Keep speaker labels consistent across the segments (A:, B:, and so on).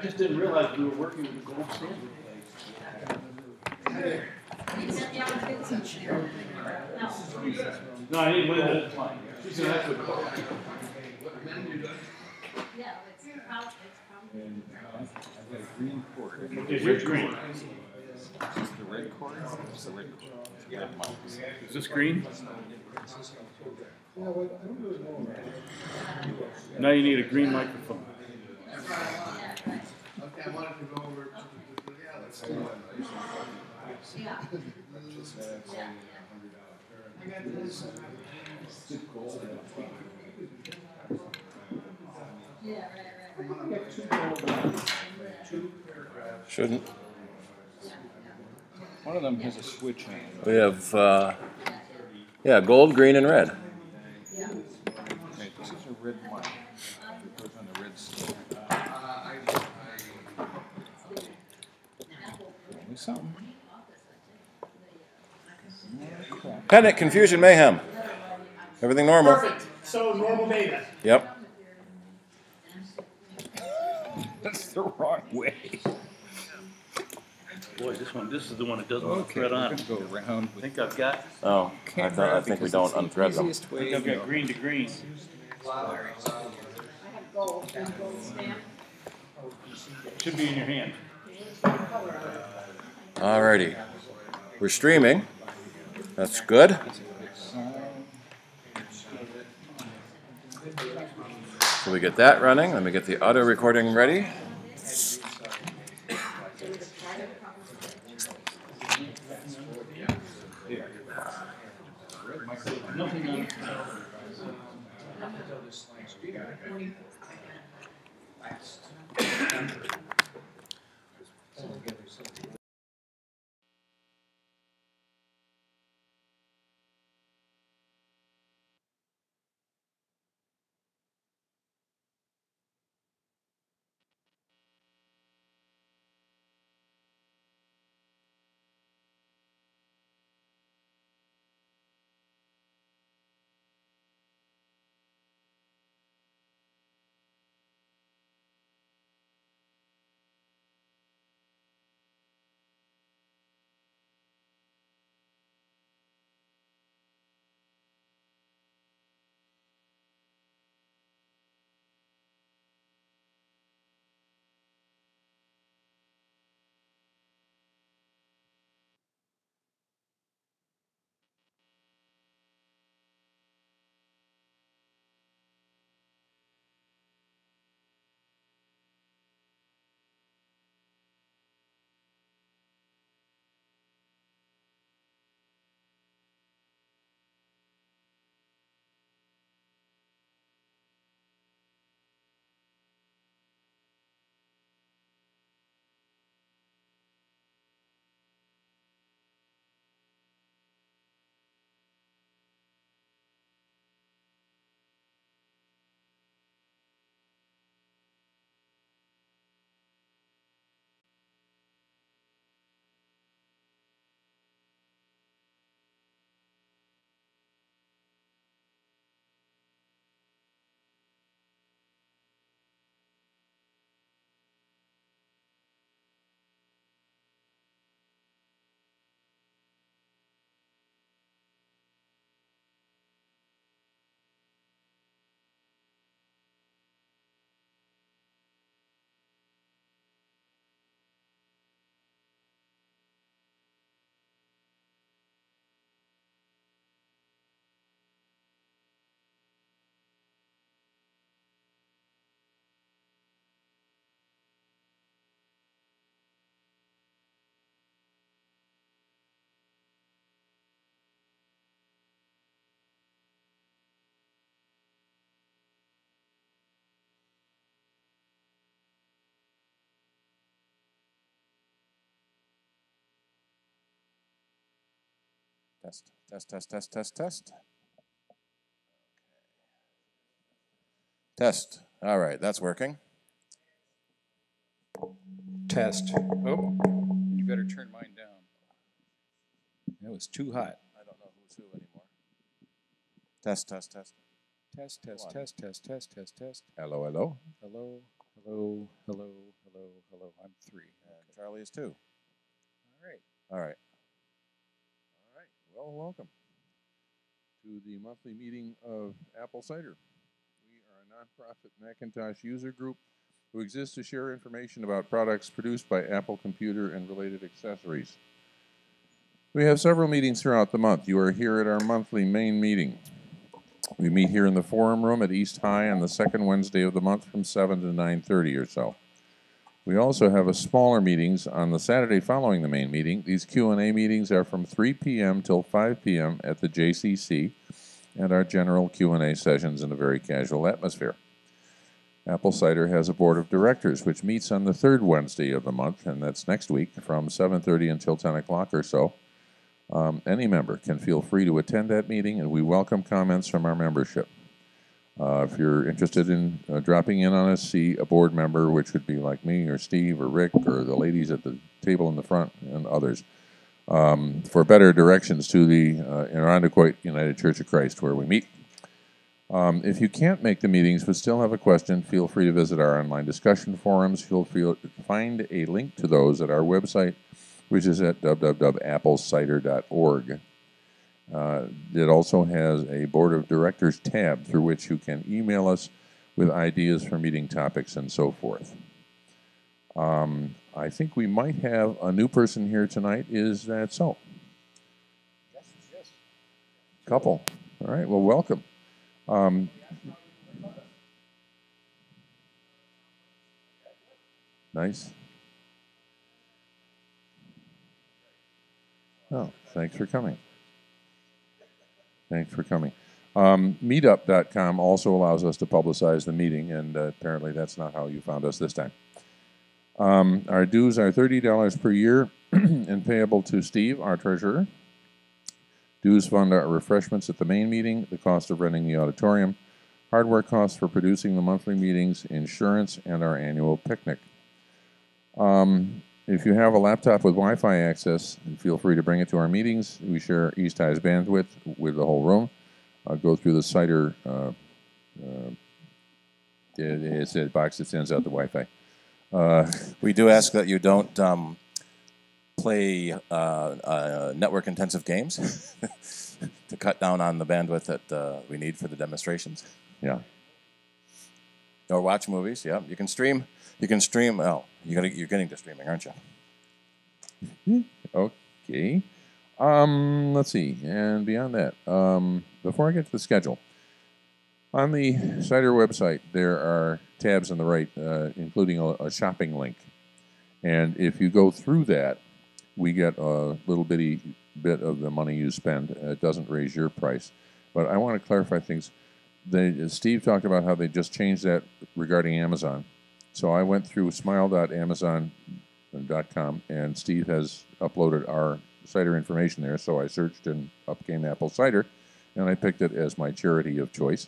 A: just didn't realize we were working with the gold standard. No, I didn't win that time. She's gonna have to call.
B: Yeah, it's probably.
C: And I've got a green cord.
A: Okay, here's green.
C: Is this the red cord? It's the red cord. It's red mouse.
A: Is this green? Now you need a green microphone.
D: Okay, I wanted to go over to yeah, let's do it.
B: Yeah.
D: I got this.
B: Yeah, right.
E: Shouldn't.
C: One of them has a switch on.
E: We have, yeah, gold, green, and red.
B: Yeah.
C: Okay, this is a red mic. It goes on the red sleeve. Maybe something.
E: Panic, confusion, mayhem. Everything normal.
D: Perfect. So normal data.
E: Yep.
C: That's the wrong way.
A: Boy, this is the one that doesn't
C: Okay,
A: want to thread
C: we're
A: on.
C: going to go around
A: I
C: with
A: think I've got.
E: Oh, I think we don't unthread them.
A: I think I've got green to green.
B: I have gold and gold stamp.
A: Should be in your hand.
E: Alrighty. We're streaming. That's good. So we get that running. Let me get the auto recording ready. Test, test, test, test, test, test. Test. All right, that's working.
C: Test. Oh, you better turn mine down. That was too hot.
E: I don't know who's who anymore. Test, test, test.
C: Test, test, test, test, test, test, test.
E: Hello, hello.
C: Hello, hello, hello, hello.
E: Smiley is too.
C: All right.
E: All right.
F: All right, well, welcome to the monthly meeting of Apple Cider. We are a nonprofit Macintosh user group who exists to share information about products produced by Apple Computer and related accessories. We have several meetings throughout the month. You are here at our monthly main meeting. We meet here in the Forum Room at East High on the second Wednesday of the month from 7 to 9:30 or so. We also have a smaller meetings on the Saturday following the main meeting. These Q&A meetings are from 3 p.m. till 5 p.m. at the JCC and are general Q&A sessions in a very casual atmosphere. Apple Cider has a board of directors which meets on the third Wednesday of the month, and that's next week from 7:30 until 10 o'clock or so. Any member can feel free to attend that meeting, and we welcome comments from our membership. If you're interested in dropping in on us, see a board member, which would be like me or Steve or Rick or the ladies at the table in the front and others, for better directions to the Irondequoit United Church of Christ where we meet. If you can't make the meetings but still have a question, feel free to visit our online discussion forums. You'll find a link to those at our website, which is at www.applecider.org. It also has a Board of Directors tab through which you can email us with ideas for meeting topics and so forth. I think we might have a new person here tonight. Is that so?
C: Yes.
F: Couple. All right, well, welcome. Nice. Oh, thanks for coming. Thanks for coming. Meetup.com also allows us to publicize the meeting, and apparently that's not how you found us this time. Our dues are $30 per year and payable to Steve, our treasurer. Dues fund our refreshments at the main meeting, the cost of renting the auditorium, hardware costs for producing the monthly meetings, insurance, and our annual picnic. If you have a laptop with Wi-Fi access, feel free to bring it to our meetings. We share East High's bandwidth with the whole room. I'll go through the Cider. It's a box that sends out the Wi-Fi.
E: We do ask that you don't play network-intensive games to cut down on the bandwidth that we need for the demonstrations.
F: Yeah.
E: Or watch movies. Yeah, you can stream. You can stream. Oh, you're getting to streaming, aren't you?
F: Okay. Let's see. And beyond that, before I get to the schedule, on the Cider website, there are tabs on the right, including a shopping link. And if you go through that, we get a little bitty bit of the money you spend. It doesn't raise your price. But I want to clarify things. Steve talked about how they just changed that regarding Amazon. So I went through smile.amazon.com, and Steve has uploaded our cider information there. So I searched, and up came Apple Cider, and I picked it as my charity of choice.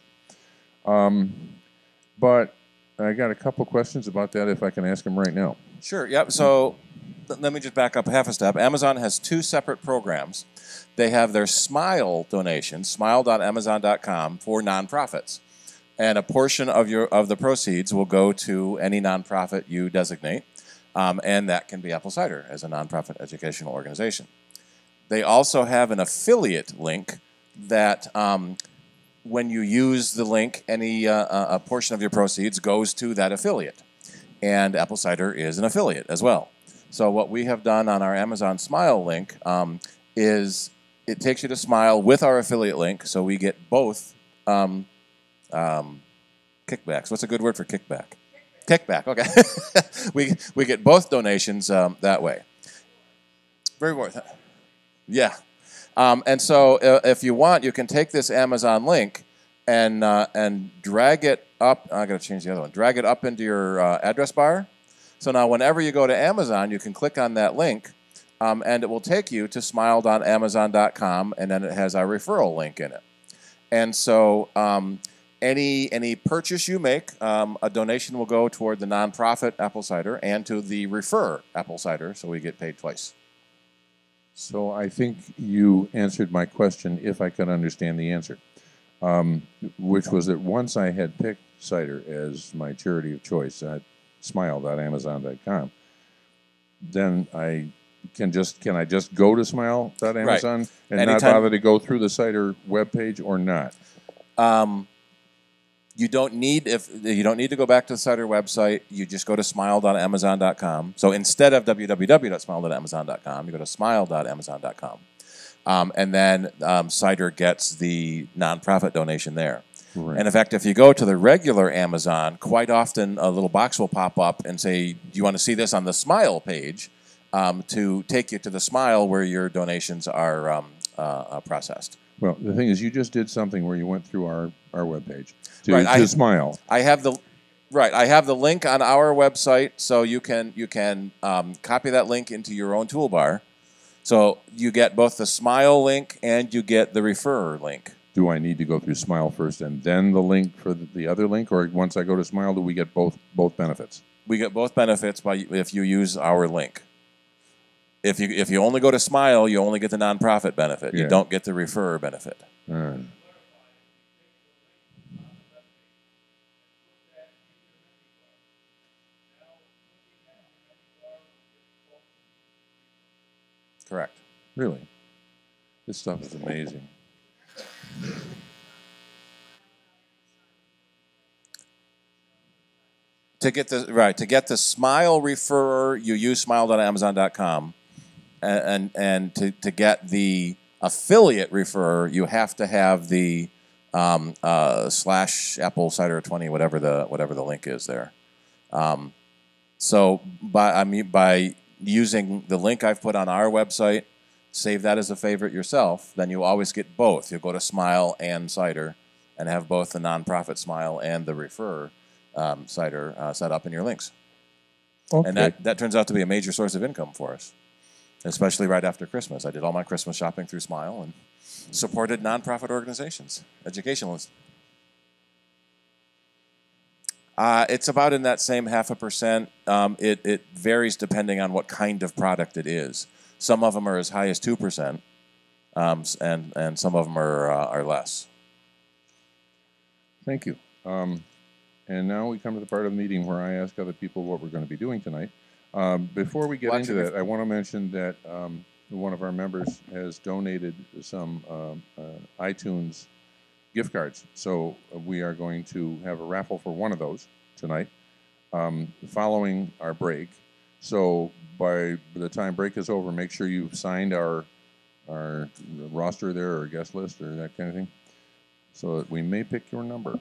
F: But I got a couple questions about that, if I can ask them right now.
E: Sure, yep. So let me just back up half a step. Amazon has two separate programs. They have their Smile donations, smile.amazon.com, for nonprofits. And a portion of the proceeds will go to any nonprofit you designate, and that can be Apple Cider as a nonprofit educational organization. They also have an affiliate link that when you use the link, a portion of your proceeds goes to that affiliate. And Apple Cider is an affiliate as well. So what we have done on our Amazon Smile link is it takes you to Smile with our affiliate link, so we get both kickbacks. What's a good word for kickback? Kickback, okay. we get both donations that way. Very worth it. Yeah. And so if you want, you can take this Amazon link and drag it up. I got to change the other one. Drag it up into your address bar. So now whenever you go to Amazon, you can click on that link, and it will take you to smile.amazon.com, and then it has our referral link in it. And so any purchase you make, a donation will go toward the nonprofit Apple Cider and to the refer Apple Cider, so we get paid twice.
F: So I think you answered my question, if I could understand the answer, which was that once I had picked cider as my charity of choice at smile.amazon.com, then I can I just go to smile.amazon and not
E: Anytime-
F: bother to go through the Cider webpage or not?
E: You don't need to go back to the Cider website. You just go to smile.amazon.com. So instead of www.smile.amazon.com, you go to smile.amazon.com. And then Cider gets the nonprofit donation there.
F: Right.
E: And in fact, if you go to the regular Amazon, quite often a little box will pop up and say, "Do you want to see this on the Smile page?" To take you to the Smile where your donations are processed.
F: Well, the thing is, you just did something where you went through our webpage to,
E: Right,
F: to Smile.
E: I have the link on our website, so you can copy that link into your own toolbar. So you get both the Smile link and you get the Referrer link.
F: Do I need to go through Smile first and then the link for the other link, or once I go to Smile, do we get both benefits?
E: We get both benefits if you use our link. If you only go to Smile, you only get the nonprofit benefit.
F: Yeah.
E: You don't get the Referrer benefit.
F: All right.
E: Correct.
F: Really? This stuff is amazing.
E: To get the Smile Referrer, you use smile.amazon.com, and to get the affiliate referrer, you have to have the / Apple Cider 20, whatever the link is there. So by using the link I've put on our website, save that as a favorite yourself, then you always get both. You'll go to Smile and Cider and have both the nonprofit Smile and the Referrer Cider set up in your links.
F: Okay.
E: And that turns out to be a major source of income for us, especially right after Christmas. I did all my Christmas shopping through Smile and supported nonprofit organizations, educationalists. It's about in that same 0.5%. It varies depending on what kind of product it is. Some of them are as high as 2%, and some of them are less.
F: Thank you. And now we come to the part of the meeting where I ask other people what we're going to be doing tonight. Before we get
E: Well,
F: into
E: actually,
F: that, I want to mention that one of our members has donated some iTunes gift cards. So we are going to have a raffle for one of those tonight, following our break. So by the time break is over, make sure you've signed our roster there or guest list or that kind of thing, so that we may pick your number.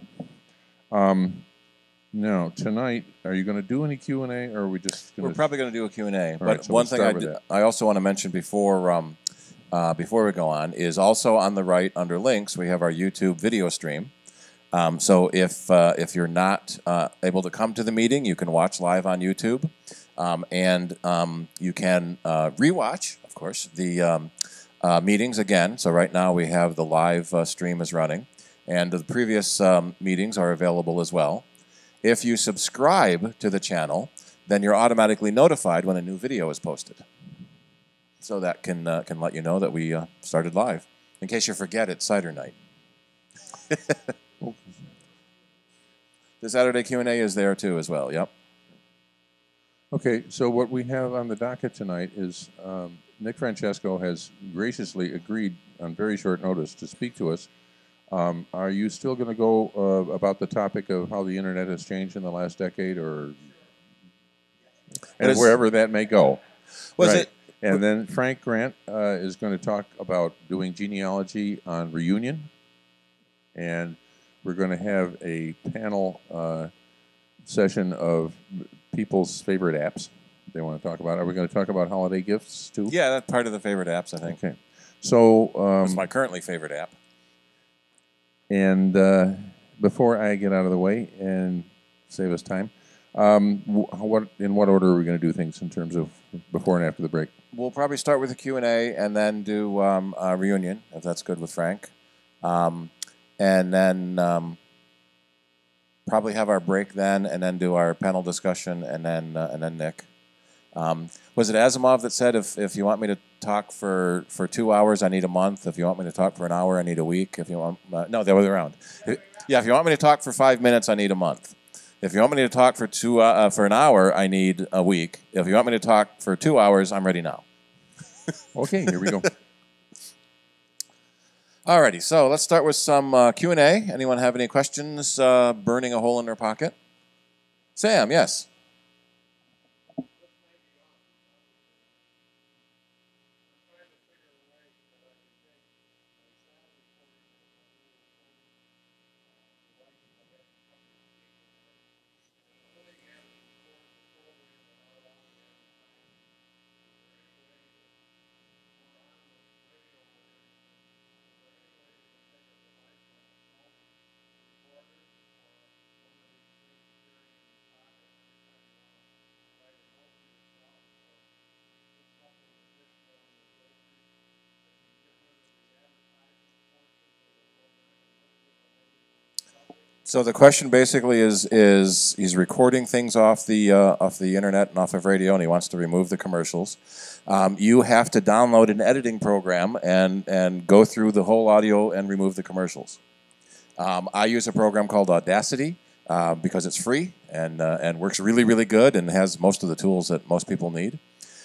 F: Now, tonight, are you going to do any Q&A, or are we just going to...
E: We're probably going to do a Q&A. But
F: right, so
E: one
F: we'll
E: thing
F: start with that.
E: I also want to mention before we go on is also on the right under links, we have our YouTube video stream. So if you're not able to come to the meeting, you can watch live on YouTube. And you can rewatch, of course, the meetings again. So right now we have the live stream is running. And the previous meetings are available as well. If you subscribe to the channel, then you're automatically notified when a new video is posted. So that can let you know that we started live. In case you forget, it's Cider Night. The Saturday Q&A is there too as well, yep.
F: Okay, so what we have on the docket tonight is Nick Francesco has graciously agreed on very short notice to speak to us. Are you still going to go about the topic of how the internet has changed in the last decade, or wherever that may go? And then Frank Grant is going to talk about doing genealogy on Reunion, and we're going to have a panel session of people's favorite apps they want to talk about. Are we going to talk about holiday gifts too?
E: Yeah, that's part of the favorite apps, I think.
F: Okay. So
E: It's my currently favorite app.
F: And before I get out of the way and save us time, in what order are we going to do things in terms of before and after the break?
E: We'll probably start with a Q&A and then do a reunion, if that's good with Frank. And then probably have our break then, and then do our panel discussion, and then Nick. Was it Asimov that said if you want me to talk for 2 hours, I need a month. If you want me to talk for an hour, I need a week. If you want, no, the other way around. Yeah, if you want me to talk for 5 minutes, I need a month. If you want me to talk for for an hour, I need a week. If you want me to talk for 2 hours, I'm ready now.
F: Okay, here we go.
E: Alrighty, so let's start with some Q&A. Anyone have any questions burning a hole in their pocket? Sam, yes. So the question basically is he's recording things off the internet and off of radio, and he wants to remove the commercials. You have to download an editing program and go through the whole audio and remove the commercials. I use a program called Audacity because it's free and works really, really good and has most of the tools that most people need.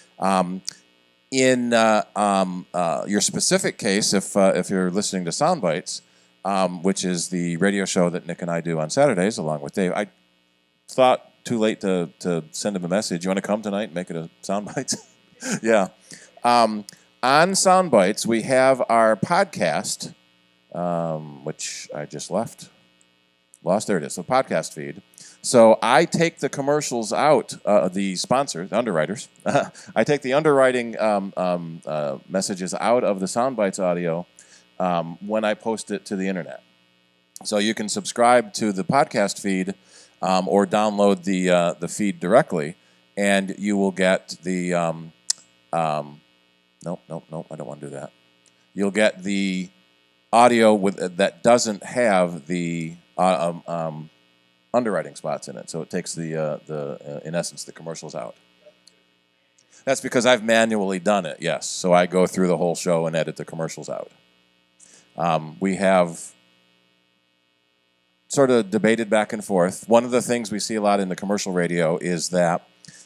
E: In your specific case, if you're listening to Soundbites, which is the radio show that Nick and I do on Saturdays along with Dave, I thought too late to send him a message. You want to come tonight and make it a Soundbites? Yeah. On Soundbites, we have our podcast, which I just lost. There it is, the podcast feed. So I take the commercials out, the sponsors, the underwriters. I take the underwriting messages out of the Soundbites audio when I post it to the internet. So you can subscribe to the podcast feed or download the feed directly, and you will get the nope, I don't want to do that. You'll get the audio that doesn't have the underwriting spots in it, so it takes the in essence the commercials out. That's because I've manually done it. Yes, so I go through the whole show and edit the commercials out. We have sort of debated back and forth. One of the things we see a lot in the commercial radio is that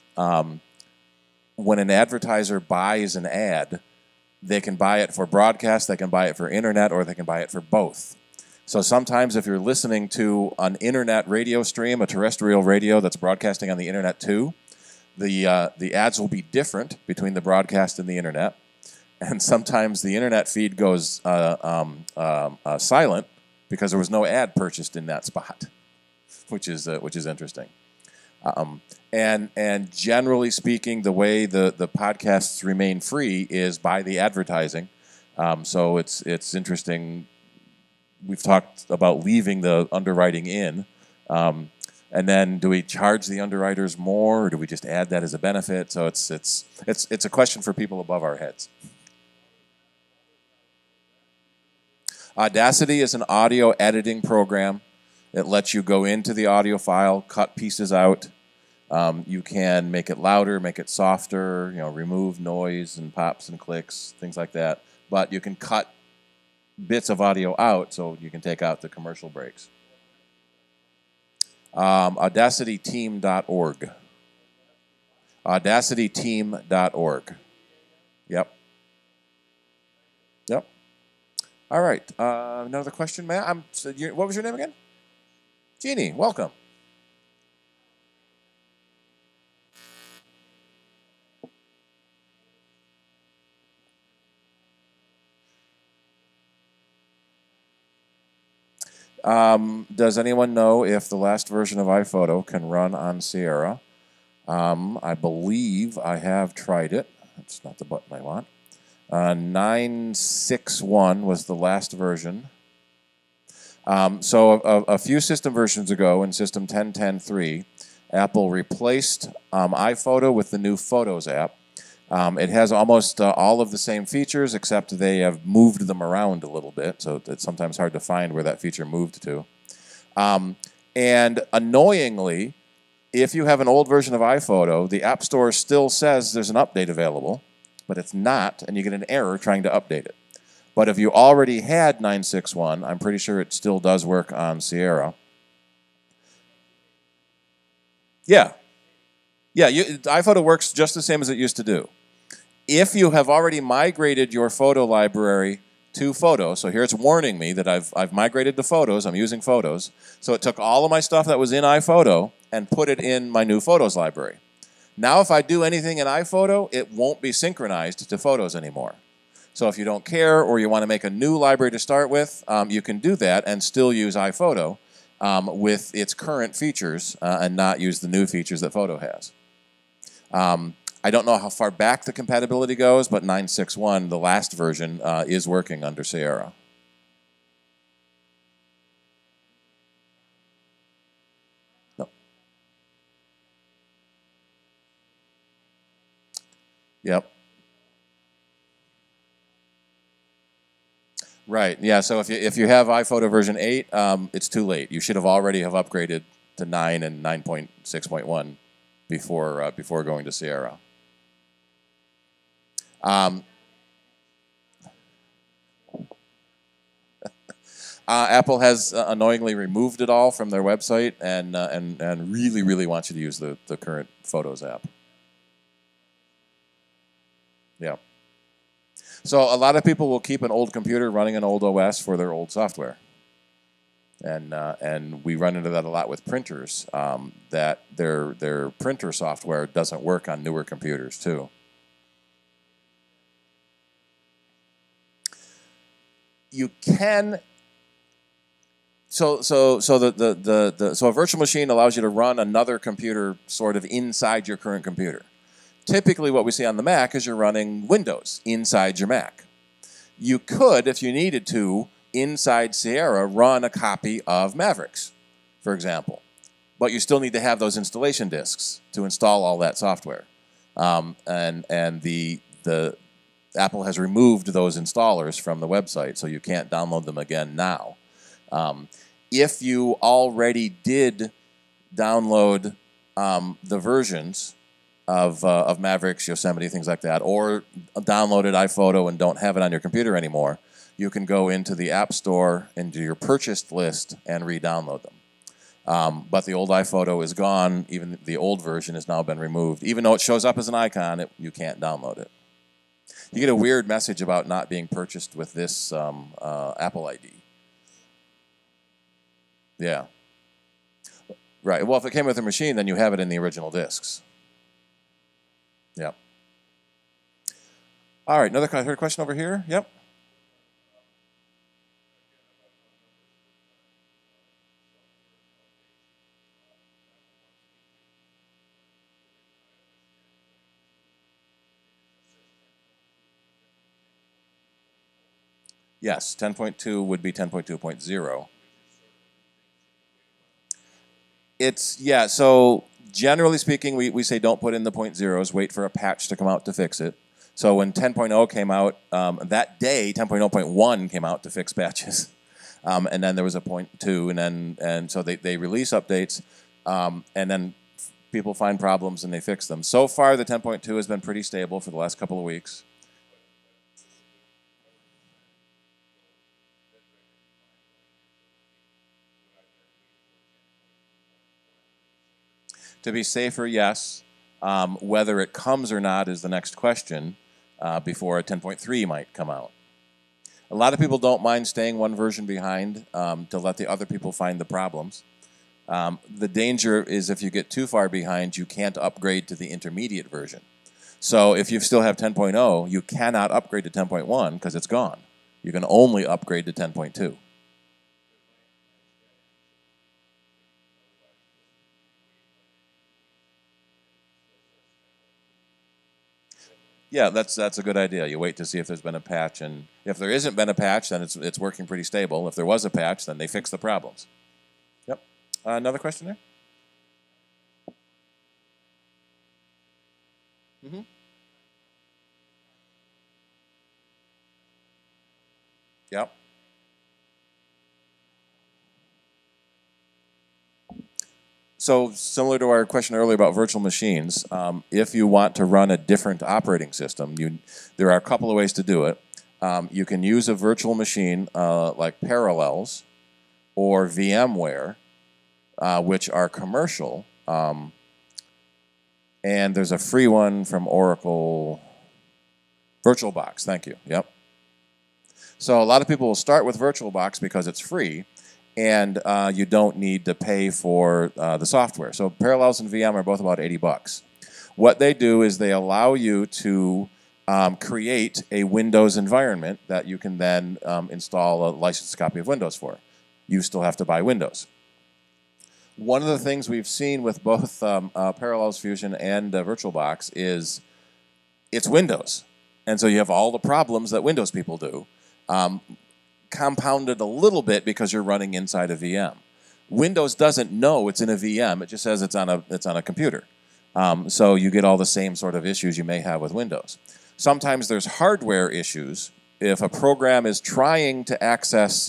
E: when an advertiser buys an ad, they can buy it for broadcast, they can buy it for internet, or they can buy it for both. So sometimes if you're listening to an internet radio stream, a terrestrial radio that's broadcasting on the internet too, the ads will be different between the broadcast and the internet. And sometimes the internet feed goes silent because there was no ad purchased in that spot, which is interesting. And generally speaking, the way the podcasts remain free is by the advertising. So it's interesting. We've talked about leaving the underwriting in, and then do we charge the underwriters more, or do we just add that as a benefit? So it's a question for people above our heads. Audacity is an audio editing program. It lets you go into the audio file, cut pieces out. You can make it louder, make it softer, remove noise and pops and clicks, things like that. But you can cut bits of audio out, so you can take out the commercial breaks. AudacityTeam.org. AudacityTeam.org. Yep. All right. Another question, Matt? What was your name again? Jeannie, welcome. Does anyone know if the last version of iPhoto can run on Sierra? I believe I have tried it. That's not the button I want. 9.6.1 was the last version. So a few system versions ago, in System 10.10.3, Apple replaced iPhoto with the new Photos app. It has almost all of the same features, except they have moved them around a little bit, so it's sometimes hard to find where that feature moved to. And annoyingly, if you have an old version of iPhoto, the App Store still says there's an update available, but it's not, and you get an error trying to update it. But if you already had 9.6.1, I'm pretty sure it still does work on Sierra. Yeah. Yeah, iPhoto works just the same as it used to do. If you have already migrated your photo library to Photos, so here it's warning me that I've migrated to Photos, I'm using Photos, so it took all of my stuff that was in iPhoto and put it in my new Photos library. Now if I do anything in iPhoto, it won't be synchronized to Photos anymore. So if you don't care or you want to make a new library to start with, you can do that and still use iPhoto with its current features and not use the new features that Photo has. I don't know how far back the compatibility goes, but 9.6.1, the last version, is working under Sierra. No. Yep. Right. Yeah. So if you have iPhoto version 8, it's too late. You should have already have upgraded to 9 and 9.6.1 before going to Sierra. Apple has annoyingly removed it all from their website and really wants you to use the current Photos app. Yeah. So a lot of people will keep an old computer running an old OS for their old software. And we run into that a lot with printers, that their printer software doesn't work on newer computers too. You can. So a virtual machine allows you to run another computer sort of inside your current computer. Typically what we see on the Mac is you're running Windows inside your Mac. You could, if you needed to, inside Sierra, run a copy of Mavericks, for example. But you still need to have those installation disks to install all that software. And the Apple has removed those installers from the website, so you can't download them again now. If you already did download the versions of Mavericks, Yosemite, things like that, or downloaded iPhoto and don't have it on your computer anymore, you can go into the App Store, into your purchased list, and re-download them. But the old iPhoto is gone. Even the old version has now been removed. Even though it shows up as an icon, you can't download it. You get a weird message about not being purchased with this Apple ID. Yeah. Right. Well, if it came with a machine, then you have it in the original discs. Yeah. All right. I heard a question over here. Yep. Yes, 10.2 would be 10.2.0. Yeah, so generally speaking, we say don't put in the .0s, wait for a patch to come out to fix it. So when 10.0 came out, that day, 10.0.1 came out to fix patches. And then there was a .2, and so they release updates, and then people find problems and they fix them. So far, the 10.2 has been pretty stable for the last couple of weeks. To be safer, yes. Whether it comes or not is the next question before a 10.3 might come out. A lot of people don't mind staying one version behind to let the other people find the problems. The danger is if you get too far behind, you can't upgrade to the intermediate version. So if you still have 10.0, you cannot upgrade to 10.1 because it's gone. You can only upgrade to 10.2. Yeah, that's a good idea. You wait to see if there's been a patch, and if there isn't been a patch, then it's working pretty stable. If there was a patch, then they fix the problems. Yep. Another question there? Mm-hmm. Yep. So similar to our question earlier about virtual machines, if you want to run a different operating system, there are a couple of ways to do it. You can use a virtual machine like Parallels or VMware, which are commercial, and there's a free one from Oracle. VirtualBox, thank you. Yep. So a lot of people will start with VirtualBox because it's free, and you don't need to pay for the software. So Parallels and VM are both about $80. What they do is they allow you to create a Windows environment that you can then install a licensed copy of Windows for. You still have to buy Windows. One of the things we've seen with both Parallels Fusion and VirtualBox is it's Windows. And so you have all the problems that Windows people do, compounded a little bit because you're running inside a VM. Windows doesn't know it's in a VM. It just says it's on a computer. So you get all the same sort of issues you may have with Windows. Sometimes there's hardware issues. If a program is trying to access,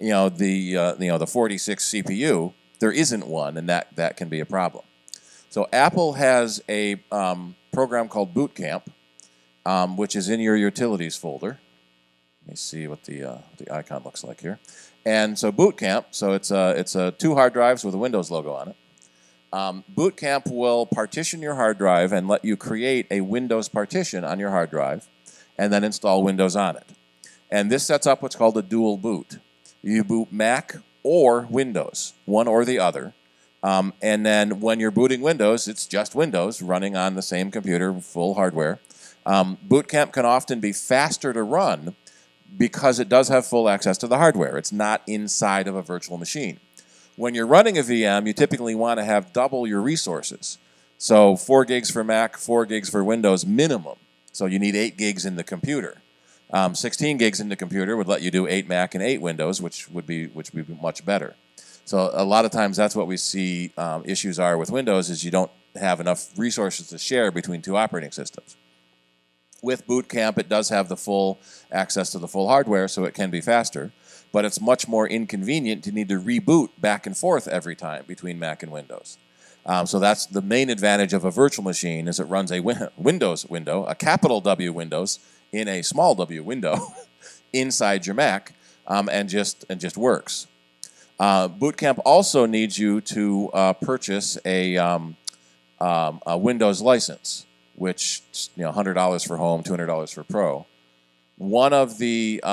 E: the 46 CPU, there isn't one, and that can be a problem. So Apple has a program called Boot Camp, which is in your utilities folder. Let me see what the icon looks like here. And so Boot Camp, so it's 2 hard drives with a Windows logo on it. Boot Camp will partition your hard drive and let you create a Windows partition on your hard drive and then install Windows on it. And this sets up what's called a dual boot. You boot Mac or Windows, one or the other. And then when you're booting Windows, it's just Windows running on the same computer, full hardware. Boot Camp can often be faster to run because it does have full access to the hardware. It's not inside of a virtual machine. When you're running a VM, you typically want to have double your resources. So 4 gigs for Mac, 4 gigs for Windows minimum. So you need 8 gigs in the computer. 16 gigs in the computer would let you do 8 Mac and 8 Windows, which would be much better. So a lot of times that's what we see issues are with Windows is you don't have enough resources to share between 2 operating systems. With Boot Camp, it does have the full access to the full hardware, so it can be faster. But it's much more inconvenient to need to reboot back and forth every time between Mac and Windows. So that's the main advantage of a virtual machine is it runs a Windows window, a capital W Windows, in a small w window inside your Mac and just works. Boot Camp also needs you to purchase a Windows license, which $100 for home, $200 for pro. One of the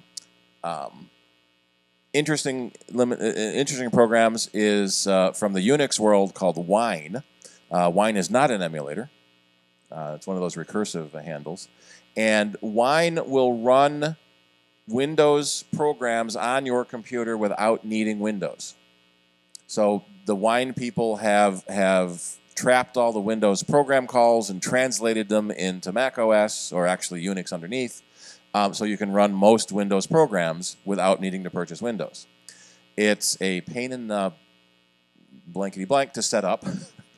E: interesting programs is from the Unix world called Wine. Wine is not an emulator. It's one of those recursive handles. And Wine will run Windows programs on your computer without needing Windows. So the Wine people have trapped all the Windows program calls and translated them into Mac OS, or actually Unix underneath, so you can run most Windows programs without needing to purchase Windows. It's a pain in the blankety-blank to set up.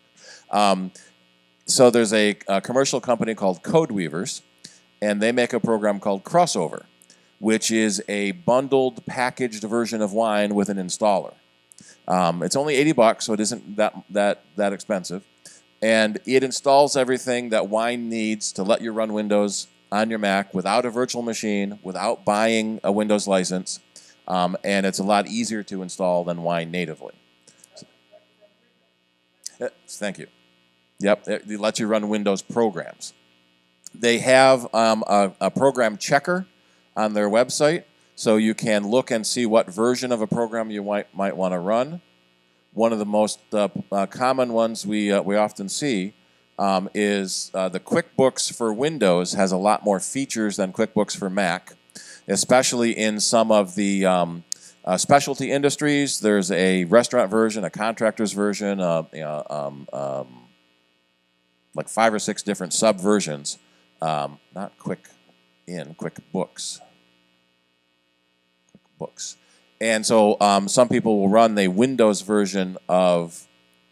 E: So there's a commercial company called CodeWeavers, and they make a program called Crossover, which is a bundled, packaged version of Wine with an installer. It's only $80, so it isn't that expensive. And it installs everything that Wine needs to let you run Windows on your Mac without a virtual machine, without buying a Windows license, and it's a lot easier to install than Wine natively. Thank you. Yep, it lets you run Windows programs. They have a program checker on their website, so you can look and see what version of a program you might want to run. One of the most common ones we often see is the QuickBooks for Windows has a lot more features than QuickBooks for Mac, especially in some of the specialty industries. There's a restaurant version, a contractor's version, like 5 or 6 different sub-versions. Not QuickBooks. QuickBooks. And so some people will run the Windows version of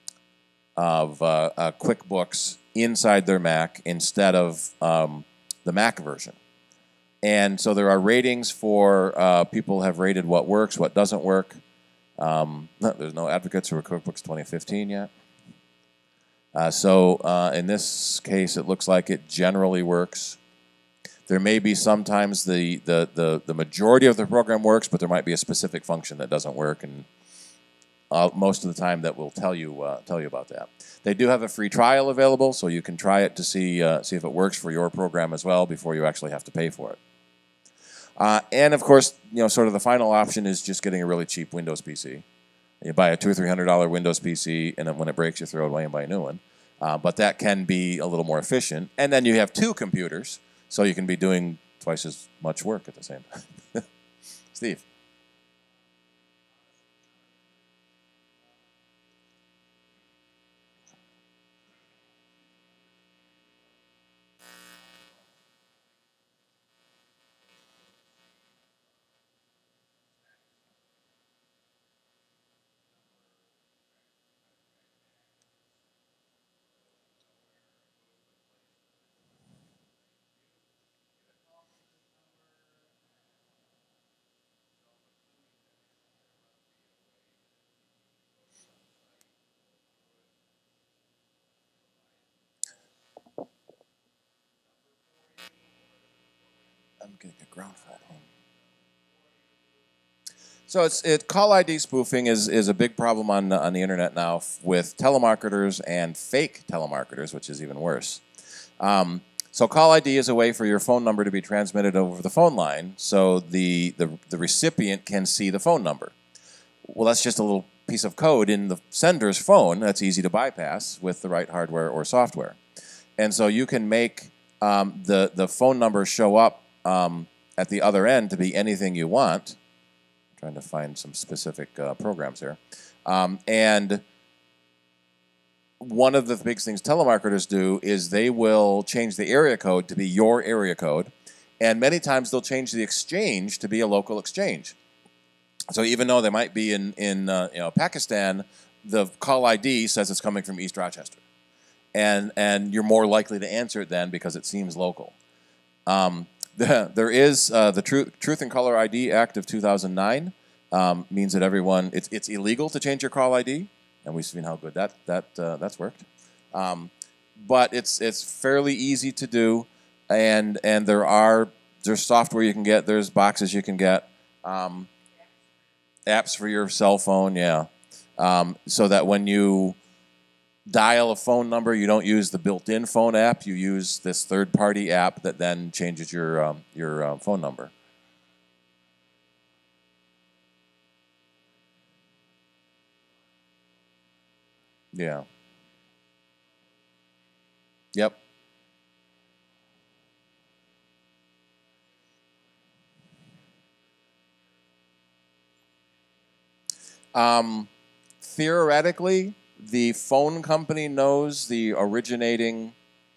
E: QuickBooks inside their Mac instead of the Mac version. And so there are ratings for people have rated what works, what doesn't work. There's no advocates for QuickBooks 2015 yet. So in this case, it looks like it generally works. There may be sometimes the majority of the program works, but there might be a specific function that doesn't work, and most of the time that will tell you about that. They do have a free trial available, so you can try it to see if it works for your program as well before you actually have to pay for it. And of course, sort of the final option is just getting a really cheap Windows PC. You buy a $200 or $300 Windows PC, and then when it breaks, you throw it away and buy a new one. But that can be a little more efficient. And then you have 2 computers, so you can be doing twice as much work at the same time. Steve. I'm getting a ground fault. So call ID spoofing is a big problem on the internet now with telemarketers and fake telemarketers, which is even worse. So call ID is a way for your phone number to be transmitted over the phone line, so the recipient can see the phone number. Well, that's just a little piece of code in the sender's phone that's easy to bypass with the right hardware or software. And so you can make the phone number show up at the other end to be anything you want. I'm trying to find some specific programs here. And one of the big things telemarketers do is they will change the area code to be your area code. And many times they'll change the exchange to be a local exchange. So even though they might be in Pakistan, the call ID says it's coming from East Rochester. And you're more likely to answer it then because it seems local. There is the Truth in Caller ID Act of 2009 means that everyone, it's illegal to change your call ID, and we've seen how good that's worked. But it's fairly easy to do, and there's software you can get, there's boxes you can get, apps for your cell phone, yeah, so that when you dial a phone number, you don't use the built-in phone app. You use this third-party app that then changes your phone number. Yeah. Yep. Theoretically, the phone company knows the originating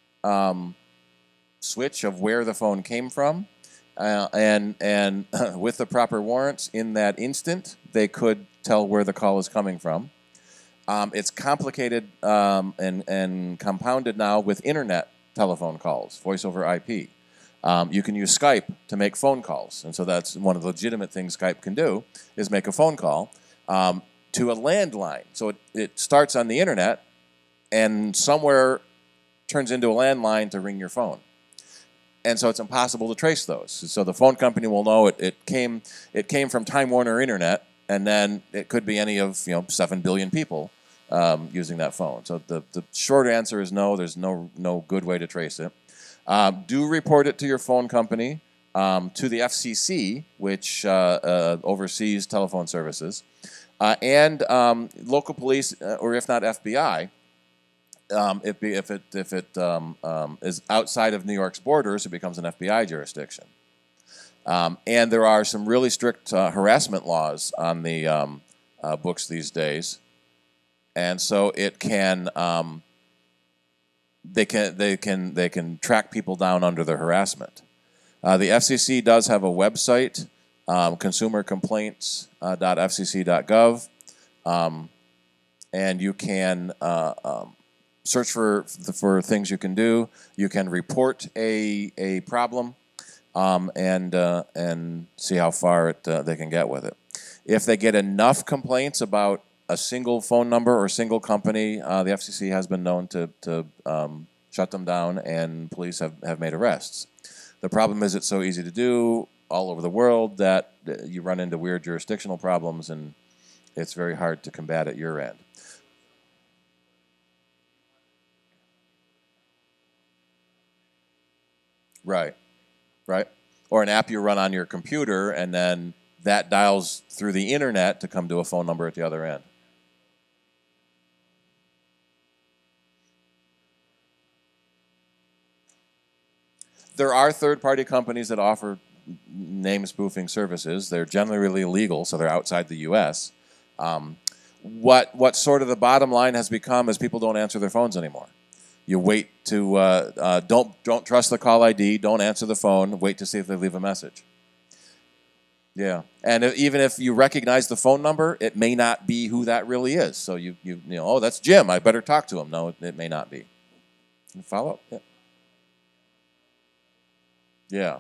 E: switch of where the phone came from, and with the proper warrants in that instant, they could tell where the call is coming from. It's complicated and compounded now with internet telephone calls, voice over IP. You can use Skype to make phone calls, and so that's one of the legitimate things Skype can do is make a phone call to a landline. So it starts on the internet and somewhere turns into a landline to ring your phone. And so it's impossible to trace those. So the phone company will know it came from Time Warner Internet, and then it could be any of 7 billion people using that phone. So the short answer is no. There's no good way to trace it. Do report it to your phone company, to the FCC, which oversees telephone services, and local police, or if not FBI. If it is outside of New York's borders, it becomes an FBI jurisdiction. And there are some really strict harassment laws on the books these days, and so it can they can track people down under the harassment. The FCC does have a website, consumercomplaints.fcc.gov, and you can search for things you can do. You can report a problem and see how far they can get with it. If they get enough complaints about a single phone number or single company, the FCC has been known to shut them down, and police have made arrests. The problem is it's so easy to do all over the world that you run into weird jurisdictional problems, and it's very hard to combat at your end. Right, right. Or an app you run on your computer, and then that dials through the internet to come to a phone number at the other end. There are third-party companies that offer name spoofing services. They're generally illegal, so they're outside the U.S. What sort of the bottom line has become is people don't answer their phones anymore. You wait to don't trust the call ID. Don't answer the phone. Wait to see if they leave a message. Yeah, and even if you recognize the phone number, it may not be who that really is. So you know, oh, that's Jim. I better talk to him. No, it may not be. Follow up. Yeah. Yeah.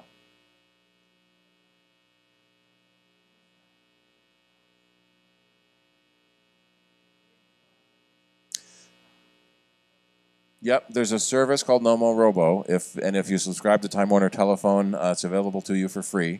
E: Yep, there's a service called Nomo Robo. If you subscribe to Time Warner Telephone, it's available to you for free.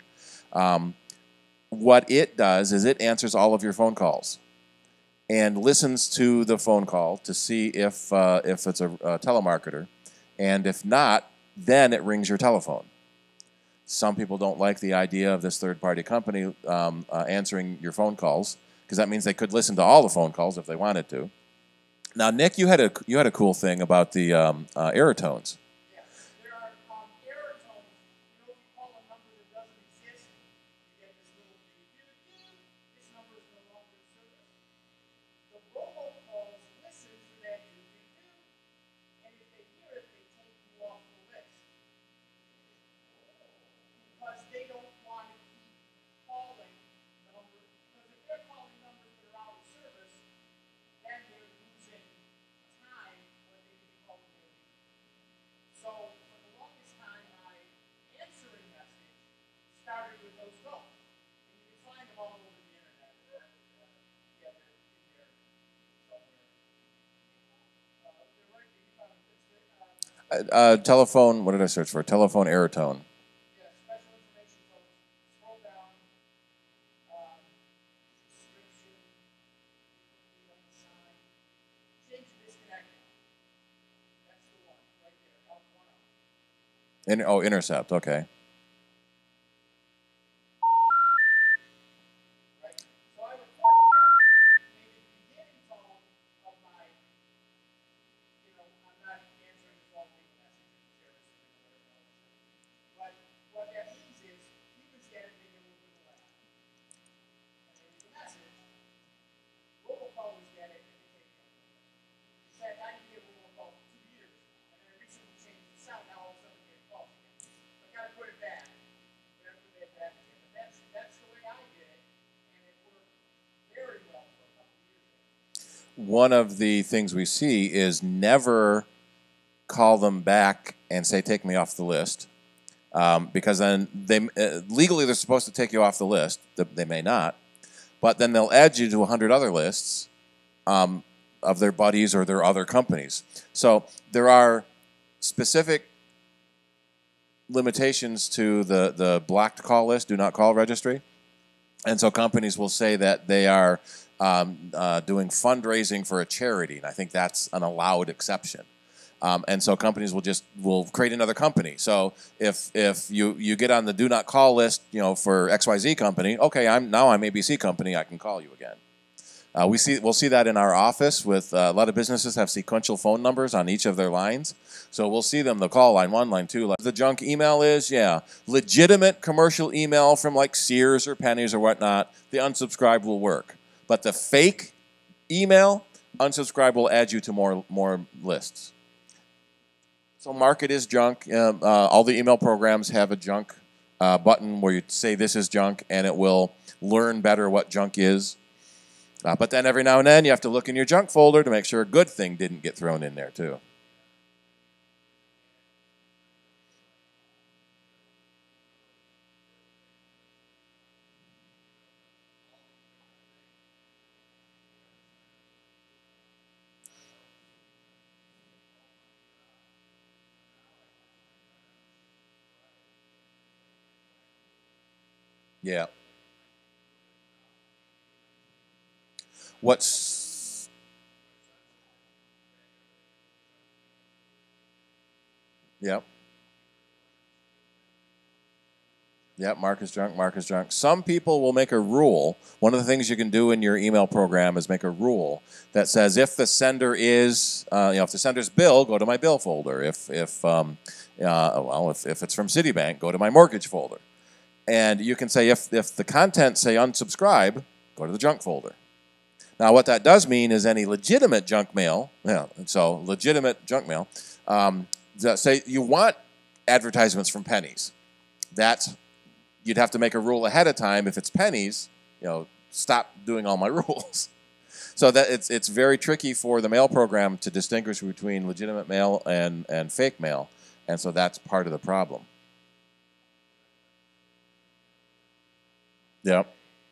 E: What it does is it answers all of your phone calls and listens to the phone call to see if it's a telemarketer, and if not, then it rings your telephone. Some people don't like the idea of this third-party company answering your phone calls, because that means they could listen to all the phone calls if they wanted to. Now, Nick, you had a cool thing about the Aerotones.
D: Yes, there are error tones. You know, if you call a number that doesn't exist, you get this little doo-doo-doo. This number is no longer in service. The robocalls listen to that doo-doo-doo, and if they hear it, they take you off the list. Because they don't want to keep calling numbers. Because if they're calling numbers that are out of service, then they're losing time when they can be called again. So for the longest time, my answering message started with those tones. And you can find them all over the internet. Yeah, they're in there somewhere. They're right there. You found them.
E: Telephone, what did I search for? Telephone Aerotone.
D: Yeah, special information tones. Scroll down. Description. Click on the sign. Change to disconnected. That's the one right there. L1 up.
E: Intercept, okay.
D: Right? So I recorded that, made it the beginning tone of my, I'm not answering the phone, leaving messages, terrorists, or whatever else. But what that means is, humans get it, they get a little bit of laugh. And they leave a message. Robocallers get it, and they take it. In fact, I didn't get a robocall for 2 years, and then I recently changed the sound, now all of a sudden I get calls again. So I gotta put it back. We gotta put that back again. But that's the way I did it, and it worked very well for a couple of years.
E: One of the things we see is never call them back and say, take me off the list. Because then legally they're supposed to take you off the list. They may not. But then they'll add you to 100 other lists of their buddies or their other companies. So there are specific limitations to the blocked call list, do not call registry. And so companies will say that they are doing fundraising for a charity, and I think that's an allowed exception. And so companies will create another company. So if you get on the do not call list, for XYZ company, okay, I'm ABC company, I can call you again. We'll see that in our office with a lot of businesses have sequential phone numbers on each of their lines. So we'll see them, the call line 1, line 2. Like the junk email is, legitimate commercial email from like Sears or Penny's or whatnot, the unsubscribe will work. But the fake email, unsubscribe will add you to more lists. So mark it as junk. All the email programs have a junk button where you say this is junk, and it will learn better what junk is. But then every now and then you have to look in your junk folder to make sure a good thing didn't get thrown in there too. Yeah. What's Yep. Yep, Mark is drunk, Mark is drunk. Some people will make a rule. One of the things you can do in your email program is make a rule that says if the sender is, if the sender's bill, go to my bill folder. If it's from Citibank, go to my mortgage folder. And you can say if the contents say unsubscribe, go to the junk folder. Now, what that does mean is any legitimate junk mail, so legitimate junk mail, say you want advertisements from pennies. You'd have to make a rule ahead of time. If it's pennies, stop doing all my rules. So that it's very tricky for the mail program to distinguish between legitimate mail and fake mail, and so that's part of the problem. Yep.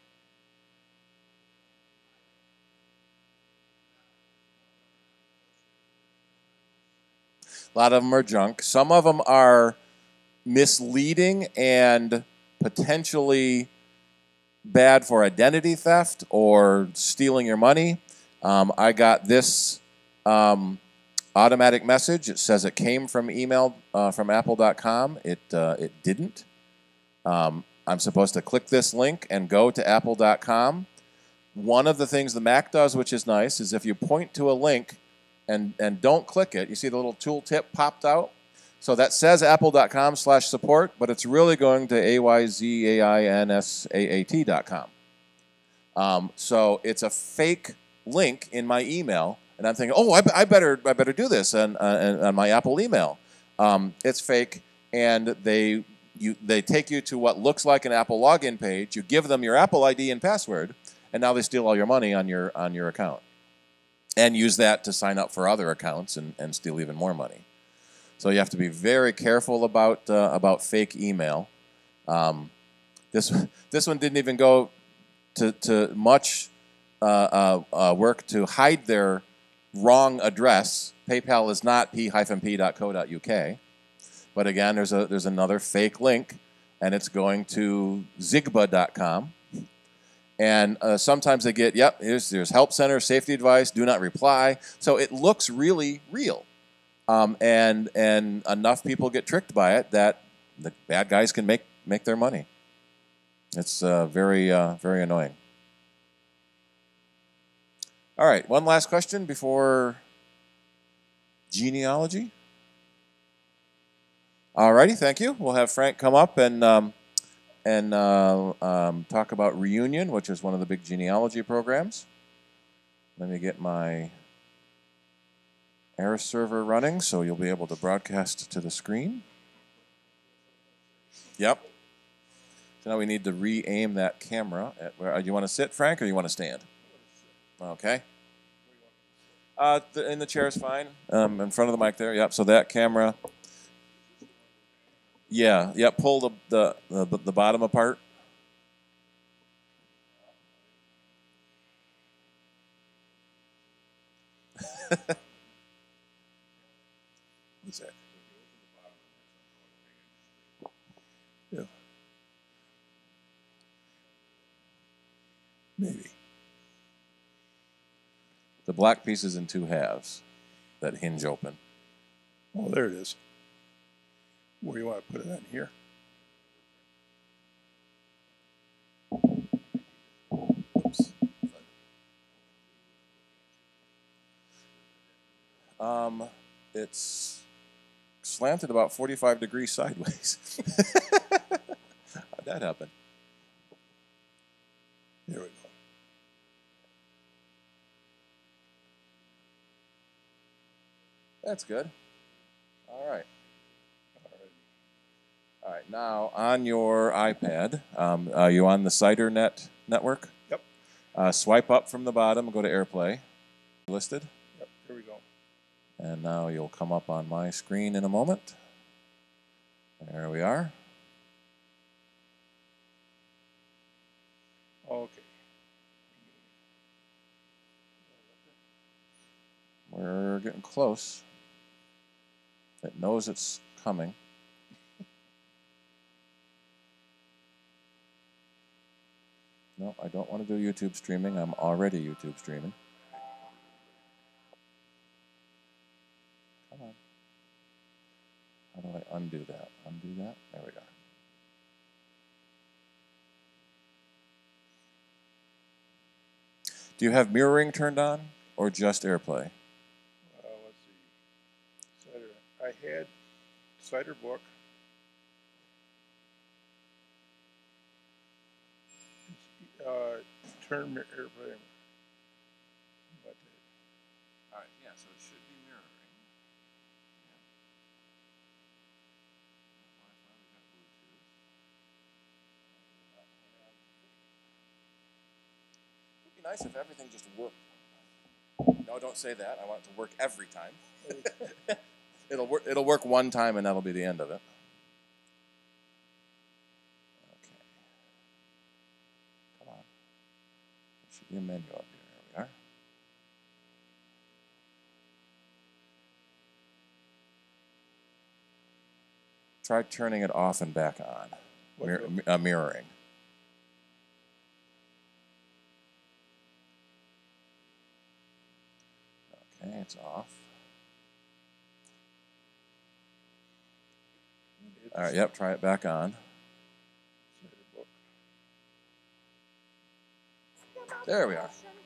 E: A lot of them are junk. Some of them are misleading and potentially bad for identity theft or stealing your money. I got this automatic message. It says it came from email from apple.com. It didn't. I'm supposed to click this link and go to apple.com. One of the things the Mac does, which is nice, is if you point to a link and don't click it, you see the little tooltip popped out? So that says apple.com/support, but it's really going to ayzainssaat.com. So it's a fake link in my email, and I'm thinking, oh, I better do this on my Apple email. It's fake, and they take you to what looks like an Apple login page. You give them your Apple ID and password, and now they steal all your money on your account, and use that to sign up for other accounts and steal even more money. So you have to be very careful about fake email. This one didn't even go to much work to hide their wrong address. PayPal is not p-p.co.uk. But again, there's another fake link, and it's going to zigba.com. And sometimes they get, there's help center, safety advice, do not reply. So it looks really real. And enough people get tricked by it that the bad guys can make their money. It's very annoying. All right, one last question before genealogy. All righty, thank you. We'll have Frank come up and talk about Reunion, which is one of the big genealogy programs. Let me get my Air server running, so you'll be able to broadcast to the screen. Yep. So now we need to re-aim that camera. You want to sit, Frank, or you want to stand? Okay. In the chair is fine. In front of the mic there. Yep. So that camera. Yeah. Yep. Pull the bottom apart. What's that? Yeah. Maybe. The black piece is in two halves that hinge open.
F: Oh, there it is. Where do you want to put it on here?
E: Oops. It's slanted about 45 degrees sideways. How'd that happen?
F: There we go.
E: That's good. All right. All right. Now, on your iPad, are you on the CiderNet network?
F: Yep.
E: Swipe up from the bottom, go to AirPlay. Listed.
F: Yep. Here we go.
E: And now you'll come up on my screen in a moment. There we are.
F: Okay.
E: We're getting close. It knows it's coming. No, I don't want to do YouTube streaming. I'm already YouTube streaming. Come on. How do I undo that? Undo that? There we go. Do you have mirroring turned on or just AirPlay?
F: Let's see. Cider. I had Cider Book. Turn AirPlay.
E: All right, yeah, so it should be mirroring. It would be nice if everything just worked. No, don't say that. I want it to work every time. It'll work one time, and that'll be the end of it. Okay. Come on. There should be a menu up here. There we are. Try turning it off and back on. Mirroring. Okay, it's off. All right, yep, try it back on. There we are.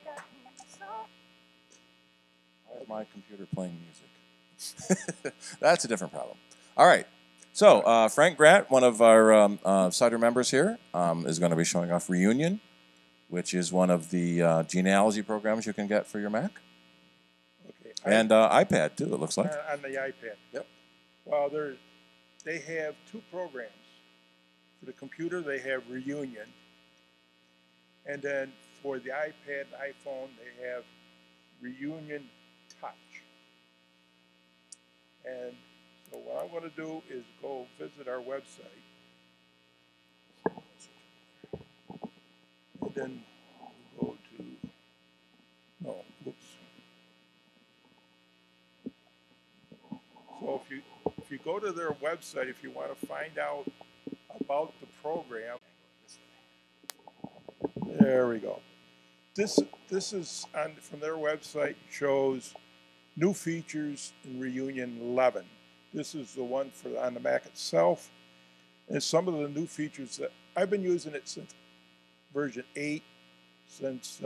E: Why is my computer playing music? That's a different problem. All right. So Frank Grant, one of our Cider members here, is going to be showing off Reunion, which is one of the genealogy programs you can get for your Mac.
F: Okay.
E: And iPad, too, it looks like.
F: On the iPad.
E: Yep.
F: Well, they have two programs. For the computer, they have Reunion. And then for the iPad and iPhone, they have Reunion Touch. And so what I'm going to do is go visit our website. And then we'll go to, no, whoops. So if you go to their website, if you want to find out about the program, there we go. This is from their website, shows new features in Reunion 11. This is the one on the Mac itself. And some of the new features that I've been using it since version 8, since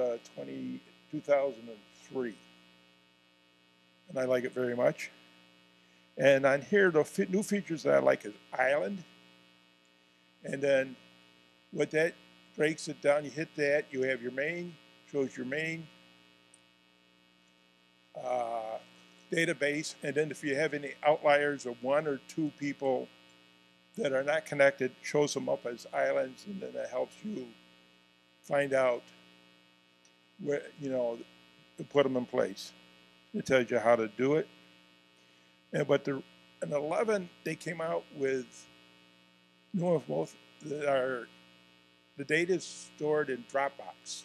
F: 2003. And I like it very much. And on here, the new features that I like is Island. And then what that breaks it down, you hit that, you have your main, shows your main database. And then if you have any outliers of 1 or 2 people that are not connected, shows them up as islands, and then that helps you find out where, to put them in place. It tells you how to do it. But in 11, they came out with both the data is stored in Dropbox.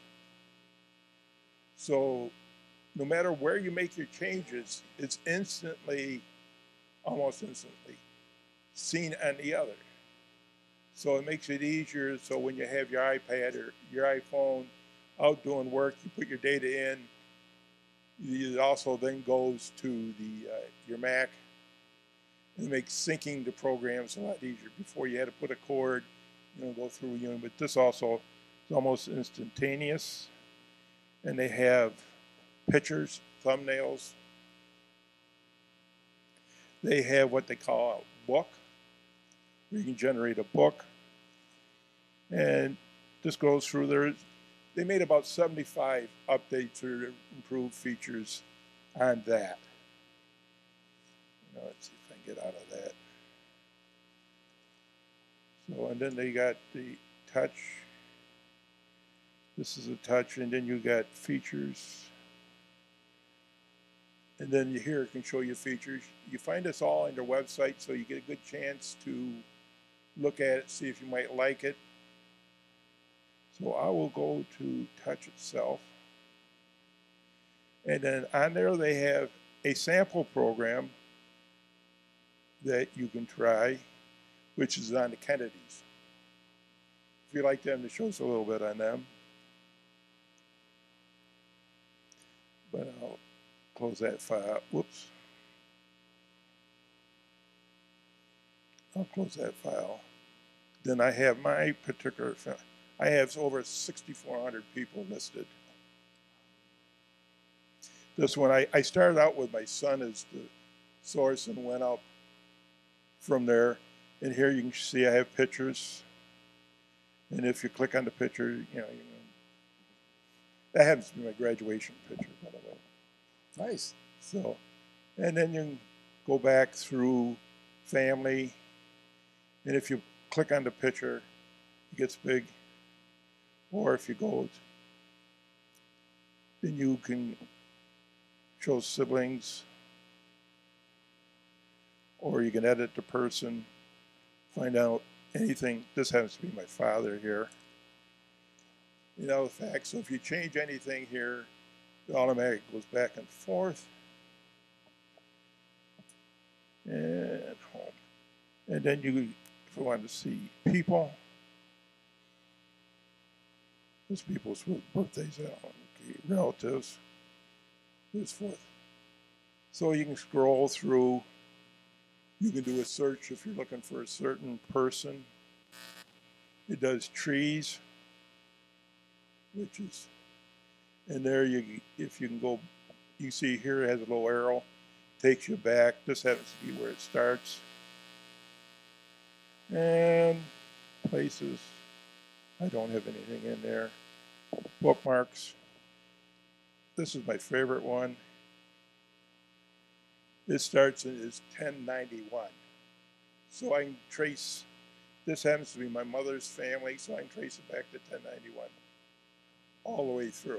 F: So no matter where you make your changes, it's almost instantly, seen on the other. So it makes it easier. So when you have your iPad or your iPhone out doing work, you put your data in. It also then goes to your Mac. It makes syncing the programs a lot easier. Before you had to put a cord, go through Reunion. But this also is almost instantaneous. And they have pictures, thumbnails. They have what they call a book, where you can generate a book. And this goes through there. They made about 75 updates or improved features on that. Let's see if I can get out of that. So, and then they got the touch. This is a touch, and then you got features. And then here it can show you features. You find this all on their website, so you get a good chance to look at it, see if you might like it. So I will go to touch itself. And then on there they have a sample program that you can try, which is on the Kennedys. If you like them, it shows a little bit on them.
G: But I'll close that file. Whoops. I'll close that file. Then I have my particular, I have over 6,400 people listed. This one, I started out with my son as the source and went up from there. And here you can see I have pictures. And if you click on the picture, you know, that happens to be my graduation picture, by the way.
E: Nice.
G: So, and then you can go back through family. And if you click on the picture, it gets big. Or if you go, then you can show siblings, or you can edit the person, find out anything. This happens to be my father here. You know, the fact, so if you change anything here, it automatically goes back and forth. And home. And then you, if you want to see people, there's people's birthdays out, okay, relatives. This forth. So you can scroll through. You can do a search if you're looking for a certain person. It does trees, which is, and there you, if you can go, you see here it has a little arrow, takes you back. This happens to be where it starts. And places, I don't have anything in there. Bookmarks. This is my favorite one. It starts in is 1091. So I can trace, this happens to be my mother's family, so I can trace it back to 1091 all the way through.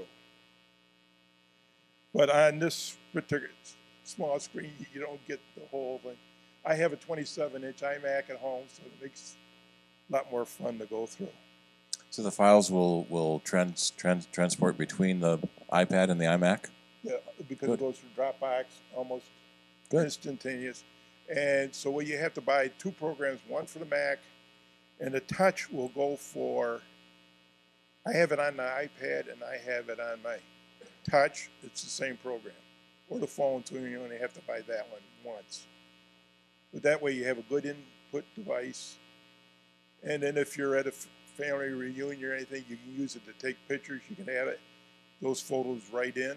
G: But on this particular small screen, you don't get the whole thing. I have a 27-inch iMac at home, so it makes a lot more fun to go through.
E: So the files will transport between the iPad and the iMac?
G: Yeah, because
E: Good.
G: it goes through Dropbox, almost
E: Good.
G: instantaneous. And so what you have to buy 2 programs, one for the Mac, and the Touch will go for, I have it on the iPad and I have it on my Touch. It's the same program. Or the phone too, you only have to buy that one once. But that way you have a good input device. And then if you're at a family reunion or anything, you can use it to take pictures. You can add it, those photos right in.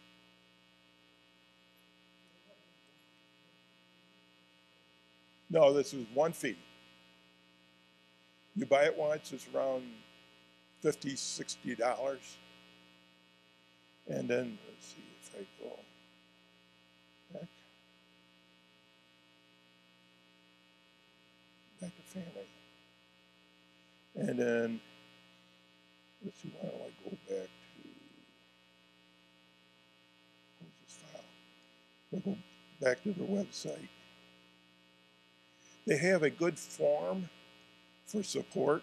G: No, this is one fee. You buy it once, it's around $50, $60. And then, let's see if I go back. Back to family. And then, let's see, why don't I go back to, where's this file? I'll go back to their website. They have a good form for support.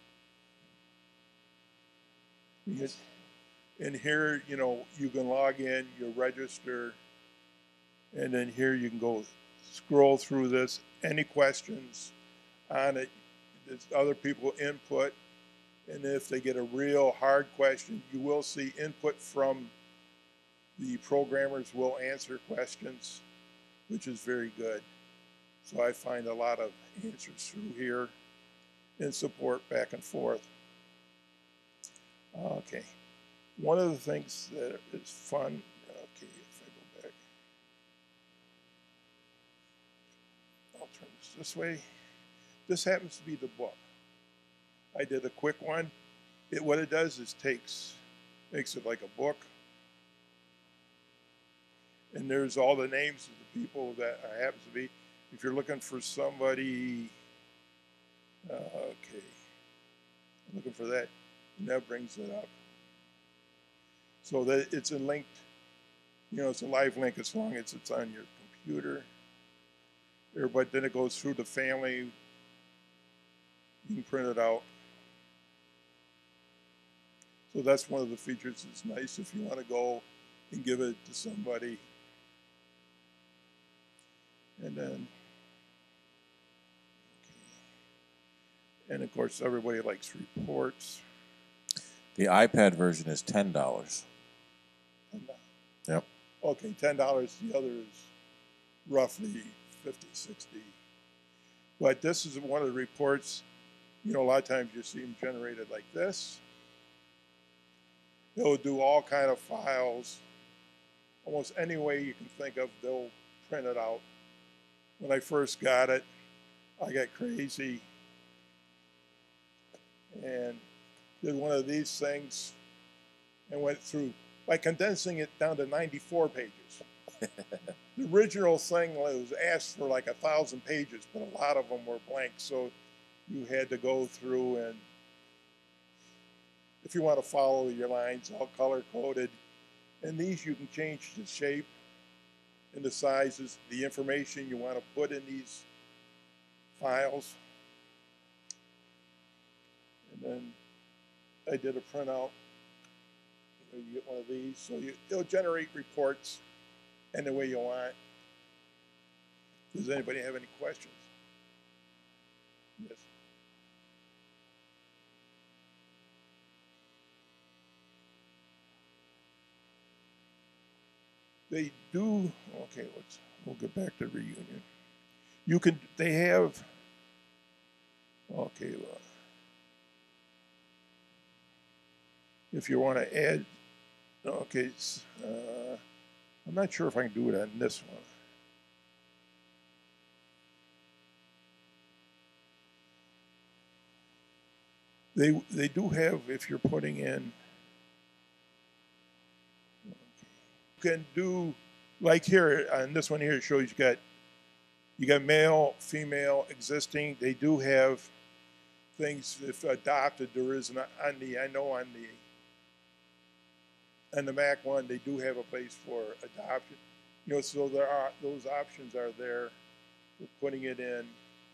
G: And here, you know, you can log in, you register, and then here you can go scroll through this. Any questions on it, there's other people input, and if they get a real hard question, you will see input from the programmers will answer questions, which is very good. So I find a lot of answers through here and support back and forth. Okay. One of the things that is fun, okay, if I go back, I'll turn this way. This happens to be the book. I did a quick one. What it does is makes it like a book. And there's all the names of the people that happens to be. If you're looking for somebody, okay, looking for that, and that brings it up. So that it's a linked, you know, it's a live link as long as it's on your computer. But then it goes through the family. You can print it out. So that's one of the features that's nice if you want to go and give it to somebody. And then, okay. And of course, everybody likes reports.
E: The iPad version is $10. Yep.
G: Okay, $10, the other is roughly 50, 60. But this is one of the reports, you know, a lot of times you see them generated like this. They'll do all kind of files, almost any way you can think of, they'll print it out. When I first got it, I got crazy and did one of these things and went through, by condensing it down to 94 pages. The original thing was asked for like 1,000 pages, but a lot of them were blank, so you had to go through, and if you want to follow your lines, all color coded. And these you can change the shape and the sizes, the information you want to put in these files. And then I did a printout. You get one of these, so it'll generate reports any way you want. Does anybody have any questions? Yes. They do, okay, we'll get back to reunion. You can, they have, okay, well, if you want to add, okay, I'm not sure if I can do it on this one. They do have, if you're putting in, you can do, like here, on this one here, it shows you got male, female, existing. They do have things, if adopted, there is on the Mac one, they do have a place for adoption. You know, so those options are there for putting it in.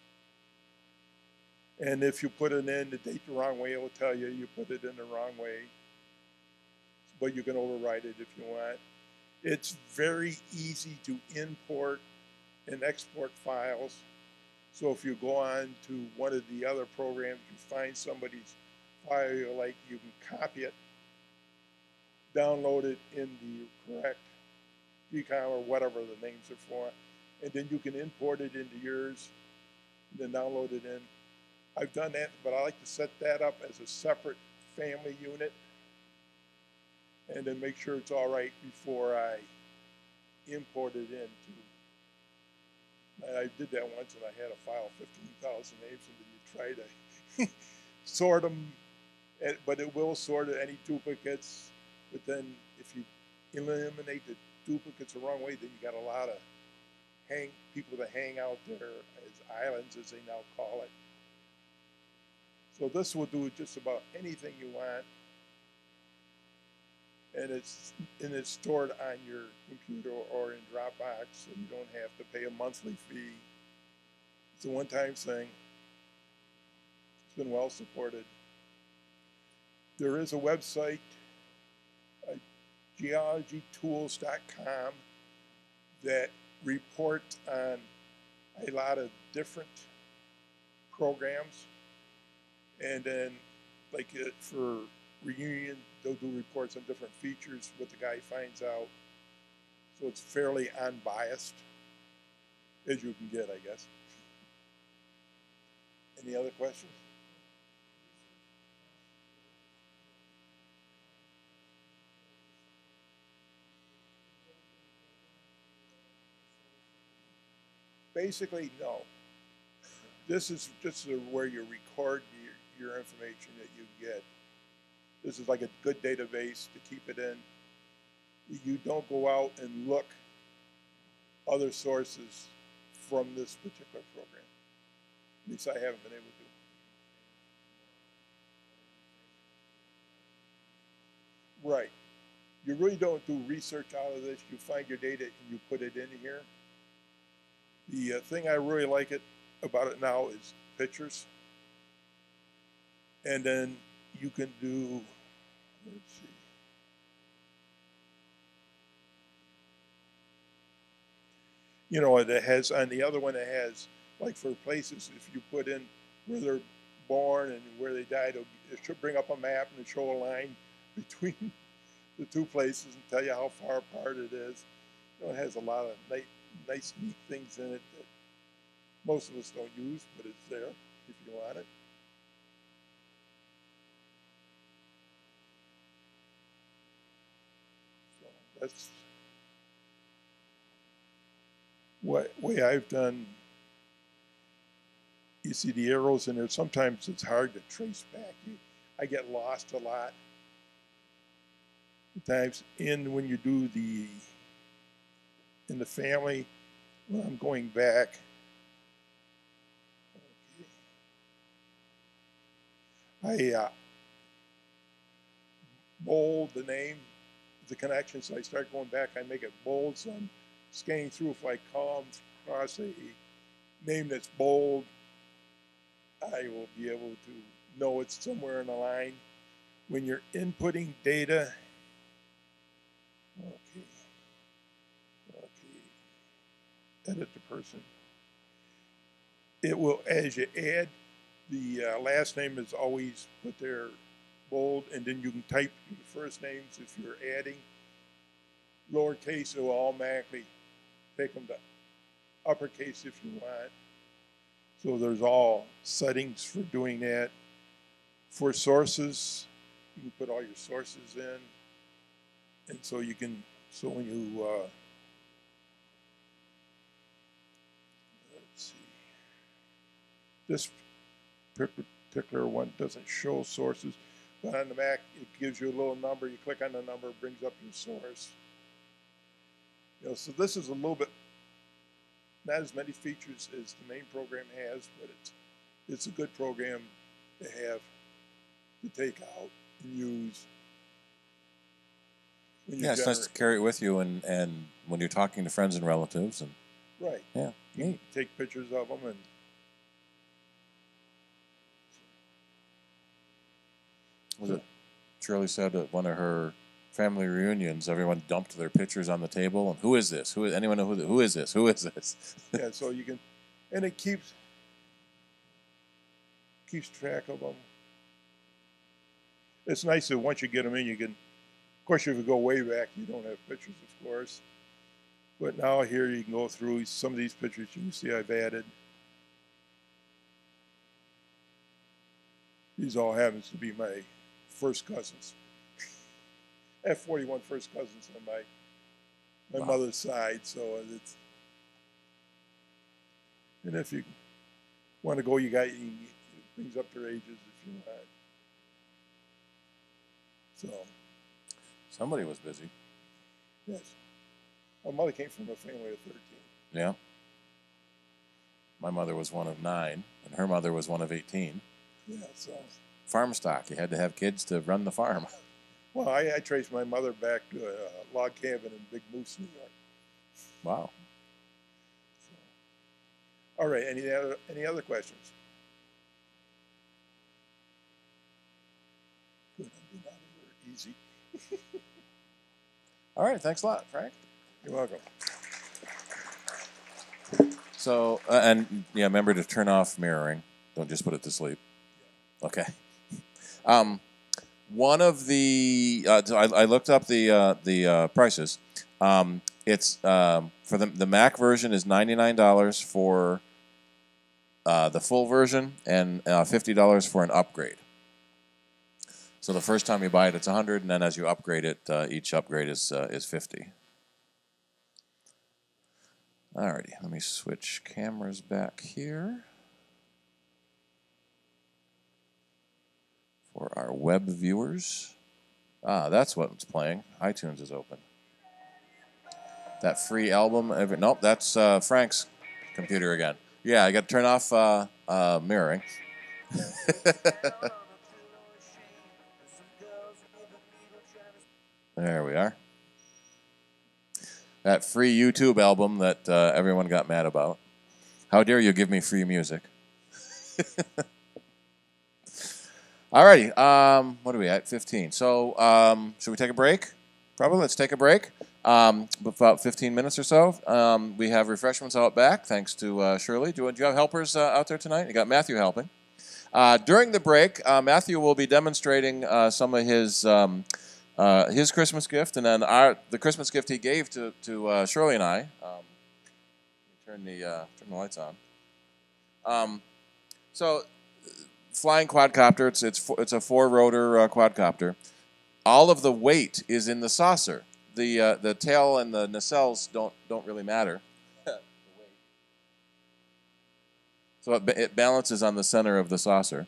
G: And if you put it in the date the wrong way, it will tell you you put it in the wrong way. But you can override it if you want. It's very easy to import and export files. So if you go on to one of the other programs, you find somebody's file you like, you can copy it, download it in the correct GCOM or whatever the names are for, and then you can import it into yours, and then download it in. I've done that, but I like to set that up as a separate family unit and then make sure it's all right before I import it into. And I did that once, and I had a file of 15,000 names, and then you try to sort them, but it will sort any duplicates. But then if you eliminate the duplicates the wrong way, then you got a lot of people that hang out there as islands, as they now call it. So this will do just about anything you want, and it's stored on your computer or in Dropbox, so you don't have to pay a monthly fee. It's a one-time thing. It's been well supported. There is a website, geologytools.com, that reports on a lot of different programs. And then, like for reunion, they'll do reports on different features, what the guy finds out. So it's fairly unbiased, as you can get, I guess. Any other questions? Basically, no. This is just where you record your information that you get. This is like a good database to keep it in. You don't go out and look other sources from this particular program. At least I haven't been able to. Right. You really don't do research out of this. You find your data and you put it in here. The thing I really like about it now is pictures. And then you can do, let's see. You know, it has, on the other one it has, like for places, if you put in where they're born and where they died, it should bring up a map and show a line between the two places and tell you how far apart it is. You know, it has a lot of nice, neat things in it that most of us don't use, but it's there if you want it. So that's what way I've done. You see the arrows in there. Sometimes it's hard to trace back. I get lost a lot. Sometimes when you do in the family, when I'm going back, okay. I bold the name, the connection, so I start going back, I make it bold, so I'm scanning through. If I come across a name that's bold, I will be able to know it's somewhere in the line. When you're inputting data, okay, edit the person. It will, as you add, the last name is always put there bold, and then you can type the first names. If you're adding lowercase, it will automatically take them to uppercase if you want. So there's all settings for doing that. For sources, you can put all your sources in. And so you can, so when you, let's see, this particular one doesn't show sources, but on the Mac, it gives you a little number. You click on the number, it brings up your source. You know, so this is a little bit, not as many features as the main program has, but it's a good program to have to take out and use.
E: Yeah, it's nice to carry it with you, and when you're talking to friends and relatives, and
G: right.
E: Yeah,
G: you
E: neat.
G: can take pictures of them, and
E: was it Shirley said at one of her family reunions, everyone dumped their pictures on the table, and who is this? Anyone know who is this? Who is this?
G: yeah, so you can, and it keeps track of them. It's nice that once you get them in, you can. Of course, if you go way back, you don't have pictures, of course. But now here you can go through some of these pictures. You can see I've added. These all happens to be my first cousins. I have 41 first cousins on my mother's side, so it's. And if you want to go, you can, it brings up their ages if you want. So.
E: Somebody was busy.
G: Yes. My mother came from a family of 13.
E: Yeah. My mother was one of 9, and her mother was one of 18.
G: Yeah, so.
E: Farm stock. You had to have kids to run the farm.
G: Well, I traced my mother back to a log cabin in Big Moose, New York.
E: Wow.
G: So. All right. Any other questions? Good. I'm not very easy.
E: All right. Thanks a lot, Frank.
G: You're welcome.
E: So, and yeah, remember to turn off mirroring. Don't just put it to sleep. Okay. One of the I looked up the prices. It's for the Mac version is $99 for the full version, and $50 for an upgrade. So the first time you buy it, it's $100, and then as you upgrade it, each upgrade is $50. Alrighty, let me switch cameras back here for our web viewers. Ah, that's what's playing. iTunes is open. That free album. Nope, that's Frank's computer again. Yeah, I got to turn off mirroring. There we are. That free YouTube album that everyone got mad about. How dare you give me free music? Alrighty, what are we at? 15. So, should we take a break? Probably. Let's take a break. About 15 minutes or so. We have refreshments out back, thanks to Shirley. Do you have helpers out there tonight? You got Matthew helping. During the break, Matthew will be demonstrating some of his his Christmas gift, and then the Christmas gift he gave to Shirley and I. Turn the lights on. So, flying quadcopter. It's a 4-rotor quadcopter. All of the weight is in the saucer. The tail and the nacelles don't really matter. So it balances on the center of the saucer.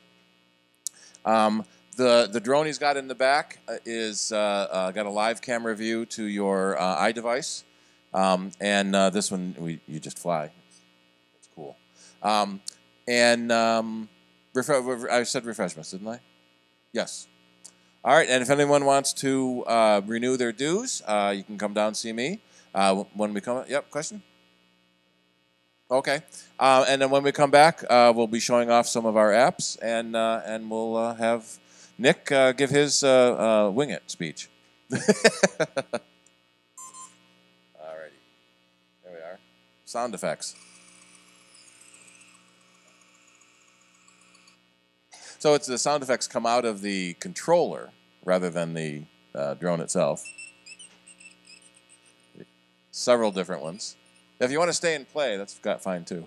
E: The drone he's got in the back is got a live camera view to your iDevice, and this one you just fly. It's cool. I said refreshments, didn't I? Yes. All right, and if anyone wants to renew their dues, you can come down and see me when we come. Yep, question? Okay, and then when we come back, we'll be showing off some of our apps, and we'll have Nick give his wing it speech. Alrighty, there we are. Sound effects. So the sound effects come out of the controller rather than the drone itself. Several different ones. If you want to stay and play, that's fine too.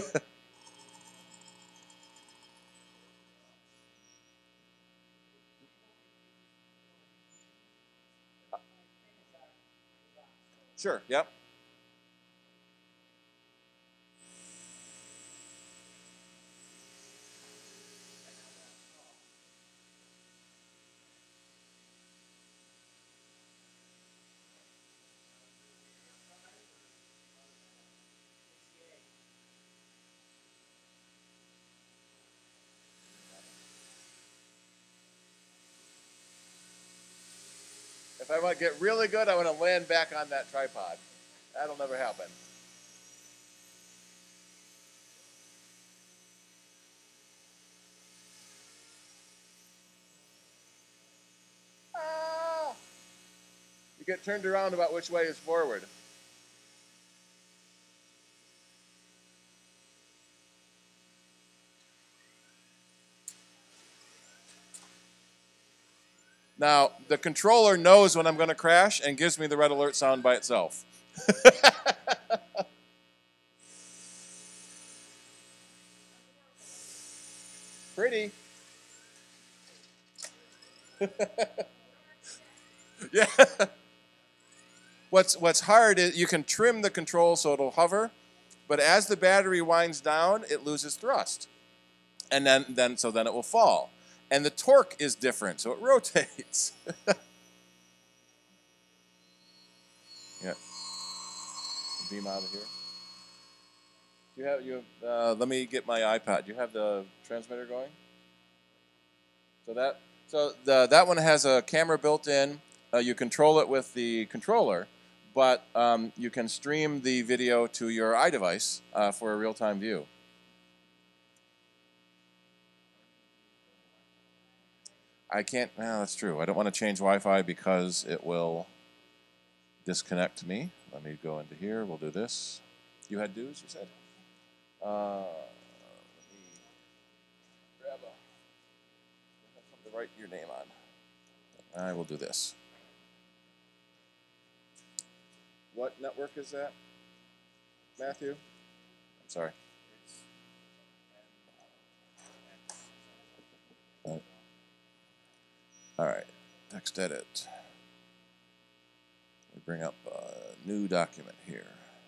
E: Sure, yep. If I want to get really good, I want to land back on that tripod. That'll never happen. Ah! You get turned around about which way is forward. Now, the controller knows when I'm going to crash and gives me the red alert sound by itself. Pretty. Yeah. What's hard is you can trim the control so it'll hover, but as the battery winds down, it loses thrust. And then it will fall. And the torque is different, so it rotates. Yeah. Beam out of here. Let me get my iPad. Do you have the transmitter going? That one has a camera built in. You control it with the controller, but you can stream the video to your iDevice for a real-time view. I can't. Well, that's true. I don't want to change Wi-Fi because it will disconnect me. Let me go into here. We'll do this. You had dues, you said? Let me grab something to write your name on. I will do this. What network is that, Matthew? I'm sorry. All right, text edit. We bring up a new document here.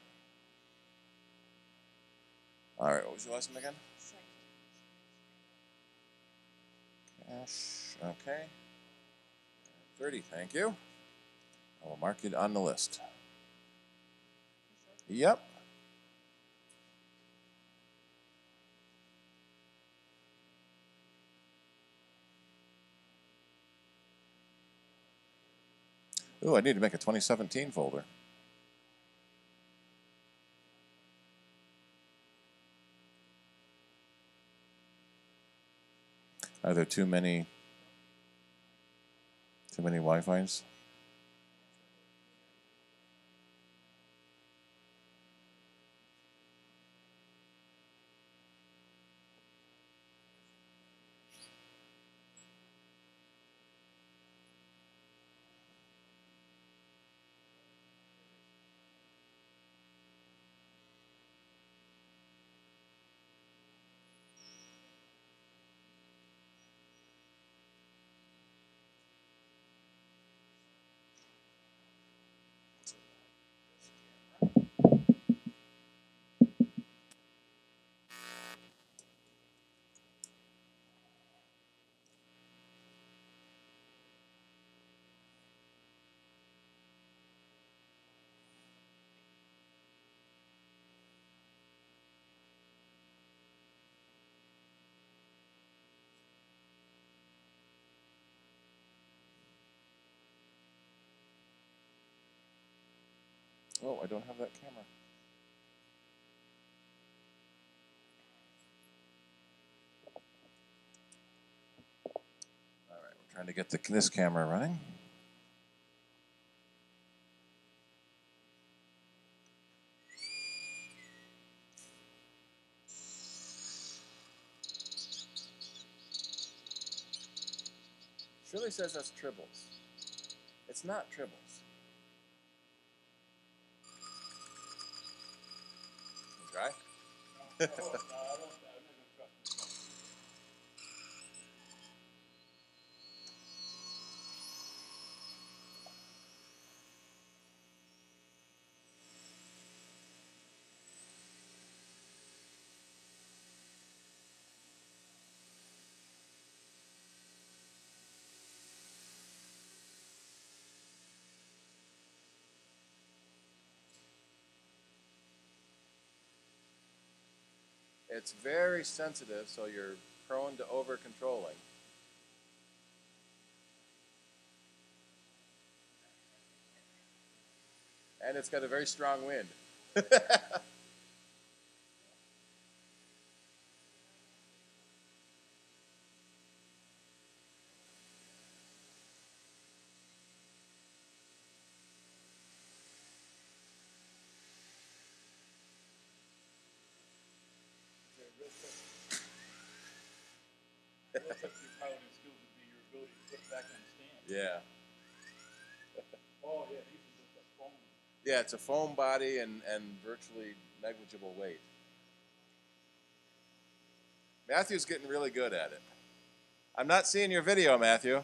E: All right, what was your last name again? Cash, okay. 30, thank you. I will mark it on the list. Yep. Ooh, I need to make a 2017 folder. Are there too many Wi-Fis? Oh, I don't have that camera. All right, we're trying to get this camera running. Shirley says that's tribbles. It's not tribbles. Try? It's very sensitive, so you're prone to over controlling. And it's got a very strong wind. Yeah.
A: Oh, yeah, these are just a foam.
E: Yeah, it's a foam body and virtually negligible weight. Matthew's getting really good at it. I'm not seeing your video, Matthew.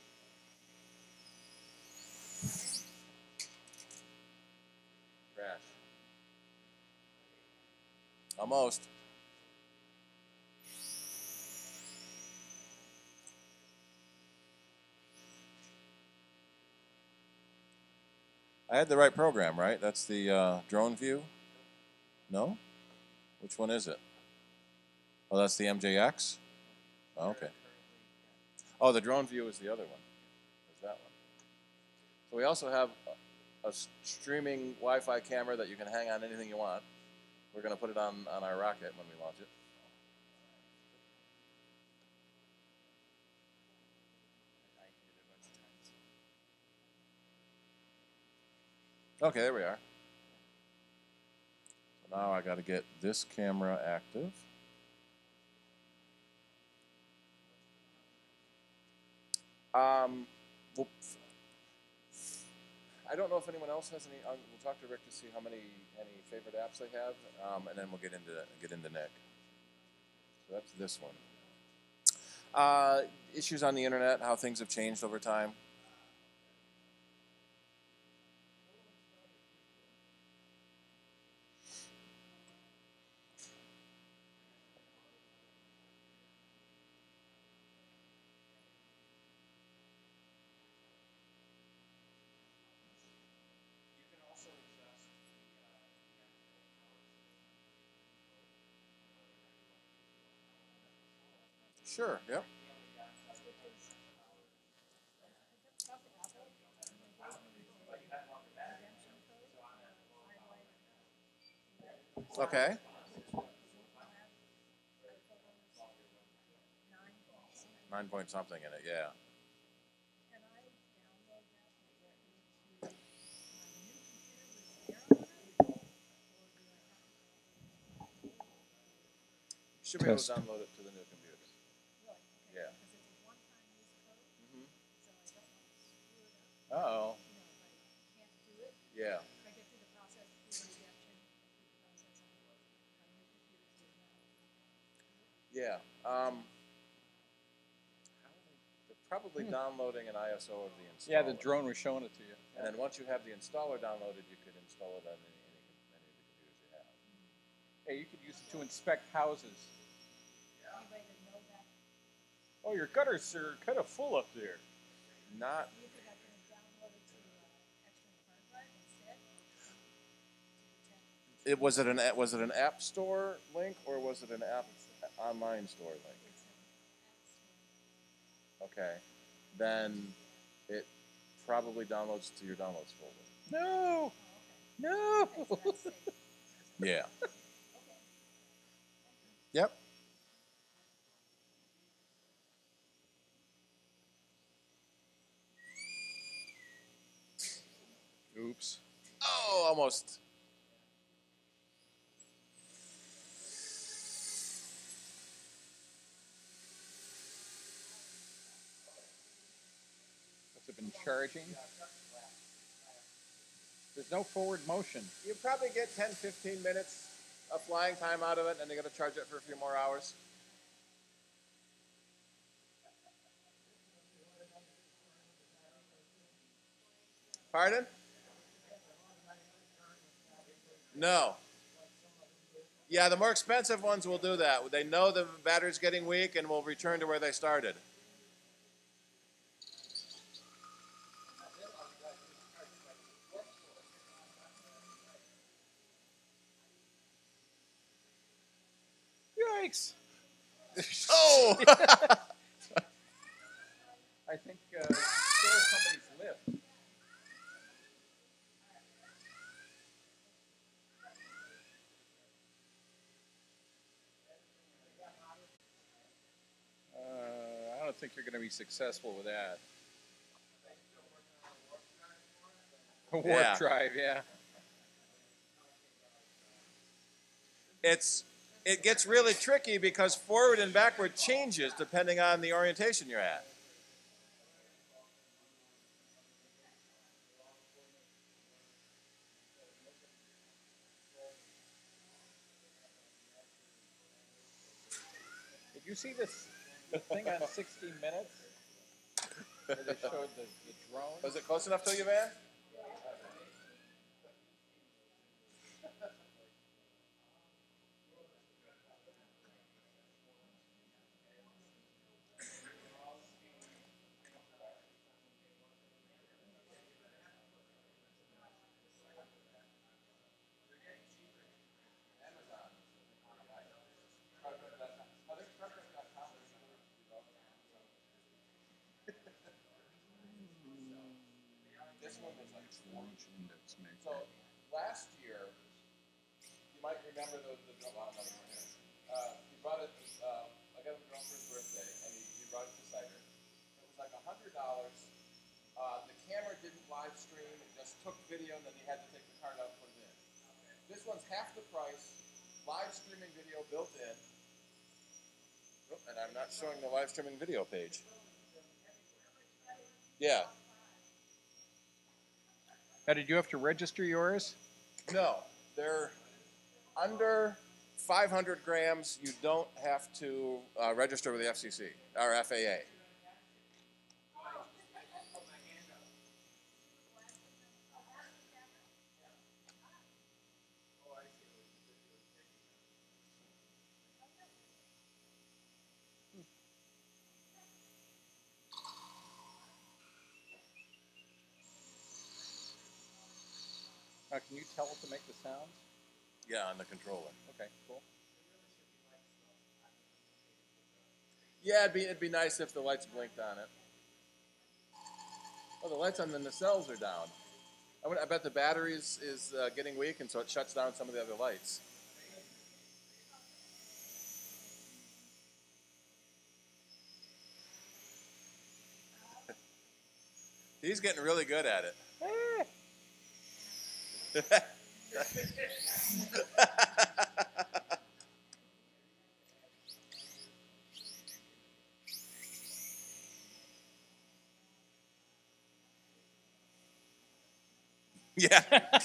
E: Crash. Almost. I had the right program, right? That's the drone view? No? Which one is it? Oh, that's the MJX? Oh, okay. Oh, the drone view is the other one. Is that one. So we also have a streaming Wi-Fi camera that you can hang on anything you want. We're going to put it on our rocket when we launch it. Okay, there we are. So now I got to get this camera active. Well, I don't know if anyone else has any. We'll talk to Rick to see how any favorite apps they have, and then we'll get into Nick. So that's this one. Issues on the internet, how things have changed over time. Sure, yep. Okay. 9 point something in it, yeah. Should be able to
C: Test.
E: download it to the new computer. Yeah. Uh-oh. Yeah. Yeah. They're probably downloading an ISO of the installer.
C: Yeah, the drone was showing it to you.
E: And then once you have the installer downloaded, you could install it on any of the computers you have.
C: Hey, you could use it to inspect houses. Oh, your gutters are kind of full up there.
E: Not. Was it an app store link or was it an app online store link? Okay, then it probably downloads to your downloads folder.
C: No. No.
E: Yeah. Yep.
C: Oops.
E: Oh, almost.
C: Has it been charging? There's no forward motion.
E: You probably get 10, 15 minutes of flying time out of it, and you're going to charge it for a few more hours. Pardon? No. Yeah, the more expensive ones will do that. They know the battery's getting weak and will return to where they started.
C: Yikes.
E: Oh!
C: I think you stole somebody's lip. I don't think you're going to be successful with that. A warp
E: Yeah.
C: drive, yeah.
E: It gets really tricky because forward and backward changes depending on the orientation you're at.
C: Did you see this thing on 60 Minutes? Where they showed the drone?
E: Was it close enough to you, Van? So last year, you might remember the drone. He brought it. I got him a drone for his birthday, and he brought it to Cider. It was like $100. The camera didn't live stream; it just took video, and then he had to take the card out and put it in. This one's half the price, live streaming video built in. Oh, and I'm not showing the live streaming video page. Yeah.
C: Now, did you have to register yours?
E: No, they're under 500 grams. You don't have to register with the FCC or FAA.
C: Now, can you tell it to make the sounds?
E: Yeah, on the controller.
C: Okay, cool.
E: Yeah, it'd be nice if the lights blinked on it. Oh, the lights on the nacelles are down. I bet the battery is getting weak, and so it shuts down some of the other lights. He's getting really good at it. Yeah.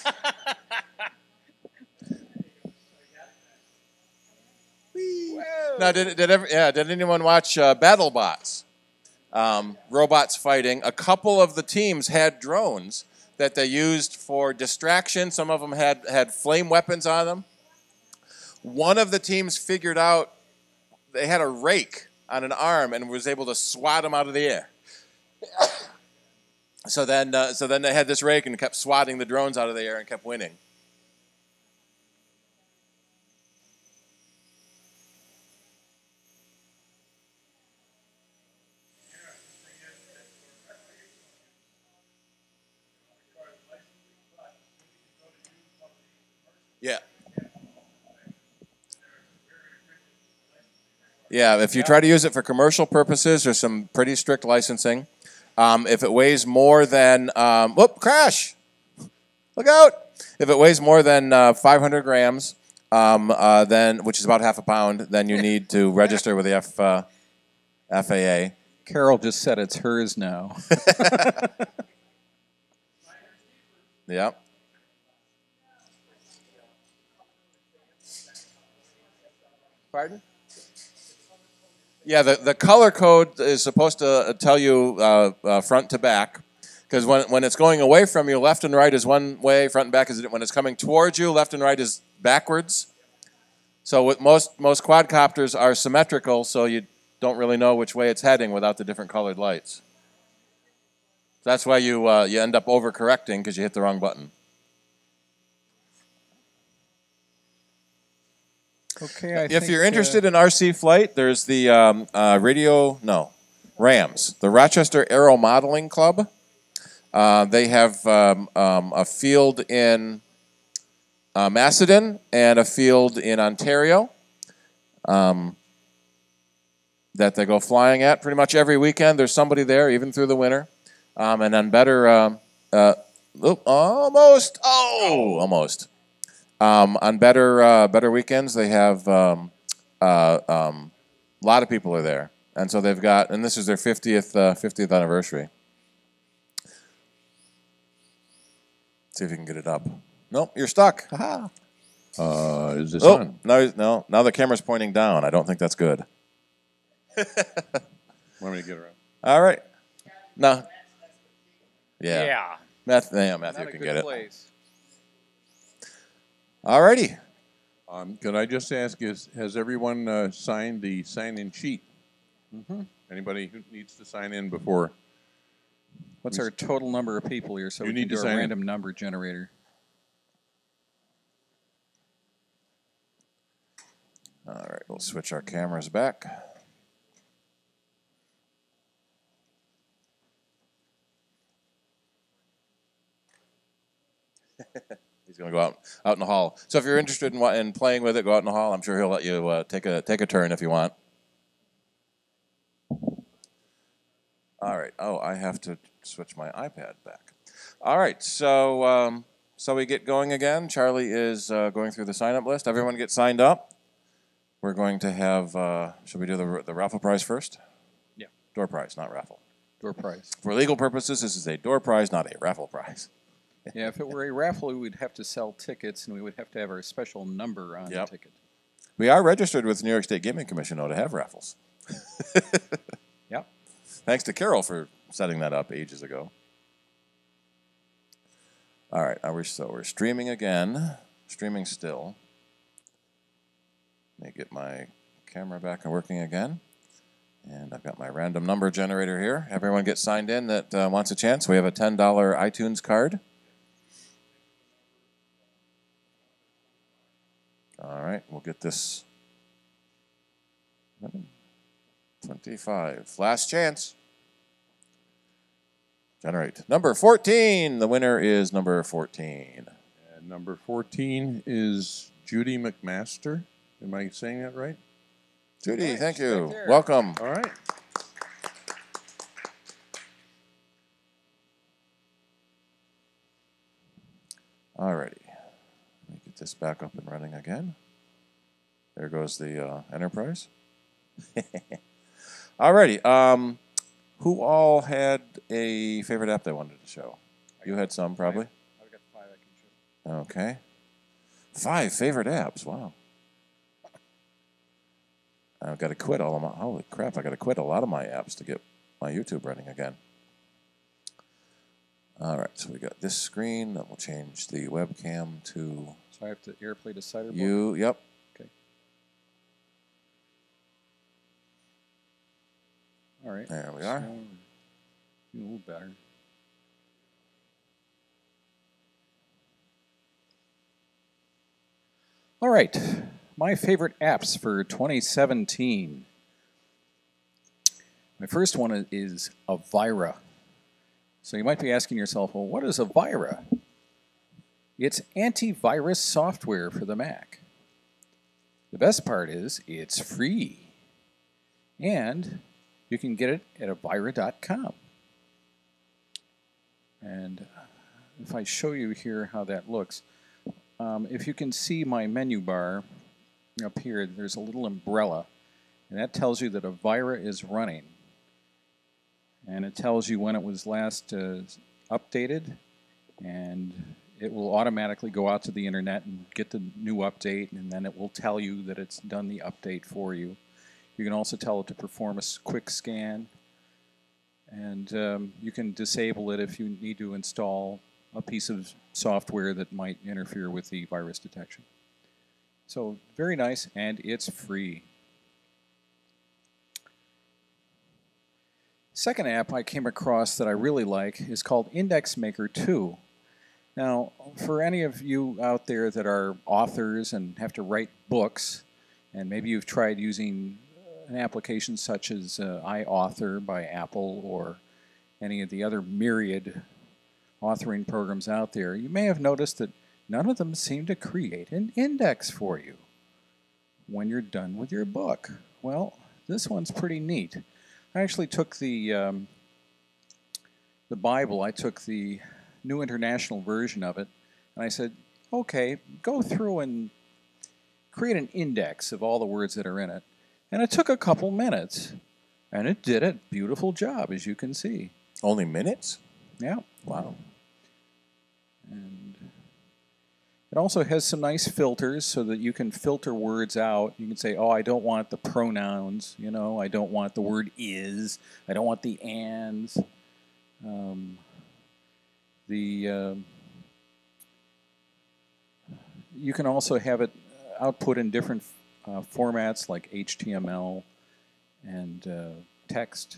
E: Now, did anyone watch BattleBots? Robots fighting. A couple of the teams had drones that they used for distraction. Some of them had flame weapons on them. One of the teams figured out they had a rake on an arm and was able to swat them out of the air. So then they had this rake and kept swatting the drones out of the air and kept winning. Yeah. Yeah, if you try to use it for commercial purposes, there's some pretty strict licensing. If it weighs more than, whoop, crash! Look out! If it weighs more than 500 grams, then, which is about half a pound, then you need to register with the FAA.
C: Carol just said it's hers now.
E: Yep. Pardon? Yeah, the color code is supposed to tell you front to back, because when it's going away from you, left and right is one way, front and back is when it's coming towards you, left and right is backwards. So with most quadcopters are symmetrical, so you don't really know which way it's heading without the different colored lights. That's why you end up overcorrecting because you hit the wrong button.
C: Okay,
E: If you're interested in RC flight, there's the RAMS, the Rochester Aero Modeling Club. They have a field in Macedon and a field in Ontario that they go flying at pretty much every weekend. There's somebody there, even through the winter. And on better, almost. On better weekends, they have a lot of people are there, and so they've got, and this is their 50th anniversary. See if you can get it up. Nope, you're stuck. Aha.
F: Is this on?
E: No. Now the camera's pointing down. I don't think that's good.
F: Want me to get around?
E: All right. No. Yeah.
C: Yeah.
E: Matthew
C: Not a
E: can
C: good
E: get it.
C: place.
E: All righty.
F: Could I just ask, has everyone signed the sign-in sheet?
C: Mm-hmm.
F: Anybody who needs to sign in before?
C: What's our total number of people here so we can do a random number generator?
E: All right, we'll switch our cameras back. He's going to go out in the hall. So if you're interested in playing with it, go out in the hall. I'm sure he'll let you take a turn if you want. All right. Oh, I have to switch my iPad back. All right. So we get going again. Charlie is going through the sign-up list. Everyone get signed up. We're going to have. Should we do the raffle prize first?
C: Yeah.
E: Door prize, not raffle.
C: Door prize.
E: For legal purposes, this is a door prize, not a raffle prize.
C: Yeah, if it were a raffle, we would have to sell tickets, and we would have to have our special number on the ticket.
E: We are registered with the New York State Gaming Commission, though, to have raffles.
C: Yep.
E: Thanks to Carol for setting that up ages ago. All right, we're streaming again. Streaming still. Let me get my camera back and working again. And I've got my random number generator here. Everyone get signed in that wants a chance. We have a $10 iTunes card. All right, we'll get this. 25. Last chance. Generate. Number 14. The winner is number 14.
F: And number 14 is Judy McMaster. Am I saying that right?
E: Judy,
C: Nice.
E: thank you.
C: Right there.
E: Welcome.
F: All right.
E: All righty. Let me get this back up and running again. There goes the Enterprise. All righty. Who all had a favorite app they wanted to show? You had some, probably?
C: I've got 5 I can show.
E: Okay. 5 favorite apps. Wow. I've got to quit all of my, holy crap, I got to quit a lot of my apps to get my YouTube running again. All right, so we got this screen. That will change the webcam to
C: So I have to airplay to Ciderboard?
E: you. Yep.
C: Okay. All right.
E: There we are.
C: So, a little better. All right. My favorite apps for 2017. My first one is Avira. So you might be asking yourself, well, what is Avira? It's antivirus software for the Mac. The best part is it's free. And you can get it at avira.com. And if I show you here how that looks, if you can see my menu bar up here, there's a little umbrella, and that tells you that Avira is running. And it tells you when it was last updated, and it will automatically go out to the internet and get the new update, and then it will tell you that it's done the update for you. You can also tell it to perform a quick scan, and you can disable it if you need to install a piece of software that might interfere with the virus detection. So very nice, and it's free. Second app I came across that I really like is called Index Maker 2. Now, for any of you out there that are authors and have to write books, and maybe you've tried using an application such as iAuthor by Apple or any of the other myriad authoring programs out there, you may have noticed that none of them seem to create an index for you when you're done with your book. Well, this one's pretty neat. I actually took the Bible, I took the New International Version of it, and I said, okay, go through and create an index of all the words that are in it. And it took a couple minutes, and it did a beautiful job, as you can see.
E: Only minutes?
C: Yeah.
E: Wow.
C: And it also has some nice filters so that you can filter words out. You can say, oh, I don't want the pronouns, you know, I don't want the word is, I don't want the ands. You can also have it output in different formats like HTML and text.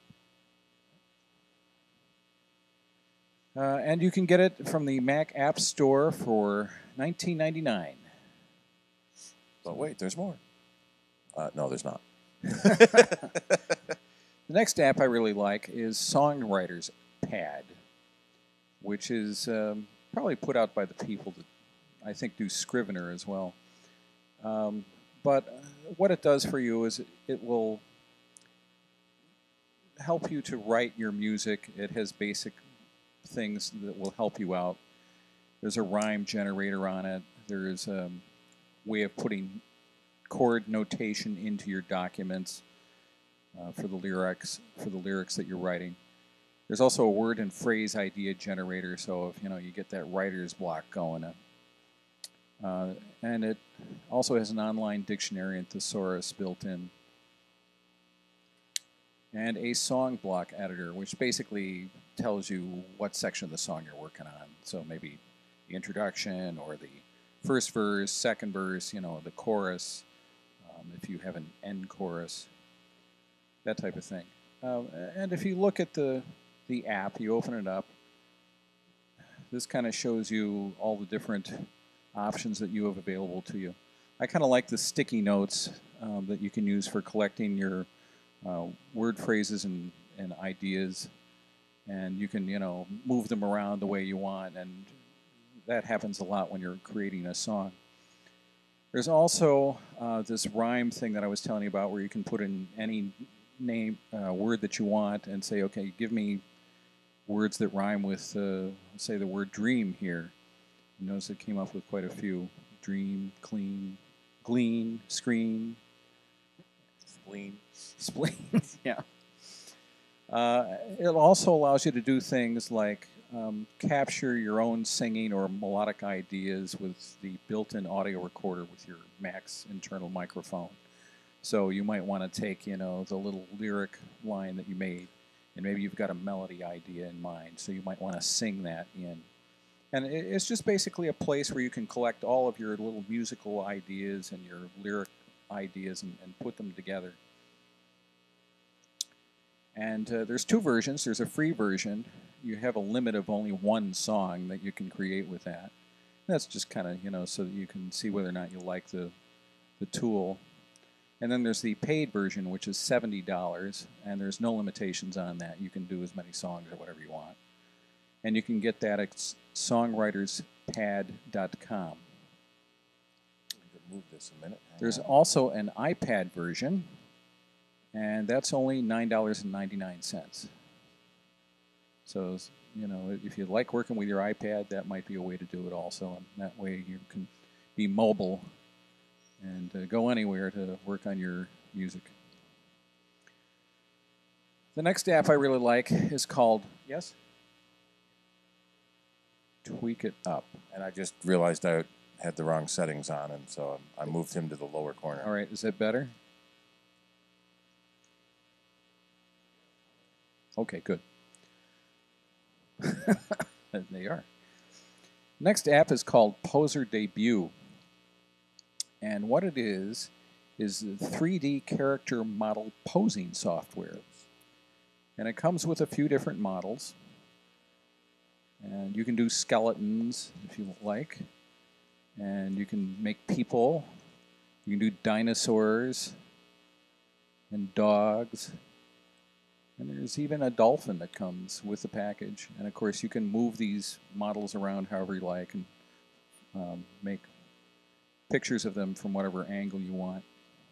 C: And you can get it from the Mac App Store for $19.99.
E: But wait, there's more. No, there's not.
C: The next app I really like is Songwriter's Pad, which is probably put out by the people that I think do Scrivener as well. But what it does for you is it will help you to write your music. It has basic things that will help you out. There's a rhyme generator on it. There's a way of putting chord notation into your documents for the lyrics that you're writing. There's also a word and phrase idea generator, so if you get that writer's block going. And it also has an online dictionary and thesaurus built in. And a song block editor, which basically tells you what section of the song you're working on. So maybe the introduction or the first verse, second verse, the chorus, if you have an end chorus, that type of thing. And if you look at the app, you open it up, this kind of shows you all the different options that you have available to you. I kind of like the sticky notes that you can use for collecting your word phrases and ideas, and you can move them around the way you want, and that happens a lot when you're creating a song. There's also this rhyme thing that I was telling you about, where you can put in any name word that you want and say, okay, give me words that rhyme with say the word dream here. You notice it came up with quite a few: dream, clean, glean, screen, spleen, yeah. It also allows you to do things like capture your own singing or melodic ideas with the built-in audio recorder with your Mac's internal microphone. So you might want to take, the little lyric line that you made, and maybe you've got a melody idea in mind, so you might want to sing that in. And it's just basically a place where you can collect all of your little musical ideas and your lyric ideas and put them together. And there's two versions. There's a free version. You have a limit of only one song that you can create with that. That's just kind of, so that you can see whether or not you like the tool. And then there's the paid version, which is $70, and there's no limitations on that. You can do as many songs or whatever you want. And you can get that songwriterspad.com.
E: Move this a minute.
C: There's also an iPad version, and that's only $9.99. So, you know, if you like working with your iPad, that might be a way to do it also. And that way you can be mobile and go anywhere to work on your music. The next app I really like is called, yes? Tweak It Up.
E: And I just realized I had the wrong settings on, and so I moved him to the lower corner.
C: All right, is that better? Okay, good. They are. Next app is called Poser Debut. And what it is 3D character model posing software. And it comes with a few different models. And you can do skeletons if you like. And you can make people. You can do dinosaurs and dogs. And there's even a dolphin that comes with the package. And of course, you can move these models around however you like and make pictures of them from whatever angle you want.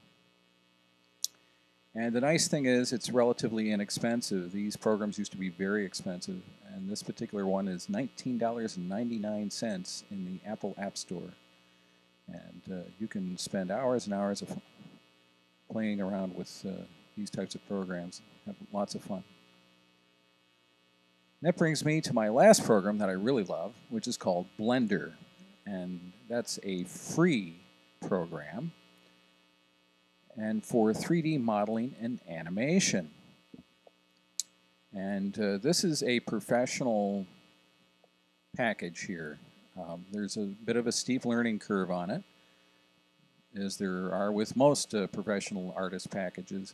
C: And the nice thing is it's relatively inexpensive. These programs used to be very expensive. And this particular one is $19.99 in the Apple App Store. And you can spend hours and hours of playing around with these types of programs. Have lots of fun. And that brings me to my last program that I really love, which is called Blender. And that's a free program and for 3D modeling and animation. And this is a professional package here. There's a bit of a steep learning curve on it, as there are with most professional artist packages.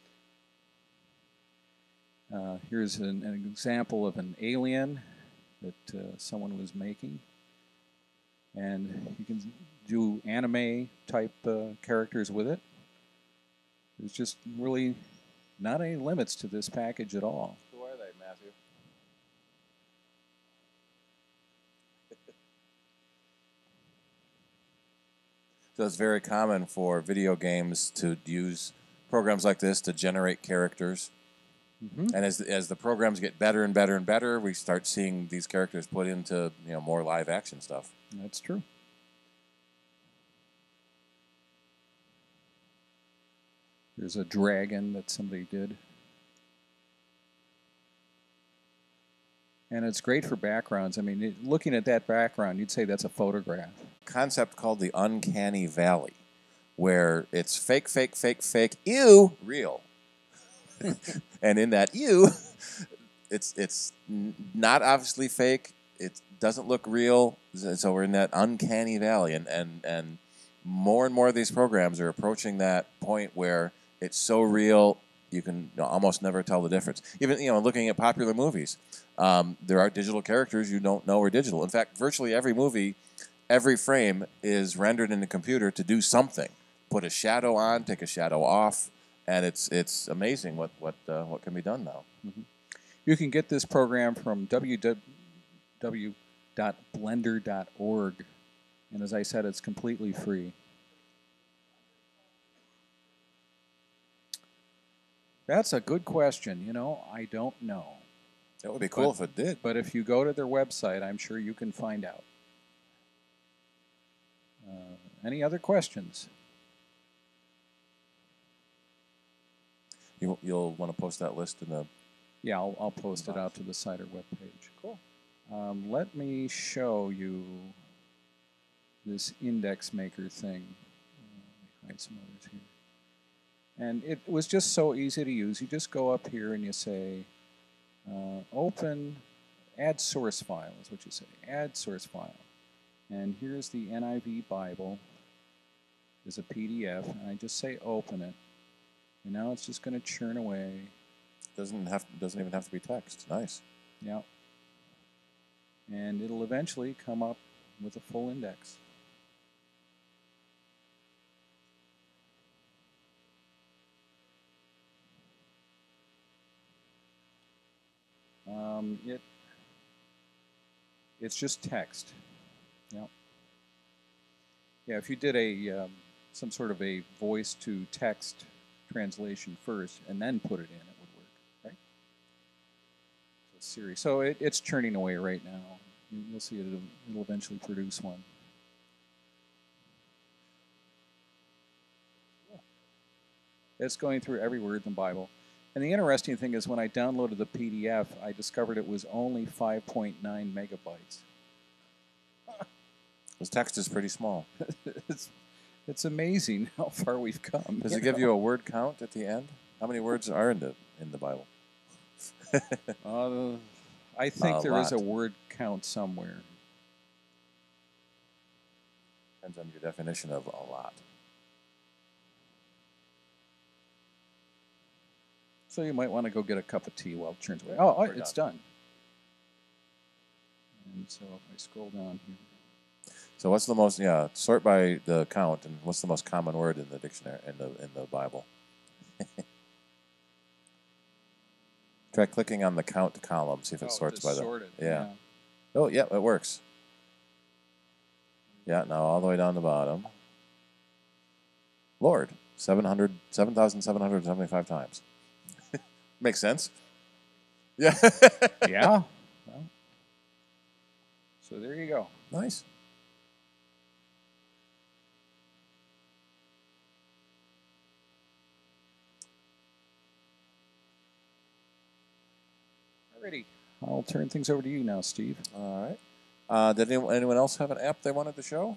C: Here's an example of an alien that someone was making. And you can do anime type characters with it. There's just really not any limits to this package at all.
E: Who are they, Matthew? So it's very common for video games to use programs like this to generate characters. Mm-hmm. And as the programs get better and better and better, we start seeing these characters put into more live action stuff.
C: That's true. There's a dragon that somebody did. And it's great for backgrounds. I mean, looking at that background, you'd say that's a photograph.
E: Concept called the uncanny valley, where it's fake, fake, fake, fake, ew, real. And in that ew, it's not obviously fake. It doesn't look real. So we're in that uncanny valley, and more and more of these programs are approaching that point where it's so real you can almost never tell the difference. Even looking at popular movies, there are digital characters you don't know are digital. In fact, virtually every movie, every frame is rendered in the computer to do something. Put a shadow on, take a shadow off, and it's amazing what can be done now.
C: Mm-hmm. You can get this program from www.blender.org, and as I said, it's completely free. That's a good question. I don't know.
E: That would be cool if it did.
C: But if you go to their website, I'm sure you can find out. Any other questions?
E: You'll want to post that list in the...
C: Yeah, I'll post it out to the CIDR webpage.
E: Cool.
C: Let me show you this index maker thing. Let me hide some others here. And it was just so easy to use. You just go up here and you say, open, add source file is what you say. Add source file. And here's the NIV Bible. There's a PDF, and I just say open it. And now it's just going to churn away.
E: Doesn't even have to be text. Nice.
C: Yeah. And it'll eventually come up with a full index. It's just text. Yep. Yeah, if you did a some sort of a voice to text translation first and then put it in, it would work, right? So Siri. So it's churning away right now. You'll see it'll eventually produce one. It's going through every word in the Bible. And the interesting thing is when I downloaded the PDF, I discovered it was only 5.9 megabytes.
E: This text is pretty small.
C: It's amazing how far we've come.
E: Does it give you a word count at the end? How many words are in the Bible?
C: I think there is
E: lot.
C: a word count somewhere.
E: Depends on your definition of a lot.
C: So you might want to go get a cup of tea while it turns away. Oh,
E: We're
C: it's done. And so if I scroll down here.
E: So what's the most? Yeah, sort by the count, and what's the most common word in the dictionary in the Bible? Try clicking on the count column, see if it sorts by the.
C: Sorted.
E: Yeah. Oh, yeah, it works. Yeah, now all the way down the bottom. Lord, 7,775 times. Makes sense. Yeah.
C: Yeah. Well, so there you go.
E: Nice.
C: Alrighty. I'll turn things over to you now, Steve.
E: All right. Did anyone else have an app they wanted to show?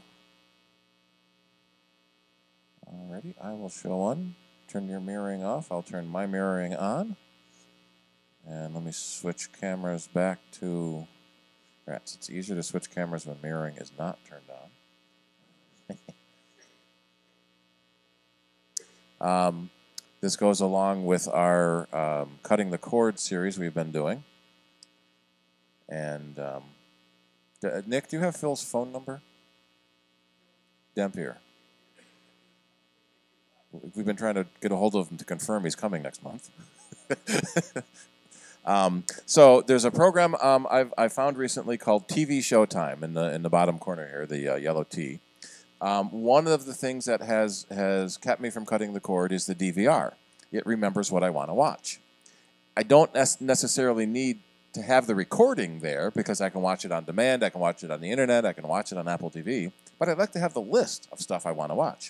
E: Alrighty, I will show one. Turn your mirroring off. I'll turn my mirroring on. And let me switch cameras back to rats. It's easier to switch cameras when mirroring is not turned on. This goes along with our Cutting the Cord series we've been doing. And Nick, do you have Phil's phone number? Dampier. We've been trying to get a hold of him to confirm he's coming next month. So there's a program I found recently called TV Showtime in the bottom corner here, the yellow T. One of the things that has kept me from cutting the cord is the DVR. It remembers what I want to watch. I don't necessarily need to have the recording there because I can watch it on demand, I can watch it on the internet, I can watch it on Apple TV, but I'd like to have the list of stuff I want to watch.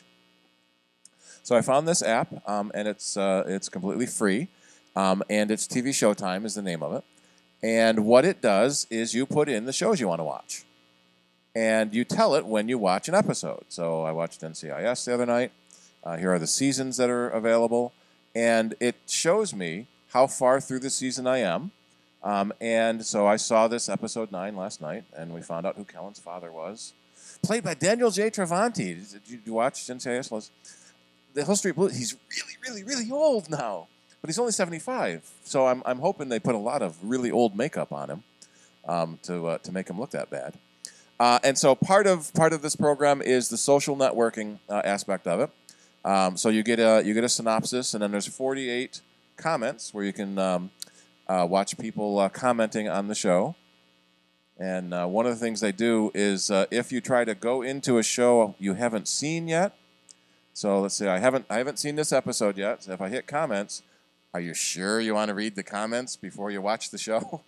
E: So I found this app, and it's completely free, and it's TV Showtime is the name of it. And what it does is you put in the shows you want to watch, and you tell it when you watch an episode. So I watched NCIS the other night. Here are the seasons that are available, and it shows me how far through the season I am. And so I saw this episode 9 last night, and we found out who Kellen's father was, played by Daniel J. Travanti. Did you watch NCIS? The Hill Street Blues. He's really, really, really old now, but he's only 75. So I'm hoping they put a lot of really old makeup on him to make him look that bad. And so part of this program is the social networking aspect of it. So you get a synopsis, and then there's 48 comments where you can watch people commenting on the show. And one of the things they do is if you try to go into a show you haven't seen yet. So let's say I haven't seen this episode yet. So if I hit comments, are you sure you want to read the comments before you watch the show?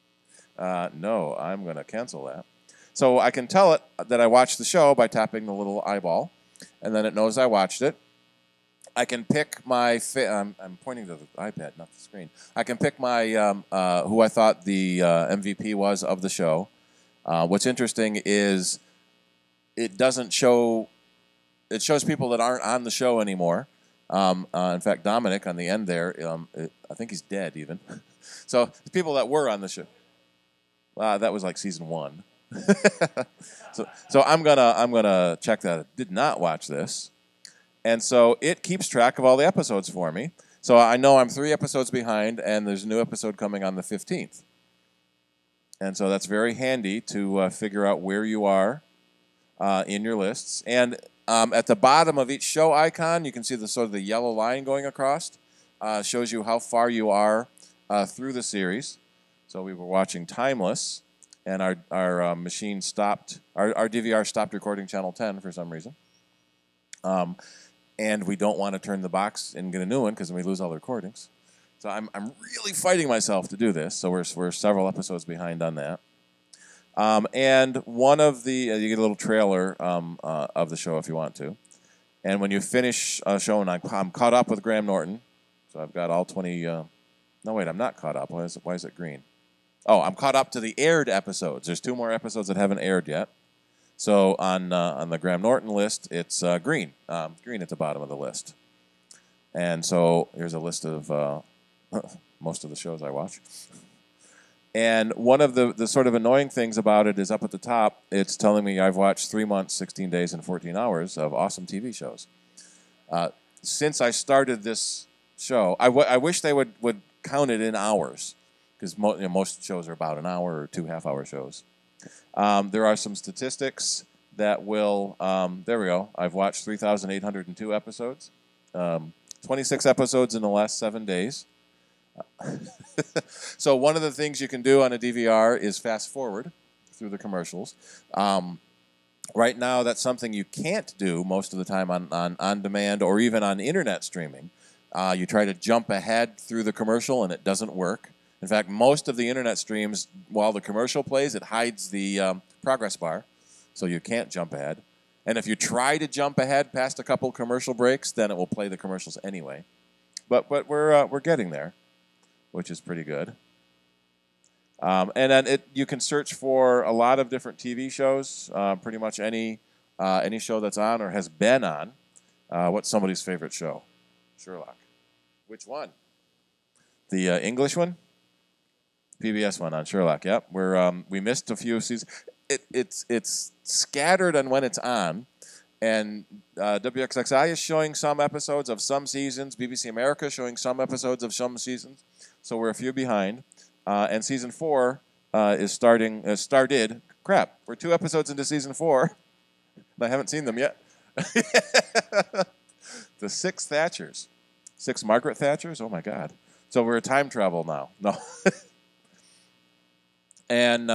E: No, I'm going to cancel that. So I can tell it that I watched the show by tapping the little eyeball, and then it knows I watched it. I can pick my I'm pointing to the iPad, not the screen. I can pick my who I thought the MVP was of the show. What's interesting is it doesn't show. It shows people that aren't on the show anymore. In fact, Dominic on the end there, I think he's dead even. So people that were on the show. That was like season 1. so I'm gonna check that. I did not watch this, and so it keeps track of all the episodes for me. So I know I'm 3 episodes behind, and there's a new episode coming on the 15th. And so that's very handy to figure out where you are in your lists. And at the bottom of each show icon, you can see the sort of the yellow line going across. Shows you how far you are through the series. So we were watching Timeless, and our machine stopped. Our DVR stopped recording channel 10 for some reason. And we don't want to turn the box and get a new one because then we lose all the recordings. So I'm really fighting myself to do this. So we're several episodes behind on that. And one of the you get a little trailer of the show if you want to. And when you finish a show, and I'm caught up with Graham Norton, so I've got all 20. No, wait, I'm not caught up. Why is it green? Oh, I'm caught up to the aired episodes. There's 2 more episodes that haven't aired yet. So on the Graham Norton list, it's green, green at the bottom of the list. And so here's a list of most of the shows I watch. And one of the sort of annoying things about it is up at the top, it's telling me I've watched 3 months, 16 days, and 14 hours of awesome TV shows. Since I started this show, I wish they would count it in hours, because most shows are about an hour or 2 half-hour shows. There are some statistics that will, there we go. I've watched 3,802 episodes, 26 episodes in the last 7 days. So one of the things you can do on a DVR is fast forward through the commercials. Right now, that's something you can't do most of the time on demand or even on internet streaming. You try to jump ahead through the commercial and it doesn't work. In fact, most of the internet streams, while the commercial plays, it hides the progress bar, so you can't jump ahead. And if you try to jump ahead past a couple commercial breaks, then it will play the commercials anyway. But we're getting there, which is pretty good. And then you can search for a lot of different TV shows, pretty much any show that's on or has been on. What's somebody's favorite show? Sherlock. Which one? The English one? PBS one on Sherlock. Yep, we missed a few seasons. It's scattered on when it's on, and WXXI is showing some episodes of some seasons. BBC America is showing some episodes of some seasons, so we're a few behind. And season 4 is started. Crap, we're 2 episodes into season 4. I haven't seen them yet. The 6 Thatchers, 6 Margaret Thatchers. Oh my God! So we're time travel now. No. And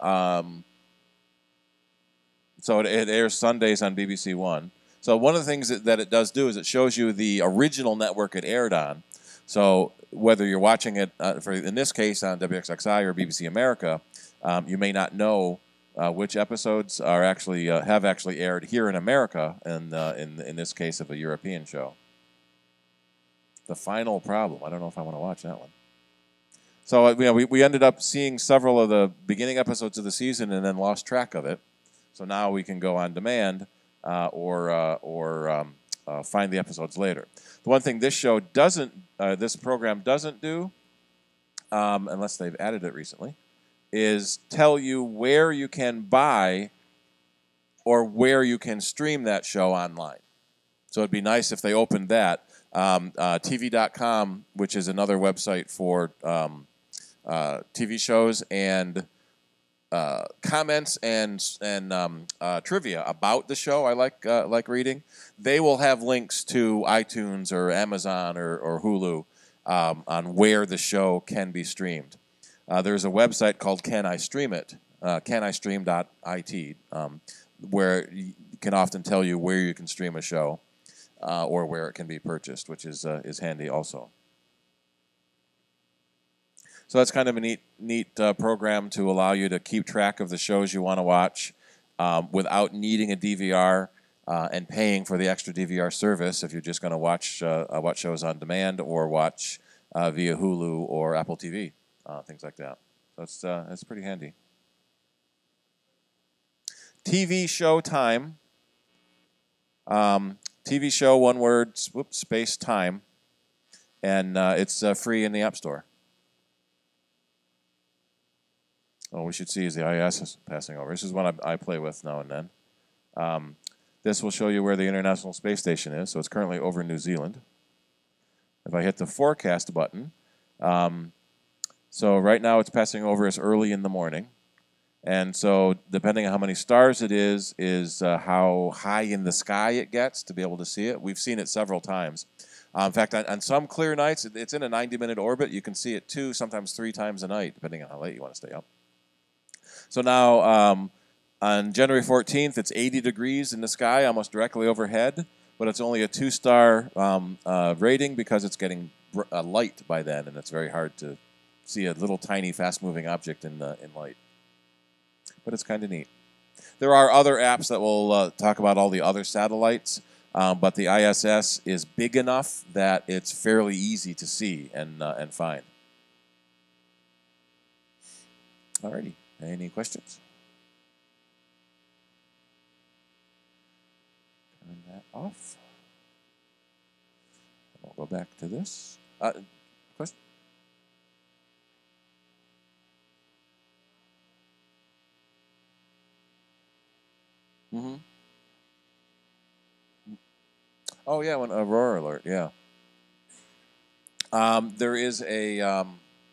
E: so it airs Sundays on BBC One. So one of the things that it does do is it shows you the original network it aired on. So whether you're watching it, in this case, on WXXI or BBC America, you may not know which episodes are actually have aired here in America, and in this case of a European show. The Final Problem. I don't know if I want to watch that one. So we ended up seeing several of the beginning episodes of the season and then lost track of it. So now we can go on demand or find the episodes later. The one thing this show doesn't, this program doesn't do, unless they've added it recently, is tell you where you can buy or where you can stream that show online. So it'd be nice if they opened that. TV.com, which is another website for TV shows and comments and trivia about the show. I like reading. They will have links to iTunes or Amazon or Hulu on where the show can be streamed. There's a website called Can I Stream It? CanIStream.it, where you can often tell you where you can stream a show or where it can be purchased, which is handy also. So that's kind of a neat program to allow you to keep track of the shows you want to watch without needing a DVR and paying for the extra DVR service if you're just going to watch shows on demand or watch via Hulu or Apple TV, things like that. So that's pretty handy. TV show time. TV show, one word, space time, and it's free in the App Store. Oh, we should see as the IS is passing over. This is one I play with now and then. This will show you where the International Space Station is. So it's currently over New Zealand. If I hit the forecast button, so right now it's passing over as early in the morning. And so depending on how many stars it is how high in the sky it gets to be able to see it. We've seen it several times. In fact, on some clear nights, it's in a 90-minute orbit. You can see it 2, sometimes 3 times a night, depending on how late you want to stay up. So now on January 14th, it's 80 degrees in the sky, almost directly overhead, but it's only a 2-star rating because it's getting light by then, and it's very hard to see a little tiny, fast-moving object in light. But it's kind of neat. There are other apps that will talk about all the other satellites, but the ISS is big enough that it's fairly easy to see and find. Alrighty, any questions? Turn that off. We'll go back to this. Question? Mm-hmm. Oh yeah, when Aurora alert, yeah. There is a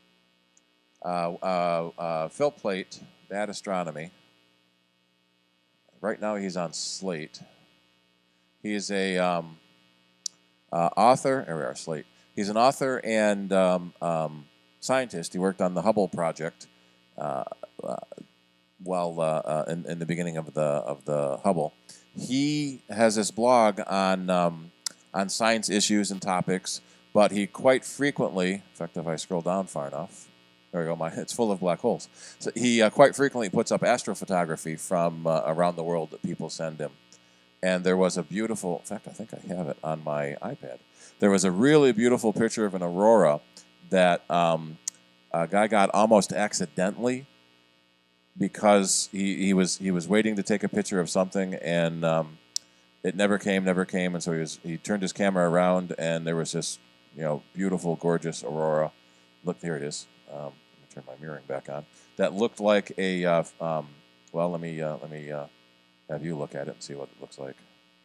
E: Phil Plait, Bad Astronomy. Right now he's on Slate. He is a author. There we are, Slate. He's an author and scientist. He worked on the Hubble project in the beginning of the Hubble. He has this blog on science issues and topics, but he quite frequently, in fact, if I scroll down far enough, there we go. It's full of black holes. So he quite frequently puts up astrophotography from around the world that people send him. And there was a beautiful, in fact, I think I have it on my iPad. There was a really beautiful picture of an aurora that a guy got almost accidentally because he was waiting to take a picture of something, and it never came, and so he turned his camera around, and there was this beautiful, gorgeous aurora. Look, here it is. Let me turn my mirroring back on. That looked like a well, let me have you look at it and see what it looks like.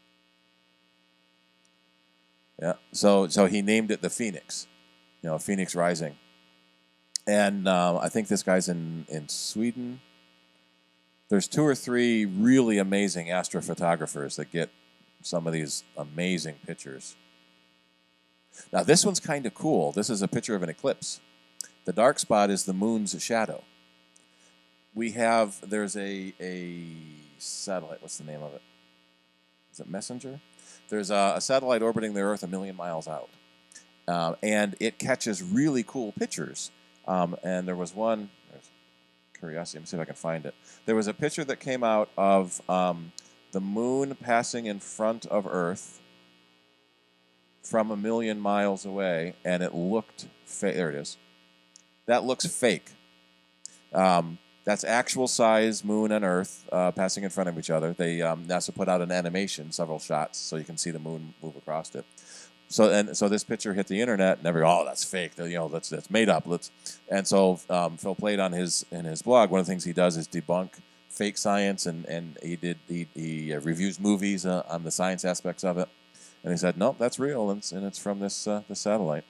E: Yeah, so he named it the Phoenix, Phoenix Rising. And I think this guy's in Sweden. There's 2 or 3 really amazing astrophotographers that get some of these amazing pictures. Now this one's kind of cool. This is a picture of an eclipse. The dark spot is the moon's shadow. There's a satellite. What's the name of it? Is it Messenger? There's a satellite orbiting the Earth 1 million miles out. And it catches really cool pictures. And there was one, there's curiosity, let me see if I can find it. There was a picture that came out of the moon passing in front of Earth from 1 million miles away, and it looked fake. There it is. That looks fake. That's actual size moon and Earth passing in front of each other. NASA put out an animation, several shots, so you can see the moon move across it. So this picture hit the internet, and everyone, that's fake. That's made up. So Phil Plait in his blog, one of the things he does is debunk fake science, and he reviews movies on the science aspects of it. And he said, nope, that's real, and it's from this satellite.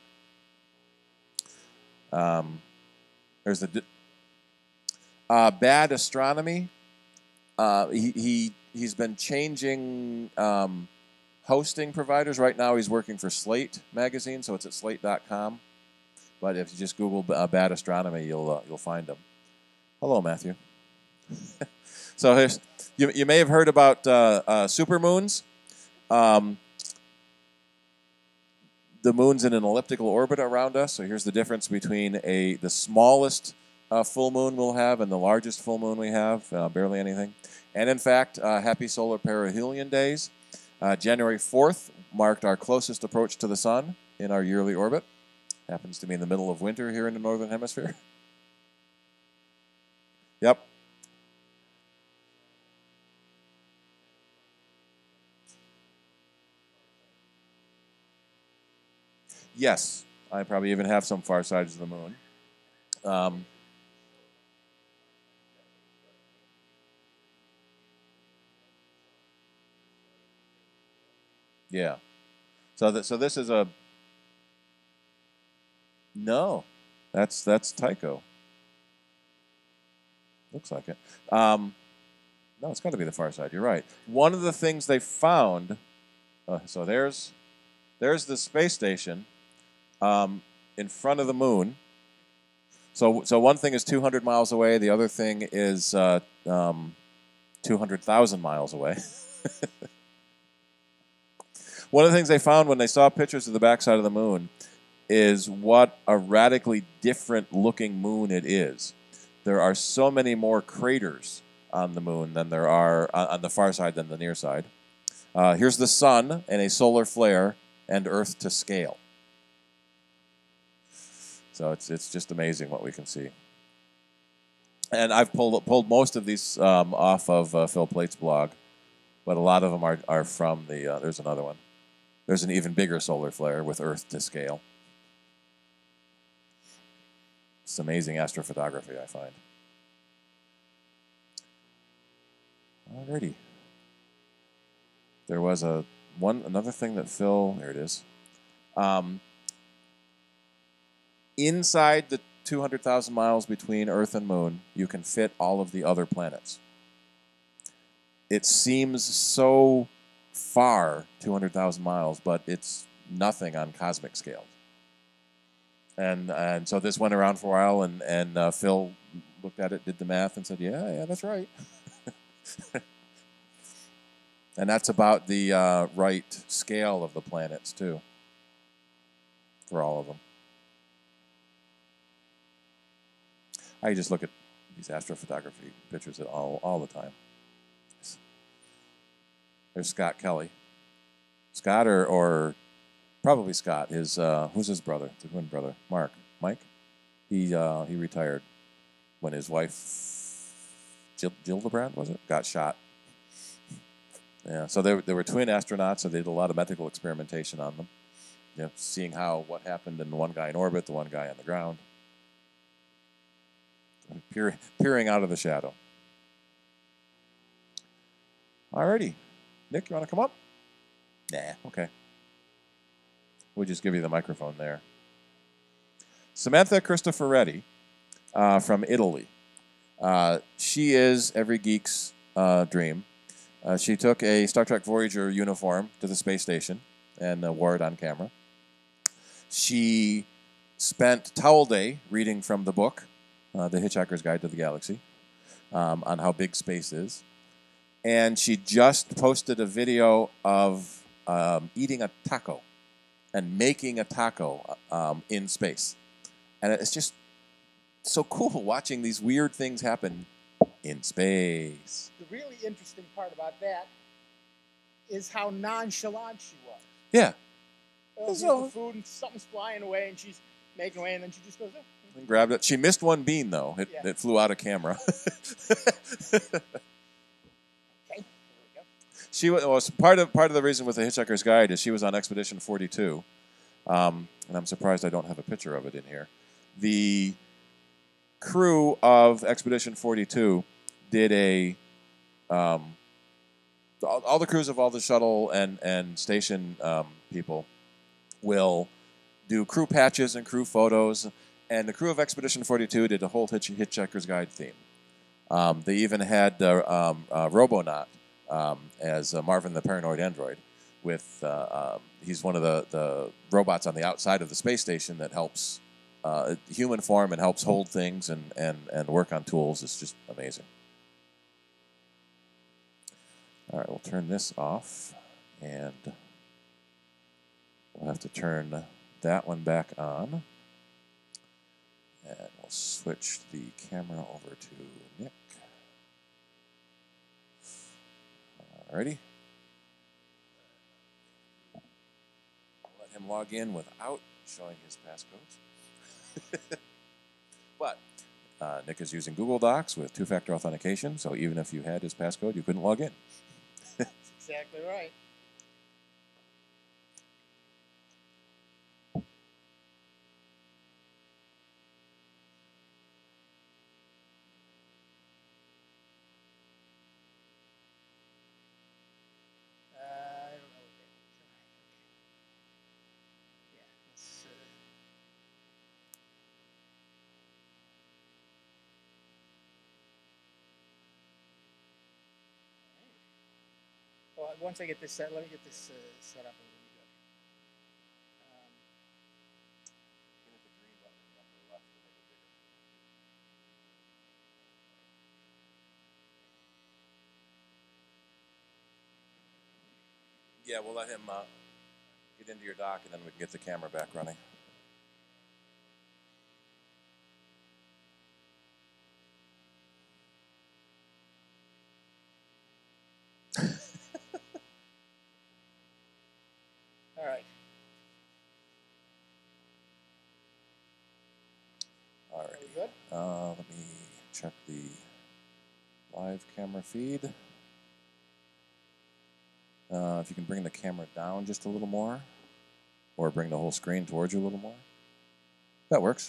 E: There's the Bad Astronomy. He's been changing hosting providers. Right now he's working for Slate magazine, so it's at slate.com. But if you just Google Bad Astronomy, you'll find him. Hello, Matthew. So you may have heard about supermoons. The moon's in an elliptical orbit around us. So here's the difference between the smallest full moon we'll have and the largest full moon we have, barely anything. And in fact, happy solar perihelion days. January 4th marked our closest approach to the sun in our yearly orbit. Happens to be in the middle of winter here in the northern hemisphere. Yep. Yes, I probably even have some far sides of the moon. Yeah. So this is a no. That's Tycho. Looks like it. No, it's got to be the far side. You're right. One of the things they found. So there's the space station in front of the moon. So one thing is 200 miles away. The other thing is 200,000 miles away. One of the things they found when they saw pictures of the backside of the moon is what a radically different looking moon it is. There are so many more craters on the moon than there are on the far side than the near side. Here's the sun and a solar flare and Earth to scale. So it's just amazing what we can see. And I've pulled most of these off of Phil Plate's blog, but a lot of them are from the. There's another one. There's an even bigger solar flare with Earth to scale. It's amazing astrophotography, I find. Alrighty. There was another thing that Phil. There it is. Inside the 200,000 miles between Earth and Moon, you can fit all of the other planets. It seems so far, 200,000 miles, but it's nothing on cosmic scales. And so this went around for a while, and Phil looked at it, did the math, and said, yeah, that's right. And that's about the right scale of the planets, too, for all of them. I just look at these astrophotography pictures all the time. There's Scott Kelly. Scott or probably Scott. Who's his brother? The twin brother, Mike. He retired when his wife Gildebrand, was it, got shot. Yeah, so they were twin astronauts, so they did a lot of medical experimentation on them. You know, seeing what happened in the one guy in orbit, the one guy on the ground. Peering out of the shadow. Alrighty. Nick, you want to come up? Nah, okay. We'll just give you the microphone there. Samantha Cristoforetti from Italy. She is every geek's dream. She took a Star Trek Voyager uniform to the space station and wore it on camera. She spent Towel Day reading from the book, The Hitchhiker's Guide to the Galaxy, on how big space is. And she just posted a video of eating a taco and making a taco in space. And it's just so cool watching these weird things happen in space.
D: The really interesting part about that is how nonchalant she was.
E: Yeah.
D: The food and something's flying away and she's making away and then she just goes, oh.
E: And grabbed it. She missed one bean though. It flew out of camera.
D: Okay, there we go.
E: She was part of the reason with the Hitchhiker's Guide is she was on Expedition 42, and I'm surprised I don't have a picture of it in here. The crew of Expedition 42 did all the crews of all the shuttle and station people will do crew patches and crew photos, and the crew of Expedition 42 did a whole Hitchhiker's Guide theme. They even had Robonaut as Marvin the Paranoid Android. He's one of the robots on the outside of the space station that helps human form and helps hold things and work on tools. It's just amazing. All right, we'll turn this off, and we'll have to turn that one back on. And we'll switch the camera over to Nick. Alrighty. Let him log in without showing his passcodes. But Nick is using Google Docs with two-factor authentication, so even if you had his passcode, you couldn't log in.
D: That's exactly right. I don't know. Yeah, let's. Well, once I get this set, let me get this set up and we'll be good.
E: Yeah, we'll let him get into your dock, and then we can get the camera back running.
D: All right.
E: All right.
D: Are we good?
E: Let me check the live camera feed. If you can bring the camera down just a little more, or bring the whole screen towards you a little more. That works.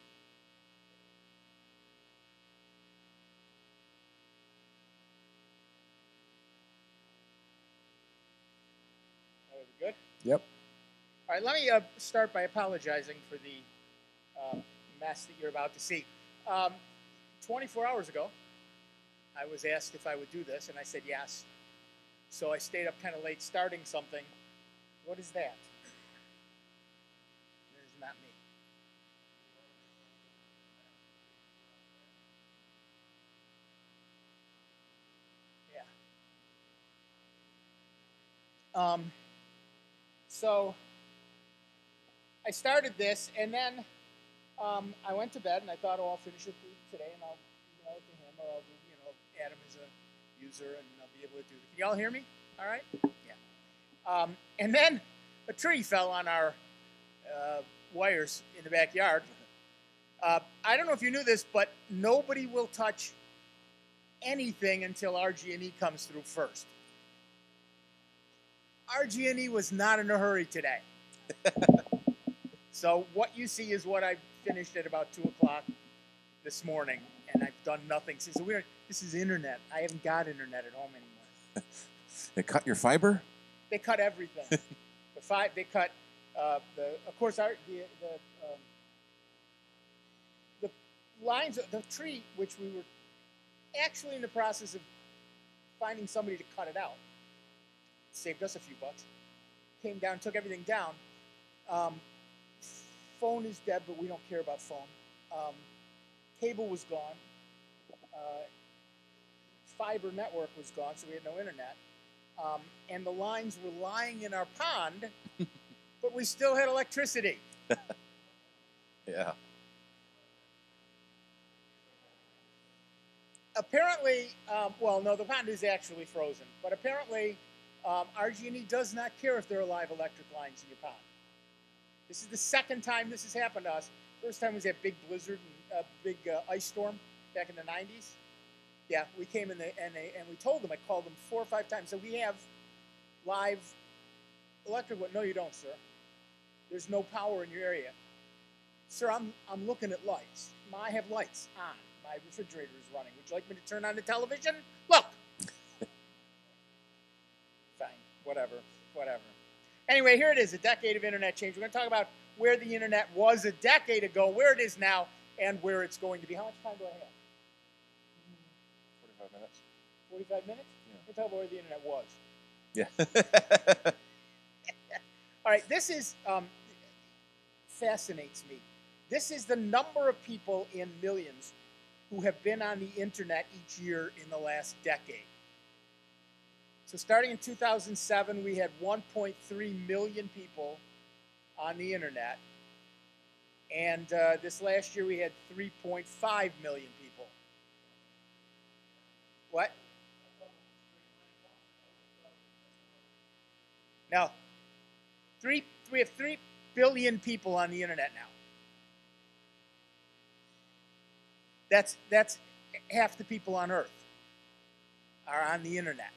D: Are we good?
E: Yep.
D: All right, let me start by apologizing for the mess that you're about to see. 24 hours ago, I was asked if I would do this, and I said yes. So I stayed up kind of late starting something. What is that? That is not me. Yeah. So I started this, and then I went to bed, and I thought, oh, I'll finish it today, and I'll email it to him, or I'll do, add him as a user, and I'll be able to do it. Can y'all hear me? All right? Yeah. And then a tree fell on our wires in the backyard. I don't know if you knew this, but nobody will touch anything until RG&E comes through first. RG&E was not in a hurry today. So what you see is what I finished at about 2 o'clock this morning, and I've done nothing since. So this is internet. I haven't got internet at home anymore.
E: They cut your fiber?
D: They cut everything. They cut of course, the lines of the tree, which we were actually in the process of finding somebody to cut it out. Saved us a few bucks. Came down, took everything down. Phone is dead, but we don't care about phone. Cable was gone. Fiber network was gone, so we had no internet. And the lines were lying in our pond, but we still had electricity.
E: Yeah.
D: Apparently, well, no, the pond is actually frozen, but apparently RG&E does not care if there are live electric lines in your pond. This is the second time this has happened to us. First time was that big blizzard and big ice storm back in the 90s. Yeah, we came in and we told them, I called them 4 or 5 times, so we have live electric. No, you don't, sir. There's no power in your area. Sir, I'm looking at lights. I have lights on. My refrigerator is running. Would you like me to turn on the television? Look. Fine, whatever. Anyway, here it is, a decade of internet change. We're going to talk about where the internet was a decade ago, where it is now, and where it's going to be. How much time do I have?
E: 45 minutes.
D: 45 minutes?
E: Yeah.
D: We'll talk about where the internet was.
E: Yeah.
D: All right, this is fascinates me. This is the number of people in millions who have been on the internet each year in the last decade. So starting in 2007, we had 1.3 million people on the internet. And this last year, we had 3.5 million people. What? Now, we have 3 billion people on the internet now. That's half the people on Earth are on the internet.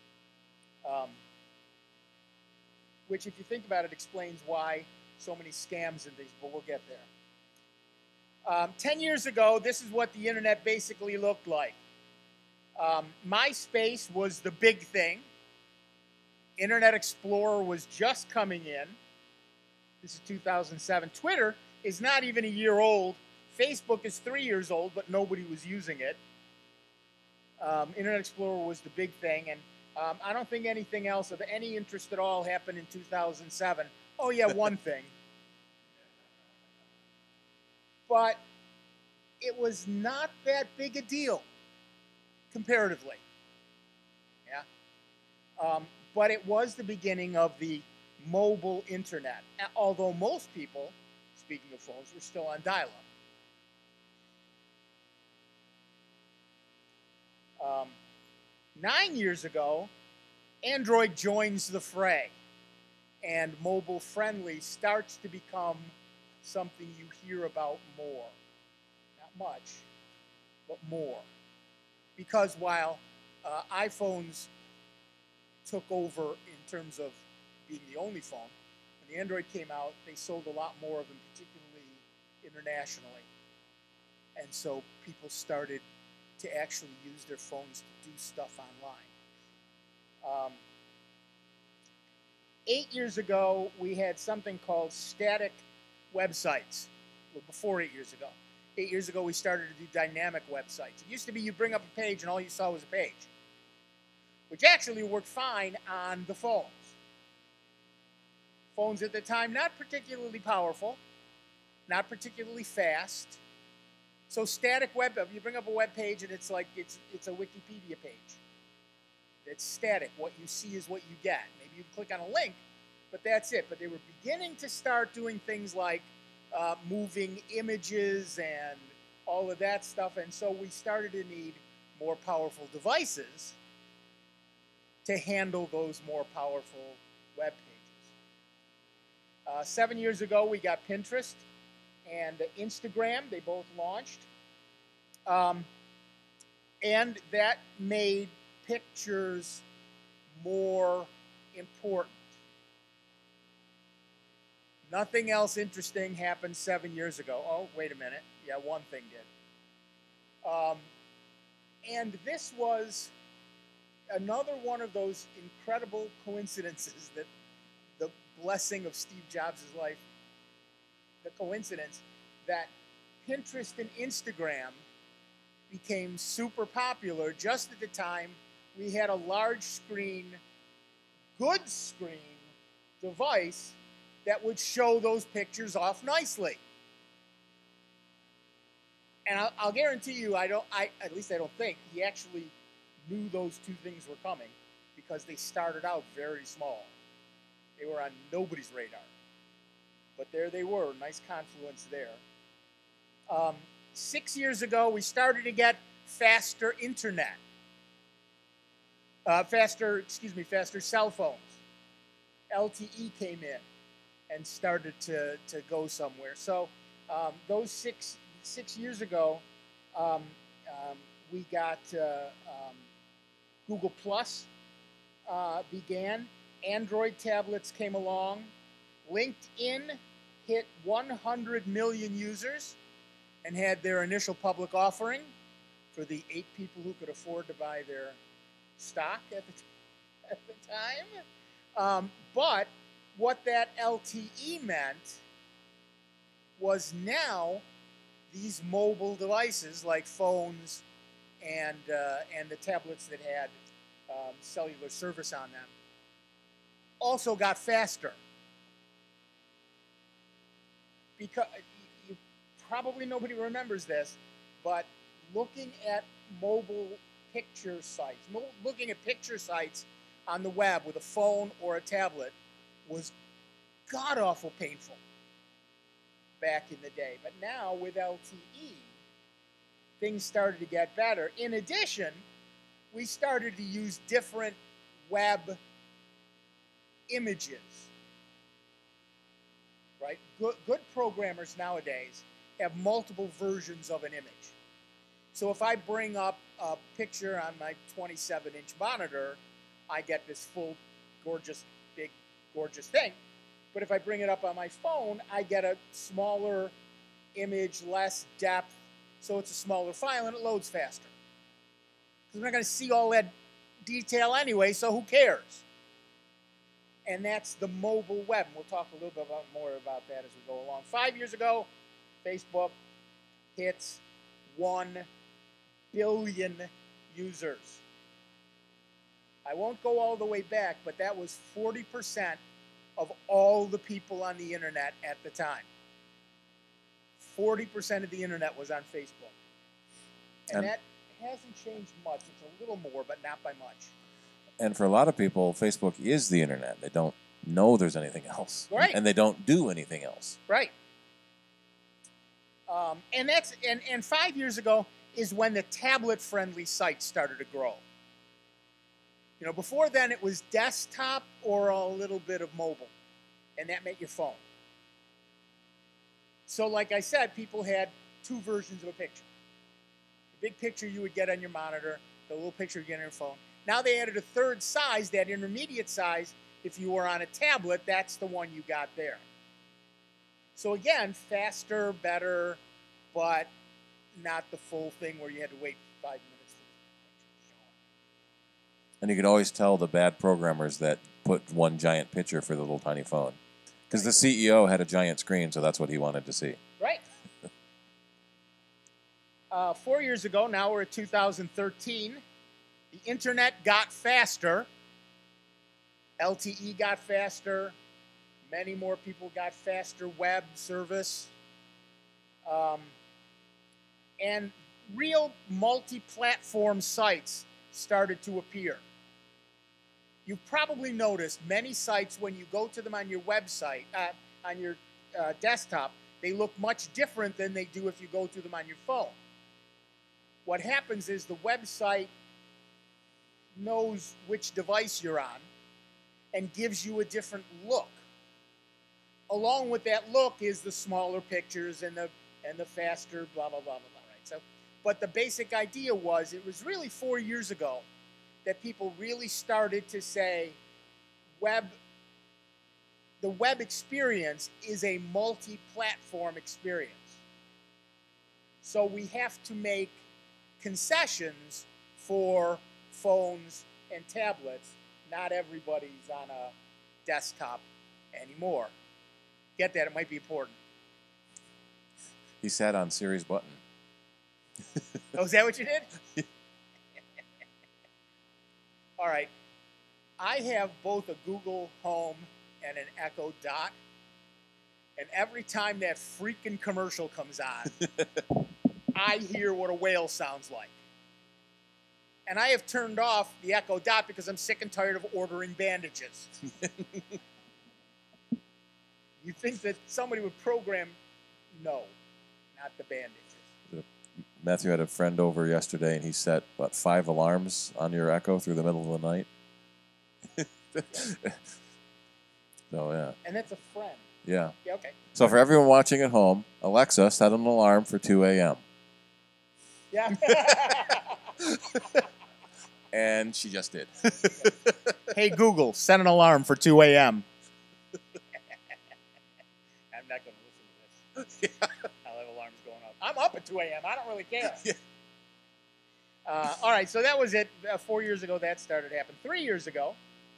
D: Which, if you think about it, explains why so many scams and things, but we'll get there. 10 years ago, this is what the internet basically looked like. MySpace was the big thing. Internet Explorer was just coming in. This is 2007. Twitter is not even a year old. Facebook is 3 years old, but nobody was using it. Internet Explorer was the big thing, and I don't think anything else of any interest at all happened in 2007. Oh, yeah, one thing. But it was not that big a deal, comparatively. Yeah. but it was the beginning of the mobile internet. Although most people, speaking of phones, were still on dial-up. 9 years ago, Android joins the fray, and mobile friendly starts to become something you hear about more. Not much, but more. Because while iPhones took over in terms of being the only phone, when the Android came out, they sold a lot more of them, particularly internationally. And so people started to actually use their phones to do stuff online. 8 years ago, we had something called static websites. Well, before 8 years ago. 8 years ago, we started to do dynamic websites. It used to be you bring up a page and all you saw was a page, which actually worked fine on the phones. Phones at the time, not particularly powerful, not particularly fast. So static web, you bring up a web page and it's like it's a Wikipedia page. It's static. What you see is what you get. Maybe you click on a link, but that's it. But they were beginning to start doing things like moving images and all of that stuff, and so we started to need more powerful devices to handle those more powerful web pages. 7 years ago, we got Pinterest and Instagram. They both launched. And that made pictures more important. Nothing else interesting happened 7 years ago. Oh, wait a minute. Yeah, one thing did. And this was another one of those incredible coincidences that the blessing of Steve Jobs' life, the coincidence that Pinterest and Instagram became super popular just at the time we had a large screen, good screen device that would show those pictures off nicely. And I'll guarantee you, at least I don't think, he actually knew those two things were coming because they started out very small. They were on nobody's radar. But there they were, nice confluence there. 6 years ago, we started to get faster internet. Faster cell phones. LTE came in and started to go somewhere. So those six years ago, we got Google Plus began. Android tablets came along. LinkedIn hit 100 million users and had their initial public offering for the 8 people who could afford to buy their stock at the time. But what that LTE meant was now these mobile devices like phones and the tablets that had cellular service on them also got faster. Because probably nobody remembers this, but looking at mobile picture sites, looking at picture sites on the web with a phone or a tablet was god-awful painful back in the day. But now with LTE, things started to get better. In addition, we started to use different web images. Right? Good programmers nowadays have multiple versions of an image. So if I bring up a picture on my 27-inch monitor, I get this full, gorgeous, big, gorgeous thing. But if I bring it up on my phone, I get a smaller image, less depth, so it's a smaller file and it loads faster. Because I'm not going to see all that detail anyway, so who cares? And that's the mobile web. And we'll talk a little bit more about that as we go along. 5 years ago, Facebook hits 1 billion users. I won't go all the way back, but that was 40% of all the people on the internet at the time. 40% of the internet was on Facebook. And that hasn't changed much. It's a little more, but not by much.
E: And for a lot of people, Facebook is the internet. They don't know there's anything else.
D: Right.
E: And they don't do anything else.
D: Right. And 5 years ago is when the tablet-friendly sites started to grow. You know, before then it was desktop or a little bit of mobile, and that meant your phone. So like I said, people had two versions of a picture. The big picture you would get on your monitor, the little picture you get on your phone. Now they added a third size, that intermediate size. If you were on a tablet, that's the one you got there. So again, faster, better, but not the full thing where you had to wait 5 minutes for the picture to show up.
E: And you could always tell the bad programmers that put one giant picture for the little tiny phone. Because the CEO had a giant screen, so that's what he wanted to see.
D: Right. 4 years ago, now we're at 2013, the internet got faster. LTE got faster. Many more people got faster web service. And real multi-platform sites started to appear. You've probably noticed many sites, when you go to them on your website, on your desktop, they look much different than they do if you go to them on your phone. What happens is the website knows which device you're on and gives you a different look. Along with that look is the smaller pictures and the faster blah, blah, blah, blah, blah, right? So, but the basic idea was, it was really 4 years ago that people really started to say the web experience is a multi-platform experience. So we have to make concessions for phones and tablets. Not everybody's on a desktop anymore. Get that? It might be important.
E: He sat on Siri's button.
D: Oh, is that what you did? All right. I have both a Google Home and an Echo Dot. And every time that freaking commercial comes on, I hear what a whale sounds like. And I have turned off the Echo Dot because I'm sick and tired of ordering bandages. You think that somebody would program? No, not the bandages.
E: Matthew had a friend over yesterday, and he set, 5 alarms on your Echo through the middle of the night? So, yeah.
D: And that's a friend.
E: Yeah.
D: Yeah, okay.
E: So for everyone watching at home, Alexa, set an alarm for 2 a.m.
D: Yeah.
E: And she just did.
D: Hey, Google, set an alarm for 2 a.m. I'm not going to listen to this. I'll have alarms going off. I'm up at 2 a.m. I don't really care.
E: Yeah.
D: All right, so that was it. 4 years ago, that started to happen. 3 years ago,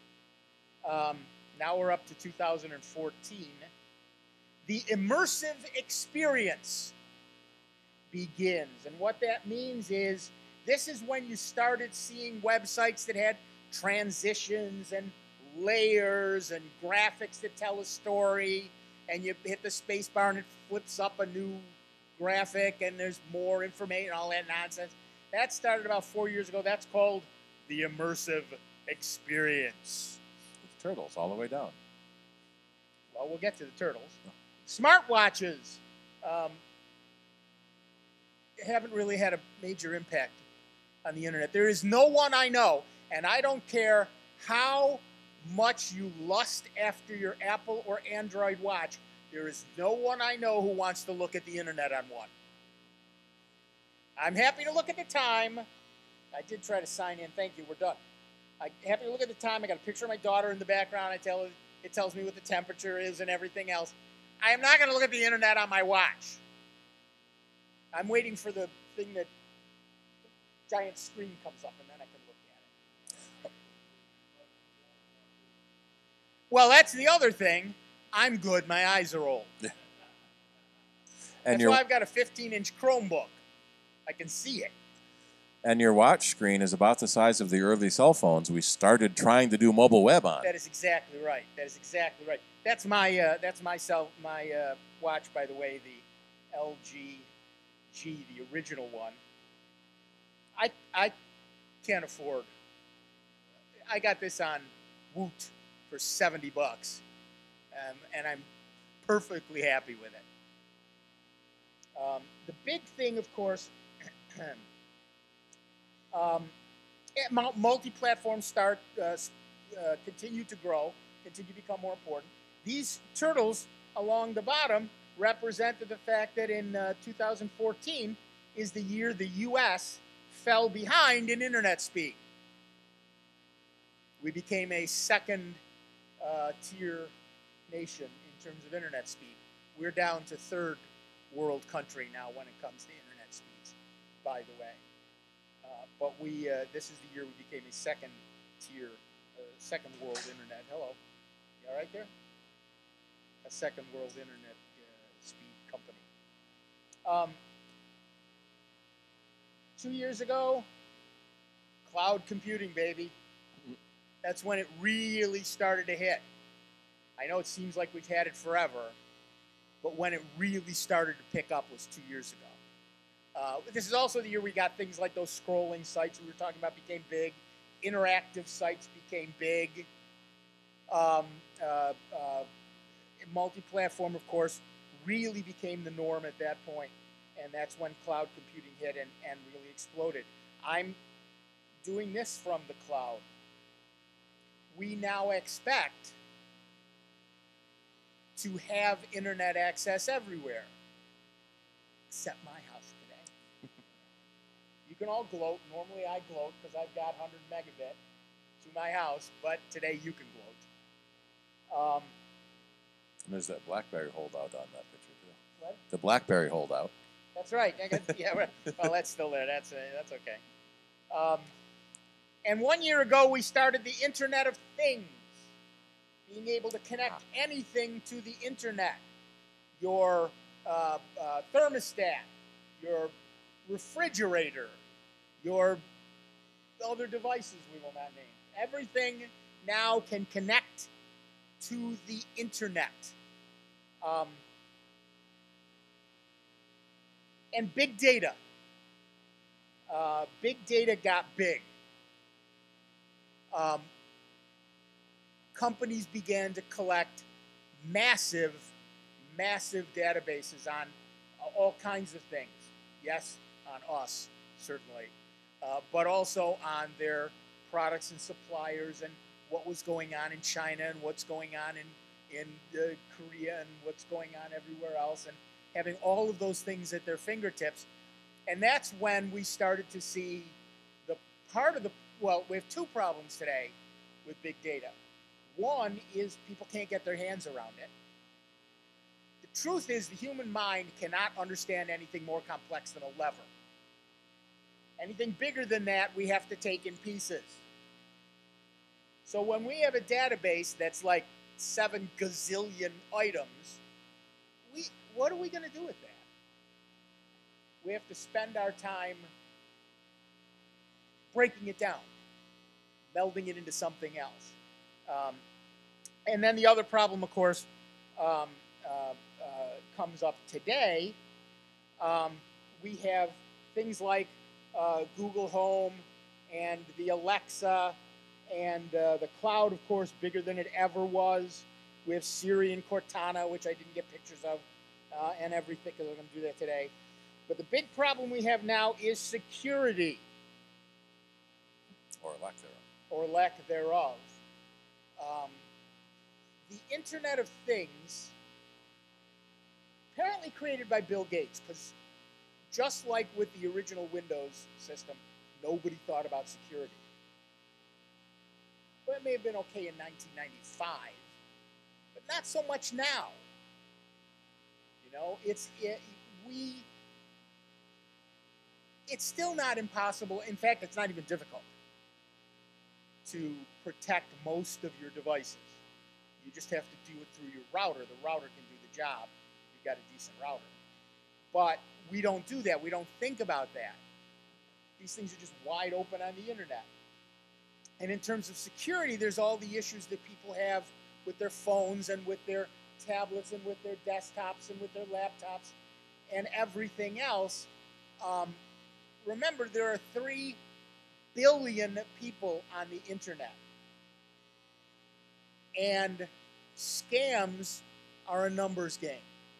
D: now we're up to 2014. The immersive experience begins. And what that means is, this is when you started seeing websites that had transitions and layers and graphics that tell a story, and you hit the space bar and it flips up a new graphic and there's more information, all that nonsense. That started about 4 years ago. That's called the immersive experience.
E: With turtles all the way down.
D: Well, we'll get to the turtles. Smartwatches haven't really had a major impact on the internet. There is no one I know, and I don't care how much you lust after your Apple or Android watch, there is no one I know who wants to look at the internet on one. I'm happy to look at the time. I did try to sign in. Thank you. We're done. I'm happy to look at the time. I got a picture of my daughter in the background. It tells me what the temperature is and everything else. I am not going to look at the internet on my watch. I'm waiting for the thing that the giant screen comes up, and then I can look at it. Well, that's the other thing. I'm good. My eyes are old.
E: And
D: That's why I've got a 15-inch Chromebook. I can see it.
E: And your watch screen is about the size of the early cell phones we started trying to do mobile web on.
D: That is exactly right. That is exactly right. That's my watch, by the way, the LG G, the original one. I can't afford. I got this on Woot for $70, and I'm perfectly happy with it. The big thing, of course, multi-platform continue to grow, continue to become more important. These turtles along the bottom represented the fact that in 2014 is the year the U.S. fell behind in internet speed. We became a second tier nation in terms of internet speed. We're down to third world country now when it comes to internet speeds, by the way. But this is the year we became a second tier, second world internet. Hello, you all right there? A second world internet speed company. 2 years ago, cloud computing, baby. That's when it really started to hit. I know it seems like we've had it forever, but when it really started to pick up was 2 years ago. This is also the year we got things like those scrolling sites we were talking about became big. Interactive sites became big. Multi-platform, of course, really became the norm at that point, and that's when cloud computing hit and really exploded. I'm doing this from the cloud. We now expect to have internet access everywhere, except my house today. You can all gloat. Normally I gloat because I've got 100 megabit to my house, but today you can gloat.
E: And there's that BlackBerry holdout on that picture too.
D: What?
E: The BlackBerry holdout.
D: That's right. Yeah, well, that's still there. That's okay. And 1 year ago, we started the Internet of Things, being able to connect anything to the internet. Your thermostat, your refrigerator, your other devices we will not name. Everything now can connect to the internet. And big data. Big data got big. Companies began to collect massive databases on all kinds of things. Yes, on us, certainly. But also on their products and suppliers and what was going on in China and what's going on in Korea and what's going on everywhere else, and having all of those things at their fingertips. And that's when we started to see we have two problems today with big data. One is people can't get their hands around it. The truth is the human mind cannot understand anything more complex than a lever. Anything bigger than that, we have to take in pieces. So when we have a database that's like 7 gazillion items, what are we going to do with that? We have to spend our time breaking it down, melding it into something else. And then the other problem, of course, comes up today. We have things like Google Home and the Alexa and the cloud, of course, bigger than it ever was. We have Siri and Cortana, which I didn't get pictures of, and everything, because I'm going to do that today. But the big problem we have now is security.
E: Or lack thereof.
D: Or lack thereof. The Internet of Things, apparently created by Bill Gates, because just like with the original Windows system, nobody thought about security. Well, it may have been okay in 1995, but not so much now. You know, it's still not impossible. In fact, it's not even difficult to protect most of your devices. You just have to do it through your router. The router can do the job. You've got a decent router. But we don't do that. We don't think about that. These things are just wide open on the internet. And in terms of security, there's all the issues that people have with their phones and with their tablets and with their desktops and with their laptops and everything else. Remember, there are 3 billion people on the internet. And scams are a numbers game.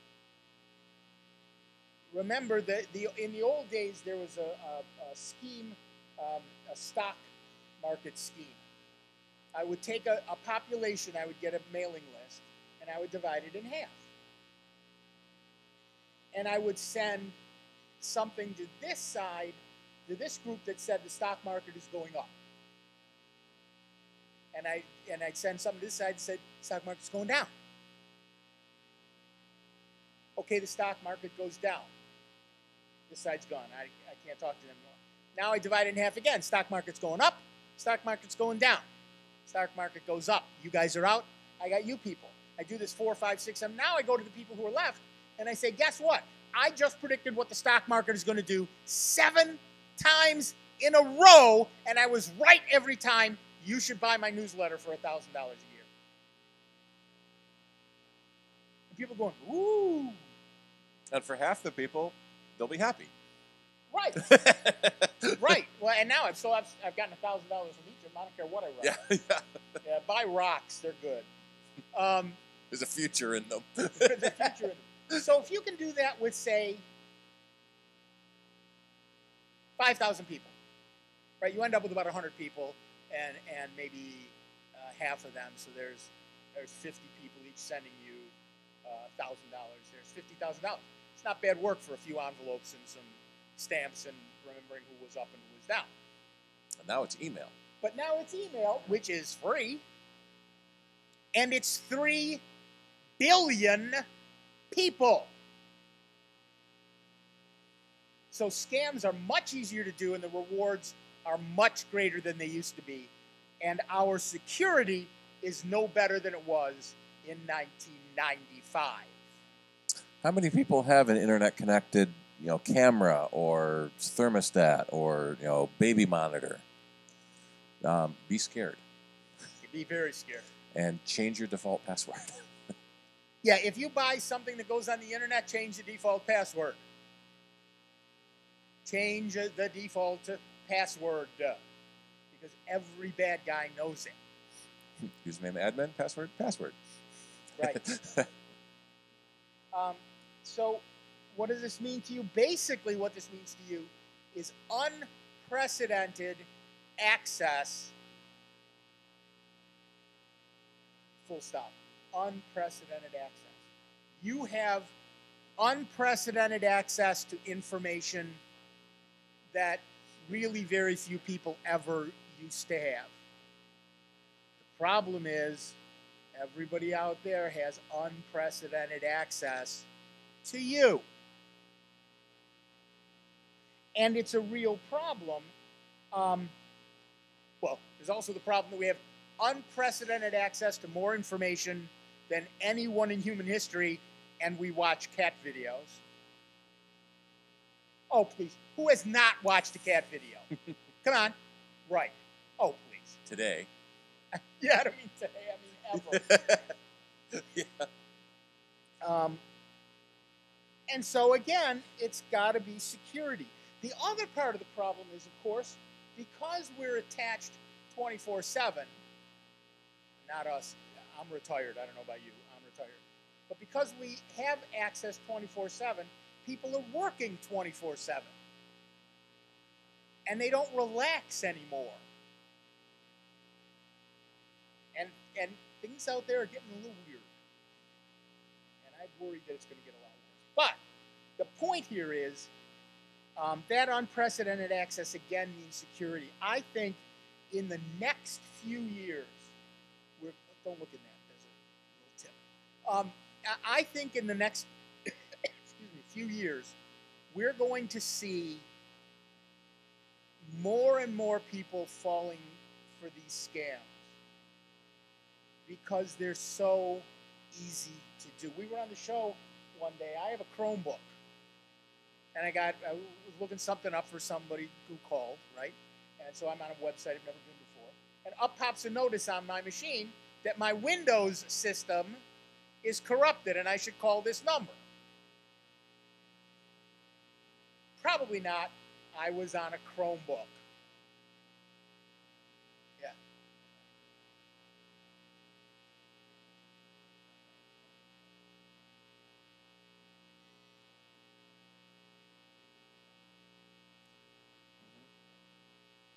D: Remember that in the old days there was a scheme, a stock market scheme. I would take a population, I would get a mailing list, and I would divide it in half. And I would send something to this side, to this group that said the stock market is going up. And I'd send something to this side that said stock market's going down. Okay, the stock market goes down. This side's gone. I can't talk to them anymore. Now I divide it in half again. Stock market's going up. Stock market's going down. Stock market goes up. You guys are out. I got you people. I do this 4, 5, 6, 7. Now I go to the people who are left and I say, guess what? I just predicted what the stock market is going to do 7 times in a row, and I was right every time. You should buy my newsletter for $1,000 a year. And people going, ooh.
E: And for half the people, they'll be happy.
D: Right. Right. Well, and now I've gotten $1,000 from each of them. I don't care what I write.
E: Yeah.
D: Yeah, buy rocks. They're good.
E: There's a future in them.
D: There's a future in them. So if you can do that with, say, 5,000 people, right? You end up with about 100 people, and maybe half of them. So there's 50 people each sending you $1,000. There's $50,000. It's not bad work for a few envelopes and some stamps and remembering who was up and who was down.
E: And now it's email.
D: But now it's email, which is free, and it's 3 billion people. So scams are much easier to do, and the rewards are much greater than they used to be. And our security is no better than it was in 1995.
E: How many people have an internet-connected, camera or thermostat or baby monitor? Be scared
D: Be very scared.
E: and change your default password.
D: Yeah, if you buy something that goes on the internet, change the default password. Change the default password because every bad guy knows it.
E: Username admin, password.
D: Right. So what does this mean to you? Basically, what this means to you is unprecedented access. Full stop. Unprecedented access. You have unprecedented access to information that really very few people ever used to have. The problem is everybody out there has unprecedented access to you. And it's a real problem. Well, there's also the problem that we have unprecedented access to more information than anyone in human history, and we watch cat videos. Oh, please. Who has not watched a cat video? Come on. Right. Oh, please.
E: Today.
D: Yeah, I don't mean today. I mean ever.
E: Yeah.
D: And so, again, it's got to be security. The other part of the problem is, of course, because we're attached 24/7, not us, I'm retired, I don't know about you, I'm retired. But because we have access 24/7, people are working 24/7. And they don't relax anymore. And things out there are getting a little weird. And I'm worried that it's going to get a lot worse. But the point here is that unprecedented access, again, means security. I think in the next few years, don't look at that, there's a little tip. I think in the next few years, we're going to see more and more people falling for these scams because they're so easy to do. We were on the show one day. I have a Chromebook, and I was looking something up for somebody who called, right? And so I'm on a website I've never been before, and up pops a notice on my machine that my Windows system is corrupted and I should call this number. Probably not. I was on a Chromebook. Yeah.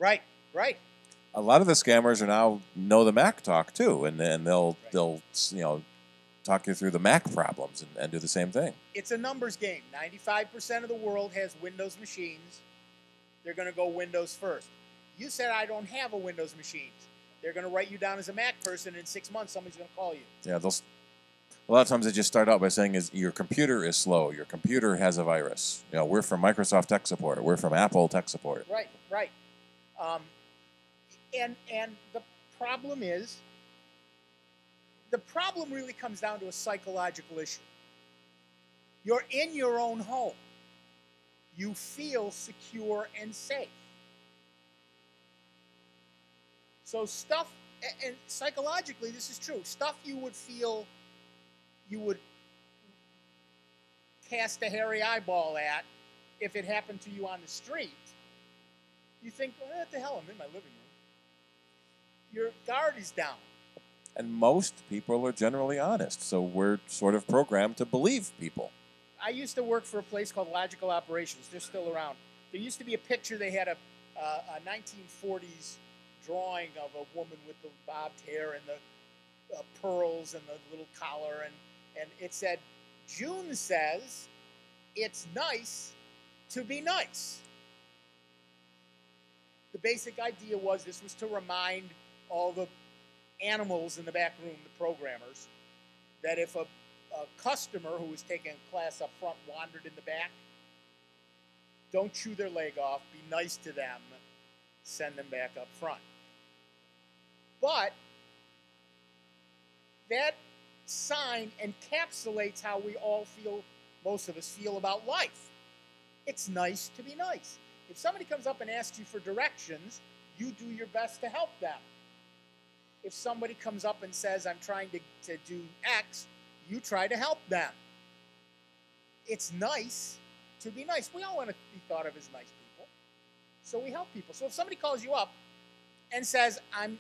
D: Right, right.
E: A lot of the scammers are now know the Mac talk too, and they'll talk you through the Mac problems and do the same thing.
D: It's a numbers game. 95% of the world has Windows machines. They're going to go Windows first. You said I don't have a Windows machine. They're going to write you down as a Mac person. In 6 months, somebody's going to call you.
E: Yeah, a lot of times they just start out by saying your computer is slow. Your computer has a virus. We're from Microsoft tech support. We're from Apple tech support.
D: Right, right. And the problem is, the problem really comes down to a psychological issue. You're in your own home. You feel secure and safe. So stuff, and psychologically this is true, stuff you would feel you would cast a hairy eyeball at if it happened to you on the street, you think, well, what the hell, I'm in my living room. Your guard is down.
E: And most people are generally honest, so we're sort of programmed to believe people.
D: I used to work for a place called Logical Operations. They're still around. There used to be a picture. They had a 1940s drawing of a woman with the bobbed hair and the pearls and the little collar, and it said, June says it's nice to be nice. The basic idea was this was to remind all the animals in the back room, the programmers, that if a customer who was taking a class up front wandered in the back, don't chew their leg off, be nice to them, send them back up front. But that sign encapsulates how we all feel, most of us feel about life. It's nice to be nice. If somebody comes up and asks you for directions, you do your best to help them. If somebody comes up and says, I'm trying to do X, you try to help them. It's nice to be nice. We all want to be thought of as nice people, so we help people. So if somebody calls you up and says, I'm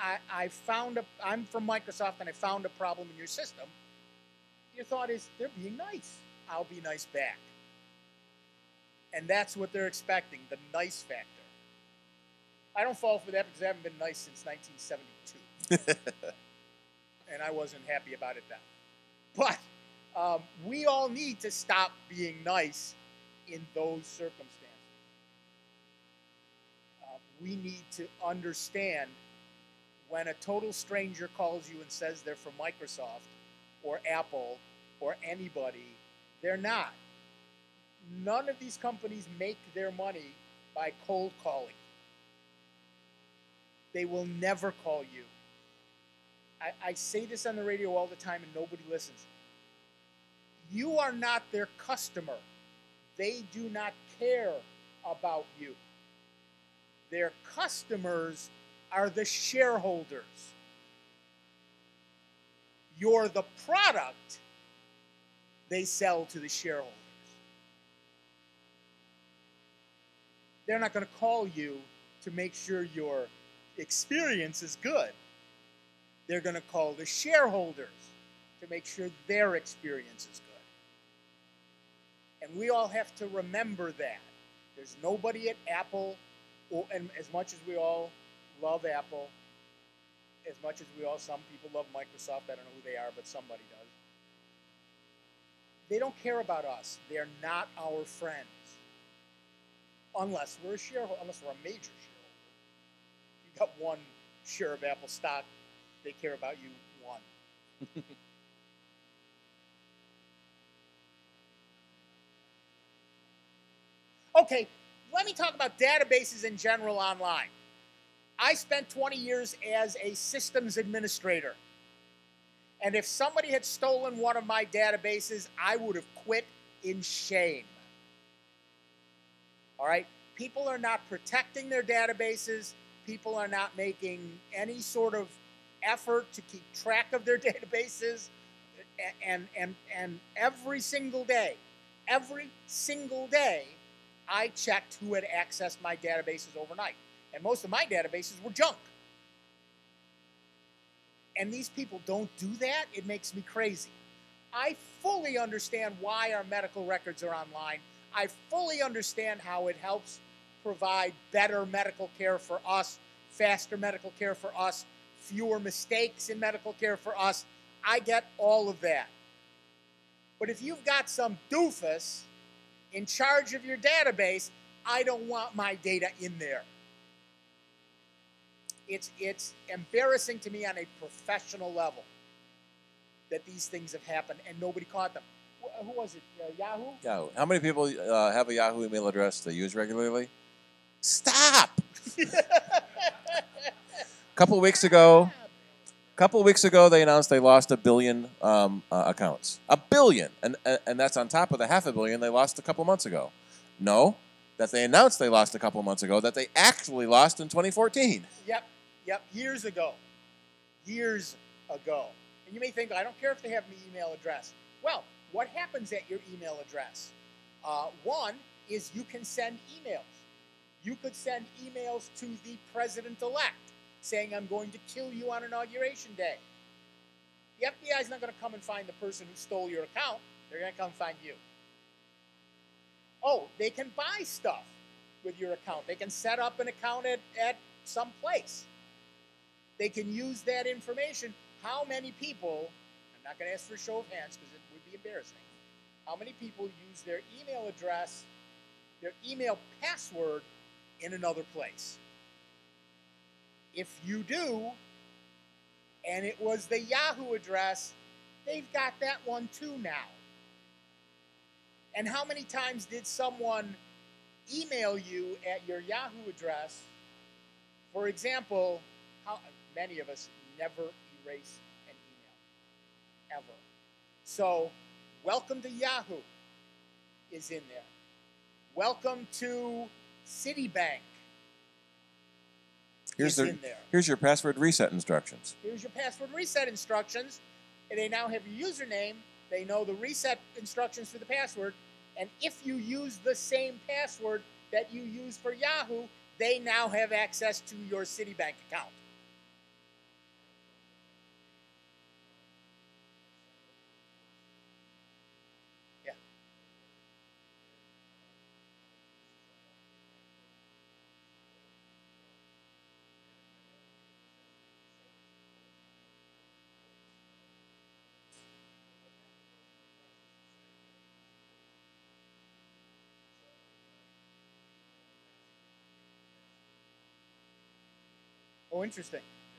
D: from Microsoft and I found a problem in your system, your thought is, they're being nice. I'll be nice back. And that's what they're expecting, the nice factor. I don't fall for that because I haven't been nice since 1972. And I wasn't happy about it then. But we all need to stop being nice in those circumstances. We need to understand when a total stranger calls you and says they're from Microsoft or Apple or anybody, they're not. None of these companies make their money by cold calling. They will never call you. I say this on the radio all the time and nobody listens. You are not their customer. They do not care about you. Their customers are the shareholders. You're the product they sell to the shareholders. They're not going to call you to make sure your experience is good. They're going to call the shareholders to make sure their experience is good. And we all have to remember that. There's nobody at Apple, and as much as we all love Apple, as much as some people love Microsoft, I don't know who they are, but somebody does. They don't care about us. They're not our friends. Unless we're a shareholder, unless we're a major shareholder. You got one share of Apple stock, they care about you one. Okay, let me talk about databases in general online. I spent 20 years as a systems administrator. And if somebody had stolen one of my databases, I would have quit in shame. All right? People are not protecting their databases. People are not making any sort of effort to keep track of their databases. And every single day, I checked who had accessed my databases overnight. And most of my databases were junk. And these people don't do that. It makes me crazy. I fully understand why our medical records are online. I fully understand how it helps provide better medical care for us, faster medical care for us, fewer mistakes in medical care for us. I get all of that. But if you've got some doofus in charge of your database, I don't want my data in there. It's embarrassing to me on a professional level that these things have happened and nobody caught them. Who was it? Yahoo?
E: Yahoo. How many people have a Yahoo email address they use regularly? Stop! Couple weeks ago, they announced they lost 1 billion accounts. 1 billion, and that's on top of the 500 million they lost a couple months ago. No, that they announced they lost a couple months ago, that they actually lost in 2014.
D: Yep, years ago. And you may think, I don't care if they have an email address. Well, what happens at your email address? One is you can send emails. You could send emails to the president-elect saying, I'm going to kill you on Inauguration Day. The FBI is not going to come and find the person who stole your account. They're going to come find you. Oh, they can buy stuff with your account. They can set up an account at some place. They can use that information. How many people, I'm not going to ask for a show of hands because it would be embarrassing, how many people use their email address, their email password in another place? If you do, and it was the Yahoo address, they've got that one too now. And how many times did someone email you at your Yahoo address? For example, how many of us never erase an email, ever. So, welcome to Yahoo is in there. Welcome to Citibank.
E: Here's
D: in there.
E: Here's your password reset instructions.
D: Here's your password reset instructions. And they now have your username. They know the reset instructions for the password. And if you use the same password that you use for Yahoo, they now have access to your Citibank account. Yeah. Oh, interesting.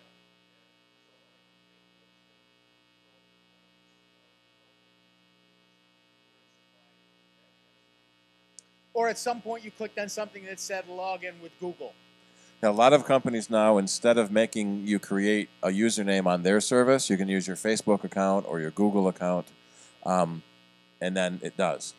D: Or at some point you clicked on something that said log in with Google.
E: Now, a lot of companies now, instead of making you create a username on their service, you can use your Facebook account or your Google account, and then it does.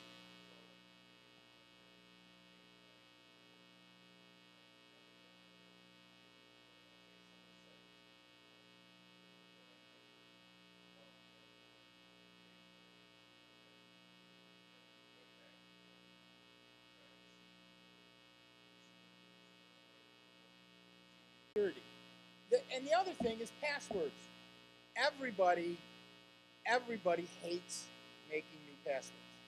D: And the other thing is passwords. Everybody hates making new passwords.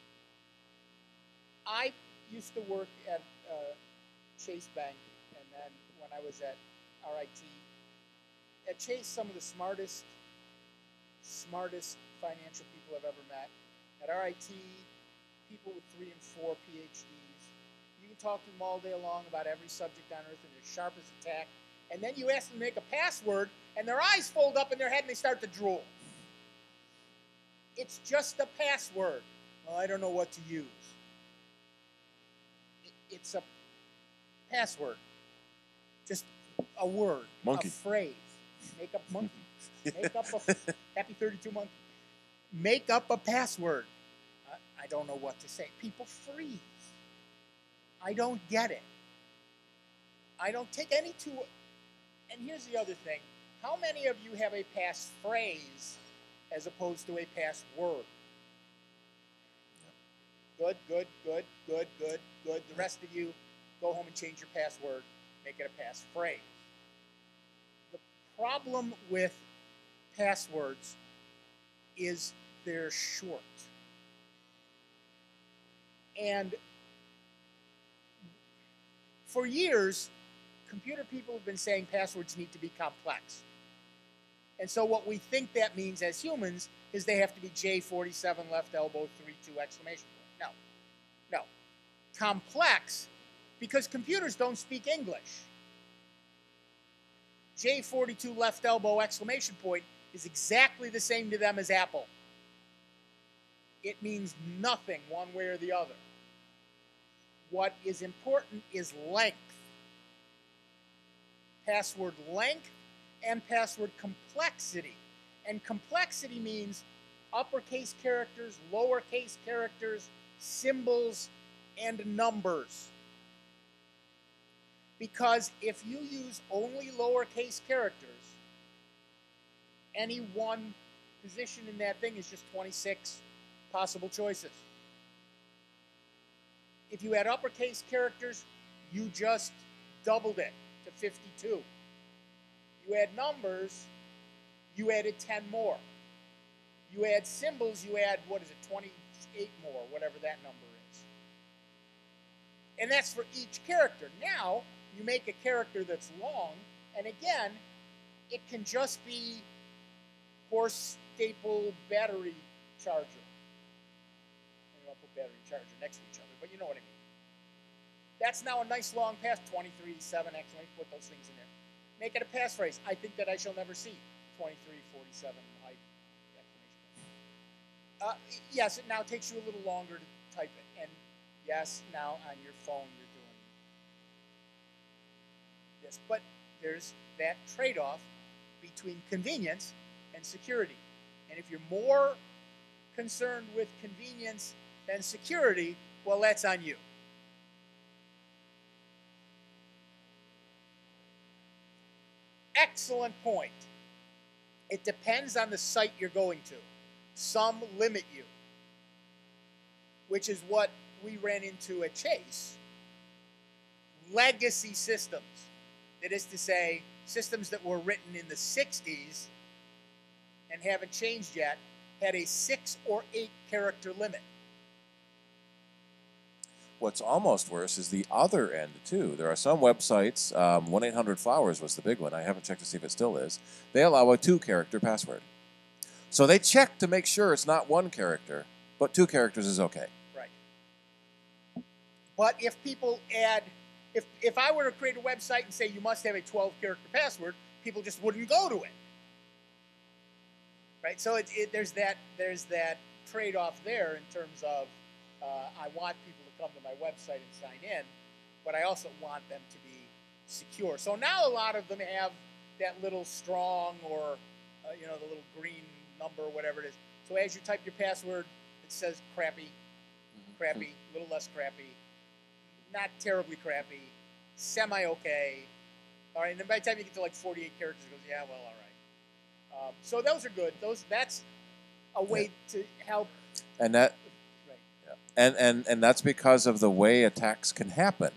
D: I used to work at Chase Bank, and then when I was at RIT, at Chase, some of the smartest financial people I've ever met. At RIT, people with 3 and 4 PhDs. You can talk to them all day long about every subject on earth, and they're sharp as a tack. And then you ask them to make a password, and their eyes fold up in their head, and they start to drool. It's just a password. Well, I don't know what to use. It's a password. Just a word.
E: Monkey.
D: A phrase. Make up monkey. Make up a happy 32 monkey. Make up a password. I don't know what to say. People freeze. I don't get it. I don't take any to. And here's the other thing. How many of you have a passphrase as opposed to a password? Good. The rest of you, go home and change your password. Make it a passphrase. The problem with passwords is they're short. And For years, computer people have been saying passwords need to be complex. And so what we think that means as humans is they have to be J47 left elbow 32 exclamation point. No. Complex, because computers don't speak English. J42 left elbow exclamation point is exactly the same to them as Apple. It means nothing one way or the other. What is important is length. Password length and password complexity. And complexity means uppercase characters, lowercase characters, symbols, and numbers. Because if you use only lowercase characters, any one position in that thing is just 26 possible choices. If you add uppercase characters, you just doubled it to 52. You add numbers, you added 10 more. You add symbols, you add, 28 more, whatever that number is. And that's for each character. Now, you make a character that's long, and again, it can just be horse staple battery charger. I'll put battery charger next to each other, but you know what I mean. That's now a nice long pass, 23, 7, excellent, put those things in there. Make it a passphrase. I think that I shall never see. 23, 47, height, exclamation point. Yes, it now takes you a little longer to type it. And yes, now on your phone you're doing this. But there's that trade-off between convenience and security. And if you're more concerned with convenience than security, well, that's on you. Excellent point. It depends on the site you're going to. Some limit you, which is what we ran into at Chase. Legacy systems, that is to say, systems that were written in the 60s and haven't changed yet, had a 6 or 8 character limit.
E: What's almost worse is the other end, too. There are some websites, 1-800-Flowers was the big one. I haven't checked to see if it still is. They allow a 2-character password. So they check to make sure it's not 1 character, but 2 characters is okay.
D: Right. But if people add, if I were to create a website and say you must have a 12-character password, people just wouldn't go to it. Right? So there's that trade-off there in terms of I want people to come to my website and sign in, but I also want them to be secure. So now a lot of them have that little strong or the little green number or whatever it is. So as you type your password, it says crappy, a little less crappy, not terribly crappy, semi-okay. All right, and then by the time you get to like 48 characters, it goes, yeah, well, all right. So those are good. That's a way to help.
E: And that, right. And that's because of the way attacks can happen.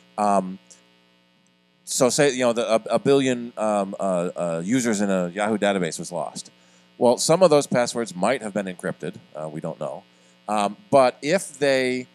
E: So say a billion users in a Yahoo database was lost. Well, some of those passwords might have been encrypted. We don't know. But if they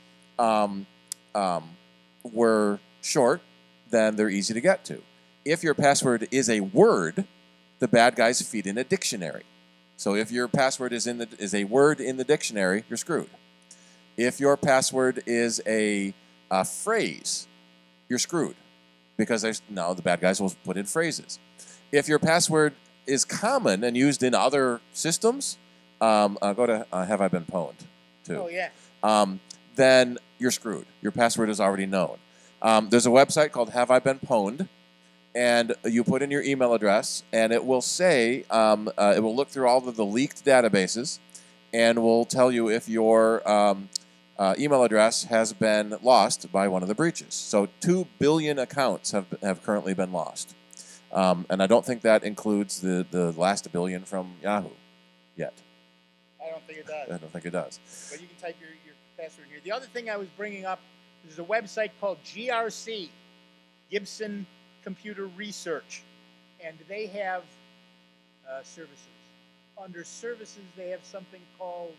E: were short, then they're easy to get to. If your password is a word, the bad guys feed in a dictionary. So if your password is a word in the dictionary, you're screwed. If your password is a phrase, you're screwed, because now the bad guys will put in phrases. If your password is common and used in other systems, go to Have I Been Pwned, too.
D: Oh, yeah.
E: Then you're screwed. Your password is already known. There's a website called Have I Been Pwned, and you put in your email address, and it will say, it will look through all of the leaked databases, and will tell you if your email address has been lost by one of the breaches. So 2 billion accounts have currently been lost. And I don't think that includes the last billion from Yahoo yet.
D: I don't think it does.
E: I don't think it does.
D: But you can type your password here. The other thing I was bringing up is a website called GRC, Gibson Computer Research, and they have services. Under services, they have something called,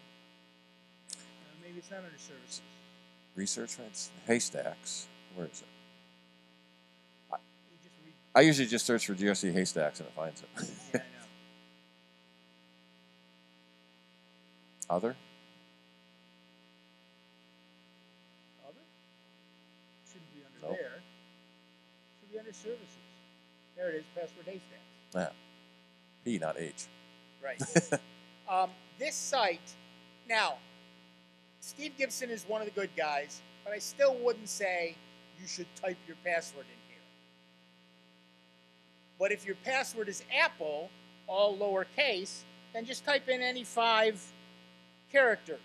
D: maybe it's not under services.
E: Research, right? Haystacks. Where is it? I usually just search for GRC haystacks and it finds it.
D: Yeah, I know.
E: Other?
D: Other? Shouldn't be under
E: Nope.
D: there. Should be under services. There it is, password haystacks.
E: Yeah. P, not H.
D: Right. This site, now, Steve Gibson is one of the good guys, but I still wouldn't say you should type your password in here. But if your password is Apple, all lowercase, then just type in any 5 characters.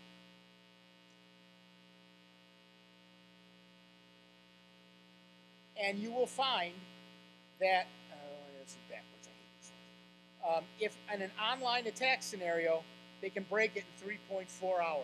D: And you will find that, this is backwards, I hate this one. If in an online attack scenario, they can break it in 3.4 hours.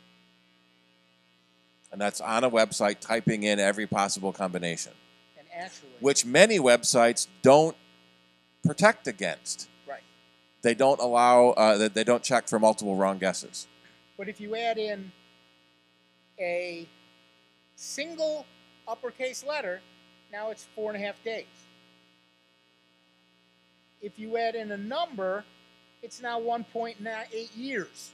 E: And that's on a website typing in every possible combination,
D: And actually,
E: which many websites don't protect against.
D: right.
E: They don't allow, they don't check for multiple wrong guesses.
D: But if you add in a single uppercase letter, now it's 4.5 days. If you add in a number, it's now 1.8 years.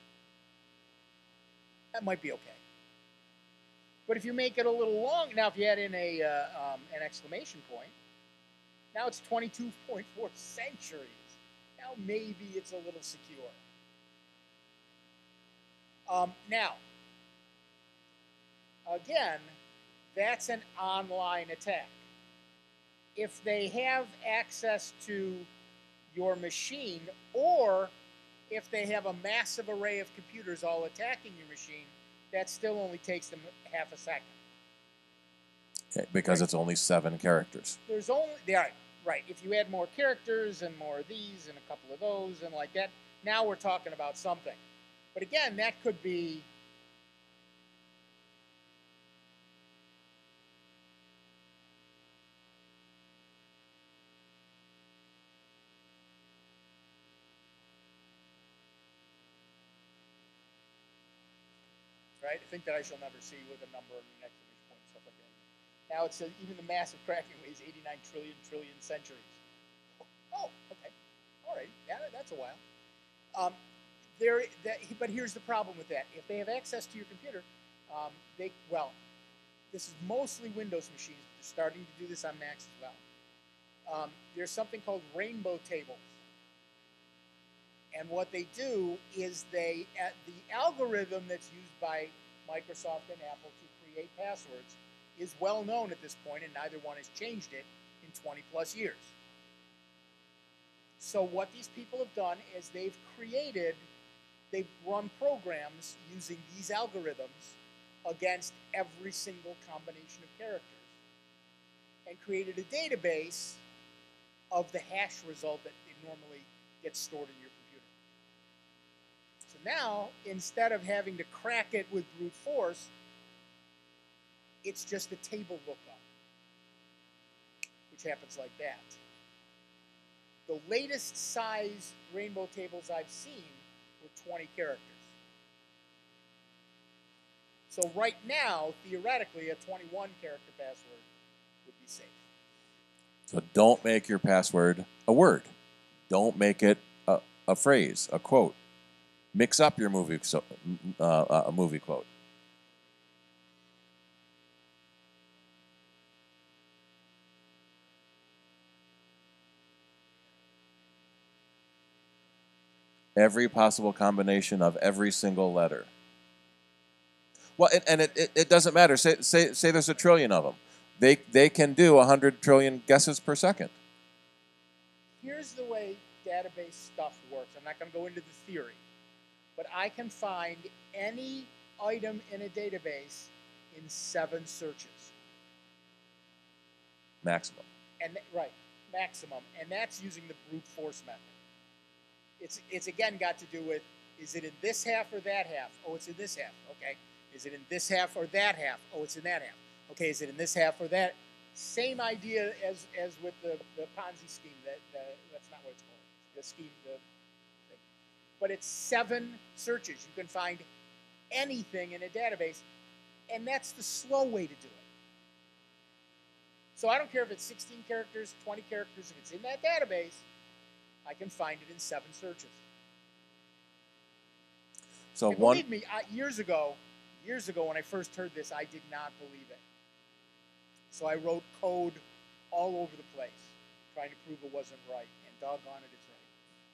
D: That might be okay. But if you make it a little long, now if you add in an exclamation point, now it's 22.4 centuries. Now maybe it's a little secure. Now, again, that's an online attack. If they have access to your machine, or if they have a massive array of computers all attacking your machine, that still only takes them half a second.
E: Okay, because it's only 7 characters.
D: There's only, right. If you add more characters and more of these and a couple of those and like that, now we're talking about something. But again, that could be right? I think that I shall never see with a number and an exclamation point and stuff like that. Now it says even the massive cracking weighs 89 trillion centuries. Oh, okay. All right. Yeah, that's a while. But here's the problem with that. If they have access to your computer, this is mostly Windows machines. They're starting to do this on Macs as well. There's something called rainbow tables. And what they do is the algorithm that's used by Microsoft and Apple to create passwords is well known at this point, and neither one has changed it in 20 plus years. So what these people have done is they've run programs using these algorithms against every single combination of characters and created a database of the hash result that normally gets stored in your computer. So now, instead of having to crack it with brute force, it's just a table lookup, which happens like that. The latest size rainbow tables I've seen were 20 characters. So right now, theoretically, a 21 character password would be safe.
E: So don't make your password a word. Don't make it a phrase, a quote. Mix up your movie quote. Every possible combination of every single letter. Well, and it doesn't matter. Say there's a trillion of them. They can do 100 trillion guesses per second.
D: Here's the way database stuff works. I'm not going to go into the theory, but I can find any item in a database in 7 searches.
E: Maximum.
D: Right, maximum, and that's using the brute force method. It's again got to do with, is it in this half or that half? Oh, it's in this half. Okay. Is it in this half or that half? Oh, it's in that half. Okay, is it in this half or that? Same idea as with the Ponzi scheme. That's not what it's called. The scheme, the thing. But it's 7 searches. You can find anything in a database, and that's the slow way to do it. So I don't care if it's 16 characters, 20 characters. If it's in that database, I can find it in 7 searches.
E: So
D: And
E: one,
D: believe me, years ago when I first heard this, I did not believe it. So I wrote code all over the place, trying to prove it wasn't right. And doggone it, it's right.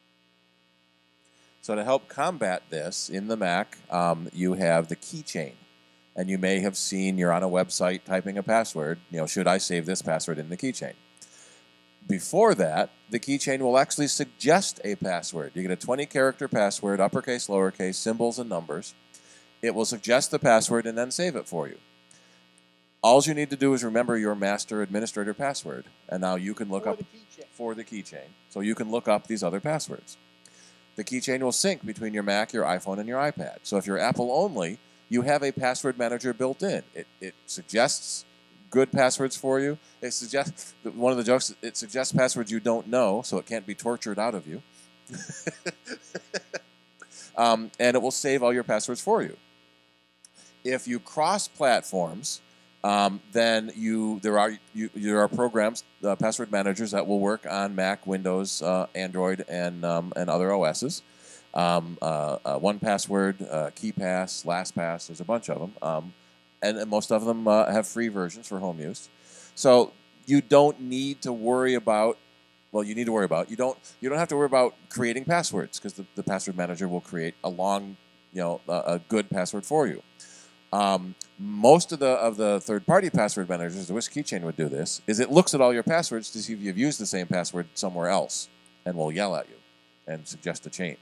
E: so to help combat this in the Mac, you have the keychain. And you may have seen you're on a website typing a password. You know, should I save this password in the keychain? Before that, the keychain will actually suggest a password. You get a 20-character password, uppercase, lowercase, symbols, and numbers. It will suggest the password and then save it for you. All you need to do is remember your master administrator password, and now you can look up for the keychain. So you can look up these other passwords. The keychain will sync between your Mac, your iPhone, and your iPad. So if you're Apple only, you have a password manager built in. It suggests good passwords for you. It suggests, one of the jokes, it suggests passwords you don't know, so it can't be tortured out of you. And it will save all your passwords for you. If you cross platforms, then there are programs, password managers that will work on Mac, Windows, Android, and other OSs. 1Password, KeePass, LastPass, there's a bunch of them. And most of them have free versions for home use. So you don't need to worry about, well, you need to worry about, you don't have to worry about creating passwords, because the password manager will create a long, a good password for you. Most of the third-party password managers, the Wish Keychain would do this, is it looks at all your passwords to see if you've used the same password somewhere else, and will yell at you and suggest a change.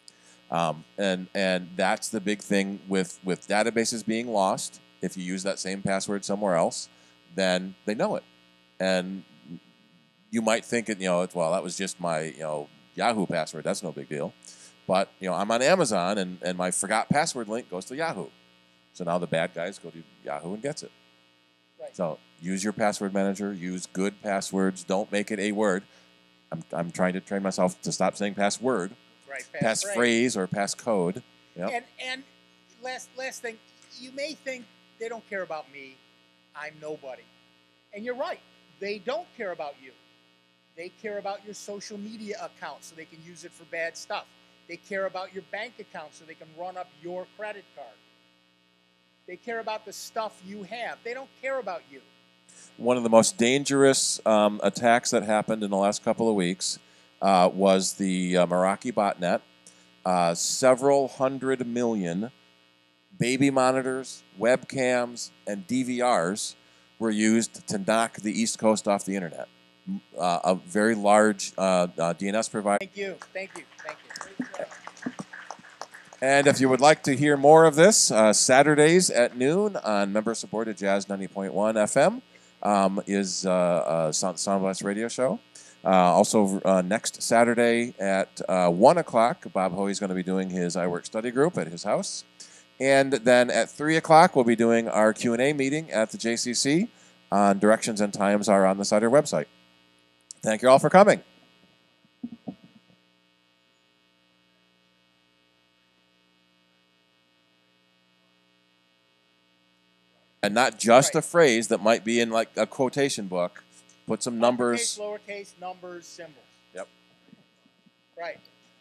E: And that's the big thing with databases being lost. If you use that same password somewhere else, then they know it. And you might think well, that was just my, Yahoo password. That's no big deal. But, I'm on Amazon and my forgot password link goes to Yahoo. So now the bad guys go to Yahoo and gets it.
D: Right.
E: So use your password manager, use good passwords. Don't make it a word. I'm trying to train myself to stop saying password.
D: Right.
E: Passphrase or passcode. Yep.
D: And last thing, you may think they don't care about me. I'm nobody. And you're right. They don't care about you. They care about your social media account so they can use it for bad stuff. They care about your bank account so they can run up your credit card. They care about the stuff you have. They don't care about you.
E: One of the most dangerous attacks that happened in the last couple of weeks was the Meraki botnet. Several 100 million baby monitors, webcams, and DVRs were used to knock the East Coast off the internet. A very large DNS provider.
D: Thank you.
E: And if you would like to hear more of this, Saturdays at noon on member-supported Jazz 90.1 FM is Soundblast Radio Show. Also, next Saturday at 1 o'clock, Bob Hoey is going to be doing his iWork study group at his house. And then at 3 o'clock, we'll be doing our Q&A meeting at the JCC. Directions and times are on the Cider website. Thank you all for coming. And not just a phrase that might be in like a quotation book. Put some numbers.
D: Uppercase, lowercase, numbers, symbols.
E: Yep.
D: Right.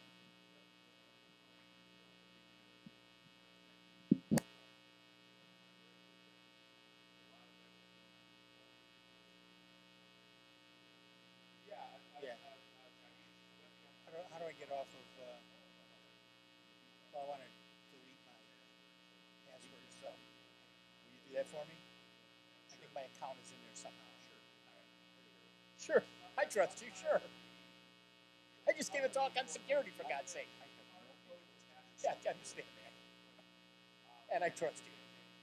D: How do I get off of, well, I want to delete my password or so. Will you do that for me? I think my account is in there somehow. Sure. I trust you, sure. I just gave a talk on security, for God's sake. Yeah, I understand that. And I trust you.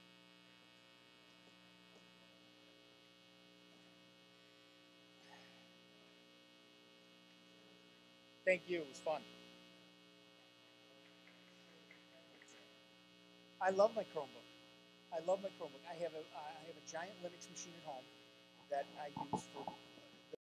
D: Thank you. It was fun. I love my Chromebook. I have a giant Linux machine at home that I use for